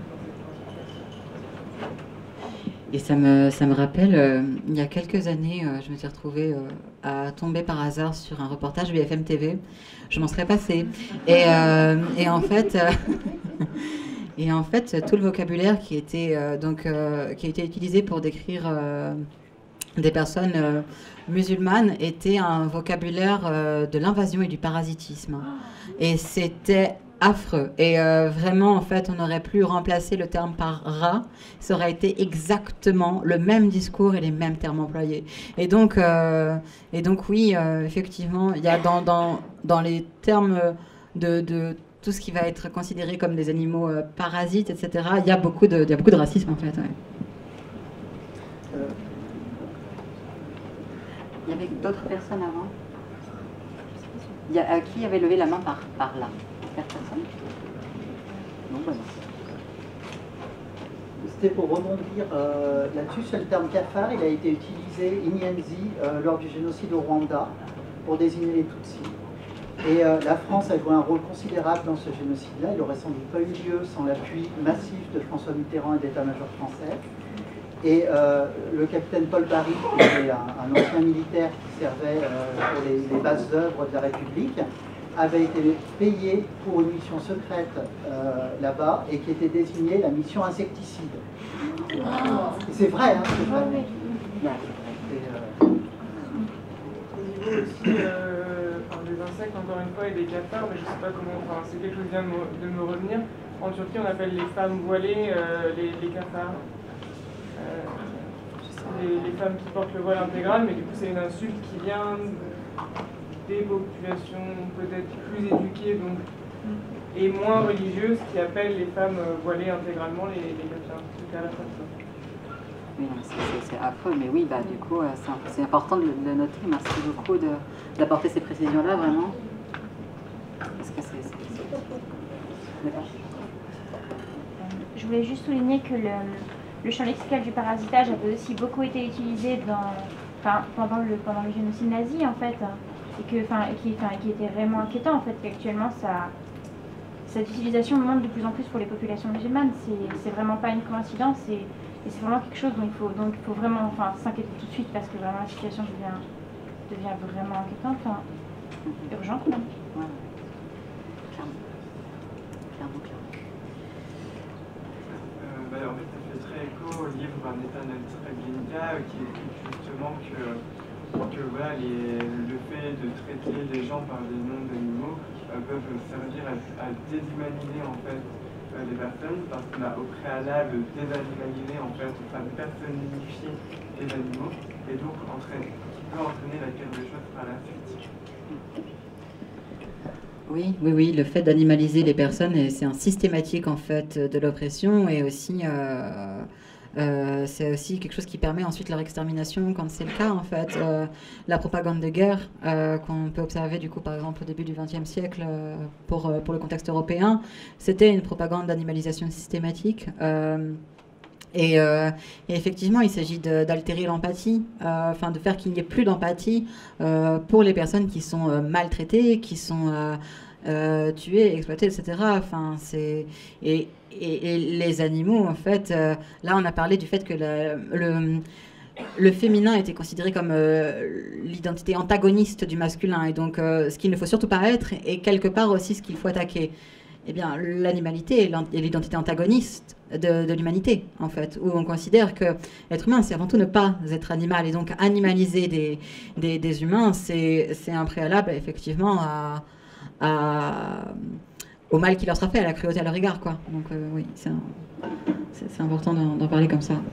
Et ça me, ça me rappelle, euh, il y a quelques années, euh, je me suis retrouvée euh, à tomber par hasard sur un reportage B F M T V. Je m'en serais passée. Et, euh, et, en fait, euh, et en fait, tout le vocabulaire qui, était, euh, donc, euh, qui a été utilisé pour décrire euh, des personnes euh, musulmanes était un vocabulaire euh, de l'invasion et du parasitisme. Et c'était affreux. Et euh, vraiment, en fait, on aurait pu remplacer le terme par rat. Ça aurait été exactement le même discours et les mêmes termes employés. Et donc, euh, et donc oui, euh, effectivement, il y a dans, dans, dans les termes de, de tout ce qui va être considéré comme des animaux euh, parasites, et cetera, il y a beaucoup de, il y a beaucoup de racisme, en fait. Ouais. Euh, il y avait d'autres personnes avant. Il y a, euh, qui avait levé la main par, par là? Personne. Non, bah non. C'était pour rebondir euh, là-dessus sur le terme cafard. Il a été utilisé Inyenzi euh, lors du génocide au Rwanda pour désigner les Tutsis. Et euh, la France a joué un rôle considérable dans ce génocide-là. Il n'aurait sans doute pas eu lieu sans l'appui massif de François Mitterrand et de l'état-major français. Et euh, le capitaine Paul Barry, qui était un, un ancien militaire qui servait euh, pour les, les bases œuvres de la République, avait été payé pour une mission secrète euh, là-bas et qui était désignée la mission insecticide. C'est vrai, hein, c'est vrai. Et, euh... Au niveau aussi euh, enfin, des insectes, encore une fois, et des cafards, mais je ne sais pas comment, enfin, c'est quelque chose qui vient de me, de me revenir. En Turquie, on appelle les femmes voilées euh, les, les cafards. Euh, les, les femmes qui portent le voile intégral, mais du coup, c'est une insulte qui vient des populations peut-être plus éduquées donc, et moins religieuses qui appellent les femmes voilées intégralement les, les cafards. C'est à la fois ça. Oui, c'est affreux, mais oui, bah, du coup, c'est important de le noter. Merci beaucoup d'apporter ces précisions-là, vraiment. Parce que c'est... Je voulais juste souligner que le, le champ lexical du parasitage avait aussi beaucoup été utilisé dans, enfin, pendant, le, pendant le génocide nazi, en fait, et, que, enfin, et qui, enfin, qui était vraiment inquiétant, en fait, qu'actuellement, ça... cette utilisation monte de plus en plus pour les populations musulmanes. C'est vraiment pas une coïncidence et, et c'est vraiment quelque chose dont il faut, donc il faut vraiment enfin, s'inquiéter tout de suite parce que vraiment la situation devient, devient vraiment inquiétante, enfin, urgente même. Ouais. Clairement. Clairement, clairement. Euh, bah, en fait, ça fait très écho au livre Netanel Treblinka qui explique justement que, que voilà, les, le fait de traiter les gens par des noms d'animaux peuvent servir à, à déshumaniser en fait euh, les personnes parce qu'on a au préalable désanimalisé en fait, enfin personnifié les animaux et donc entraîne, qui peut entraîner la pire des choses par la suite. Oui, oui, oui, le fait d'animaliser les personnes, et c'est un systématique en fait de l'oppression et aussi euh, euh, c'est aussi quelque chose qui permet ensuite leur extermination quand c'est le cas en fait. Euh, la propagande de guerre euh, qu'on peut observer du coup par exemple au début du vingtième siècle euh, pour, euh, pour le contexte européen, c'était une propagande d'animalisation systématique. Euh, Et, euh, et effectivement, il s'agit d'altérer l'empathie, euh, enfin de faire qu'il n'y ait plus d'empathie euh, pour les personnes qui sont euh, maltraitées, qui sont euh, euh, tuées, exploitées, et cetera. Enfin, c'est et, et, et les animaux, en fait, euh, là, on a parlé du fait que la, le le féminin était considéré comme euh, l'identité antagoniste du masculin, et donc euh, ce qu'il ne faut surtout pas être, et quelque part aussi ce qu'il faut attaquer. Eh bien, l'animalité est l'identité antagoniste de, de l'humanité, en fait, où on considère que être humain, c'est avant tout ne pas être animal. Et donc, animaliser des, des, des humains, c'est un préalable, effectivement, à, à, au mal qui leur sera fait, à la cruauté à leur égard, quoi. Donc, euh, oui, c'est important d'en parler comme ça.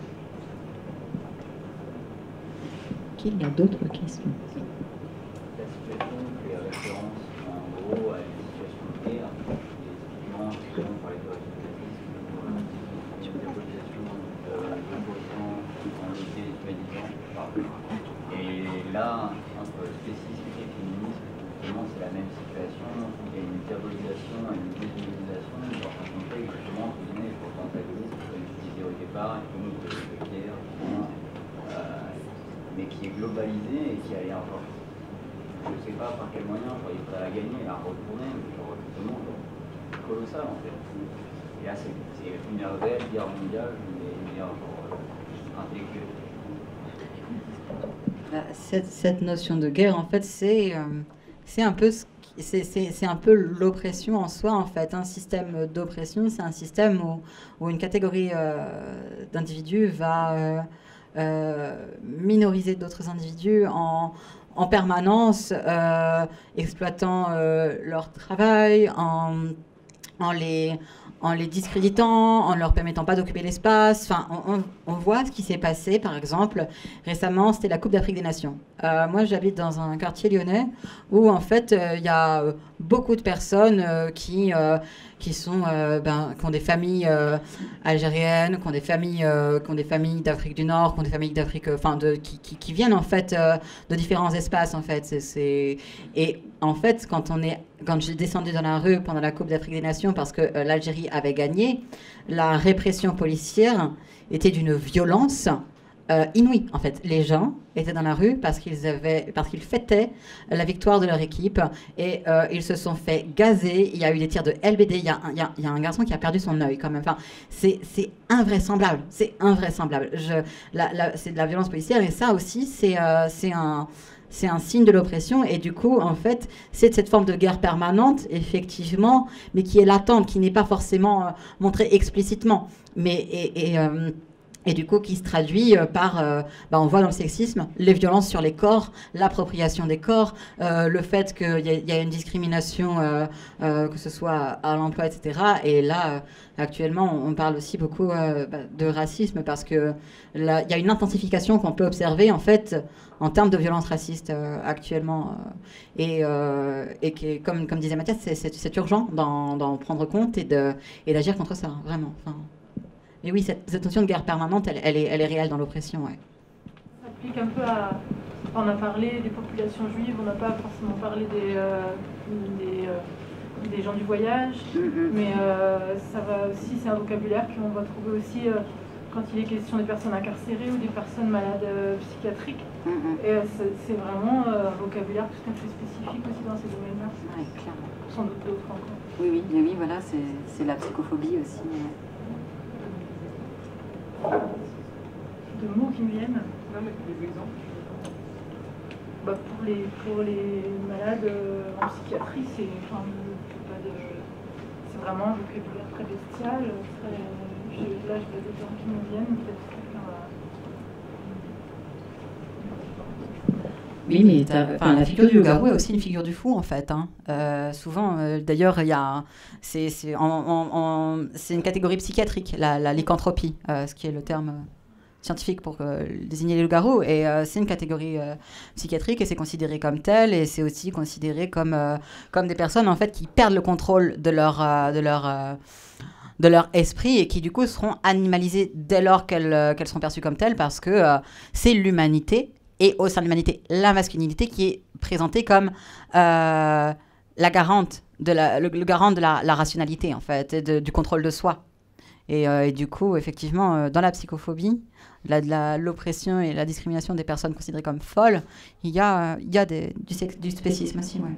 Qu'il y a d'autres questions? La situation fait référence, en gros, à une situation de guerre. On parlait de radicalisme, de diabolisation, d'opposition, en déshumanisant. Et là, entre spécisme et féminisme, justement, c'est la même situation. Il y a une diabolisation et une déshumanisation dans un contexte justement qui venait pour l'antagonisme, comme je disais au départ, une de guerre, euh, mais qui est globalisée et qui a l'air encore, je ne sais pas par quel moyen, il faudrait la gagner, la retourner, mais genre tout le monde. Colossal en fait. Et là, c'est une réelle guerre mondiale, une guerre euh, intellectuelle. Cette, cette notion de guerre, en fait, c'est euh, c'est un peu c'est un peu l'oppression en soi, en fait. Un système d'oppression, c'est un système où, où une catégorie euh, d'individus va euh, euh, minoriser d'autres individus en en permanence, euh, exploitant euh, leur travail, en En les, en les discréditant, en ne leur permettant pas d'occuper l'espace. Enfin, on, on, on voit ce qui s'est passé, par exemple, récemment, c'était la Coupe d'Afrique des Nations. Euh, moi, j'habite dans un quartier lyonnais où, en fait, il euh, y a beaucoup de personnes euh, qui, euh, qui, sont, euh, ben, qui ont des familles euh, algériennes, qui ont des familles, euh, qui ont des familles d'Afrique du Nord, qui ont des familles d'Afrique, enfin, de, qui, qui, qui viennent, en fait, euh, de différents espaces, en fait. C'est, c'est... Et en fait, quand on est, quand j'ai descendu dans la rue pendant la Coupe d'Afrique des Nations parce que euh, l'Algérie avait gagné, la répression policière était d'une violence euh, inouïe. En fait, les gens étaient dans la rue parce qu'ils avaient, parce qu'ils fêtaient la victoire de leur équipe et euh, ils se sont fait gazer. Il y a eu des tirs de L B D. Il y a, il y a, il y a un garçon qui a perdu son œil quand même. Enfin, c'est invraisemblable. C'est invraisemblable. Je, la, la, c'est de la violence policière et ça aussi, c'est euh, c'est un c'est un signe de l'oppression et du coup, en fait, c'est cette forme de guerre permanente, effectivement, mais qui est latente, qui n'est pas forcément euh, montrée explicitement, mais et, et, euh, et du coup qui se traduit euh, par, euh, bah, on voit dans le sexisme, les violences sur les corps, l'appropriation des corps, euh, le fait qu'il y, y a une discrimination, euh, euh, que ce soit à l'emploi, et cetera. Et là, euh, actuellement, on parle aussi beaucoup euh, bah, de racisme parce que là, il y a une intensification qu'on peut observer, en fait, en termes de violence raciste euh, actuellement. Euh, et, euh, et qui, comme, comme disait Mathias, c'est urgent d'en prendre compte et d'agir contre ça, vraiment. Enfin, mais oui, cette, cette notion de guerre permanente, elle, elle, est, elle est réelle dans l'oppression. Ouais. Ça applique un peu à... On a parlé des populations juives, on n'a pas forcément parlé des, euh, des, euh, des gens du voyage, mm-hmm. mais euh, ça va aussi, c'est un vocabulaire qu'on va trouver aussi... Euh, quand il est question des personnes incarcérées ou des personnes malades euh, psychiatriques. Mm-hmm. Et euh, c'est vraiment euh, un vocabulaire tout à fait spécifique aussi dans ces domaines-là. Oui, clairement. Sans doute d'autres encore. Oui, oui, mais oui, voilà, c'est la psychophobie aussi. Ouais. De mots qui me viennent. Non, mais des exemples. Bah, pour, les, pour les malades euh, en psychiatrie, c'est enfin, vraiment un vocabulaire très bestial, très... Là, je vois des gens qui me viennent, peut-être quelqu'un va... Oui, mais enfin, la figure du loup-garou est aussi une figure du fou, en fait. Hein. Euh, souvent, euh, d'ailleurs, il y a, c'est, c'est, en, en, en, c'est une catégorie psychiatrique, la, la lycanthropie, euh, ce qui est le terme euh, scientifique pour euh, désigner les loups-garous. Et euh, c'est une catégorie euh, psychiatrique et c'est considéré comme tel. Et c'est aussi considéré comme, euh, comme des personnes, en fait, qui perdent le contrôle de leur... Euh, de leur euh, de leur esprit et qui du coup seront animalisées dès lors qu'elles, euh, qu'elles seront perçues comme telles parce que euh, c'est l'humanité et au sein de l'humanité la masculinité qui est présentée comme euh, la garante de la, le, le garant de la, la rationalité en fait et de, du contrôle de soi et, euh, et du coup effectivement euh, dans la psychophobie la, la, l'oppression et la discrimination des personnes considérées comme folles il y a, il y a des, du, sex, du spécisme aussi ouais.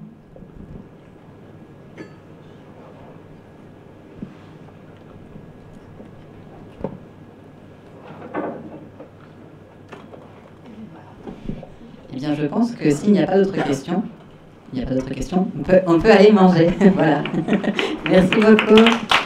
Eh bien, je pense que s'il n'y a pas d'autres questions, il n'y a pas d'autres questions, on peut, on peut aller manger. Voilà. Merci beaucoup.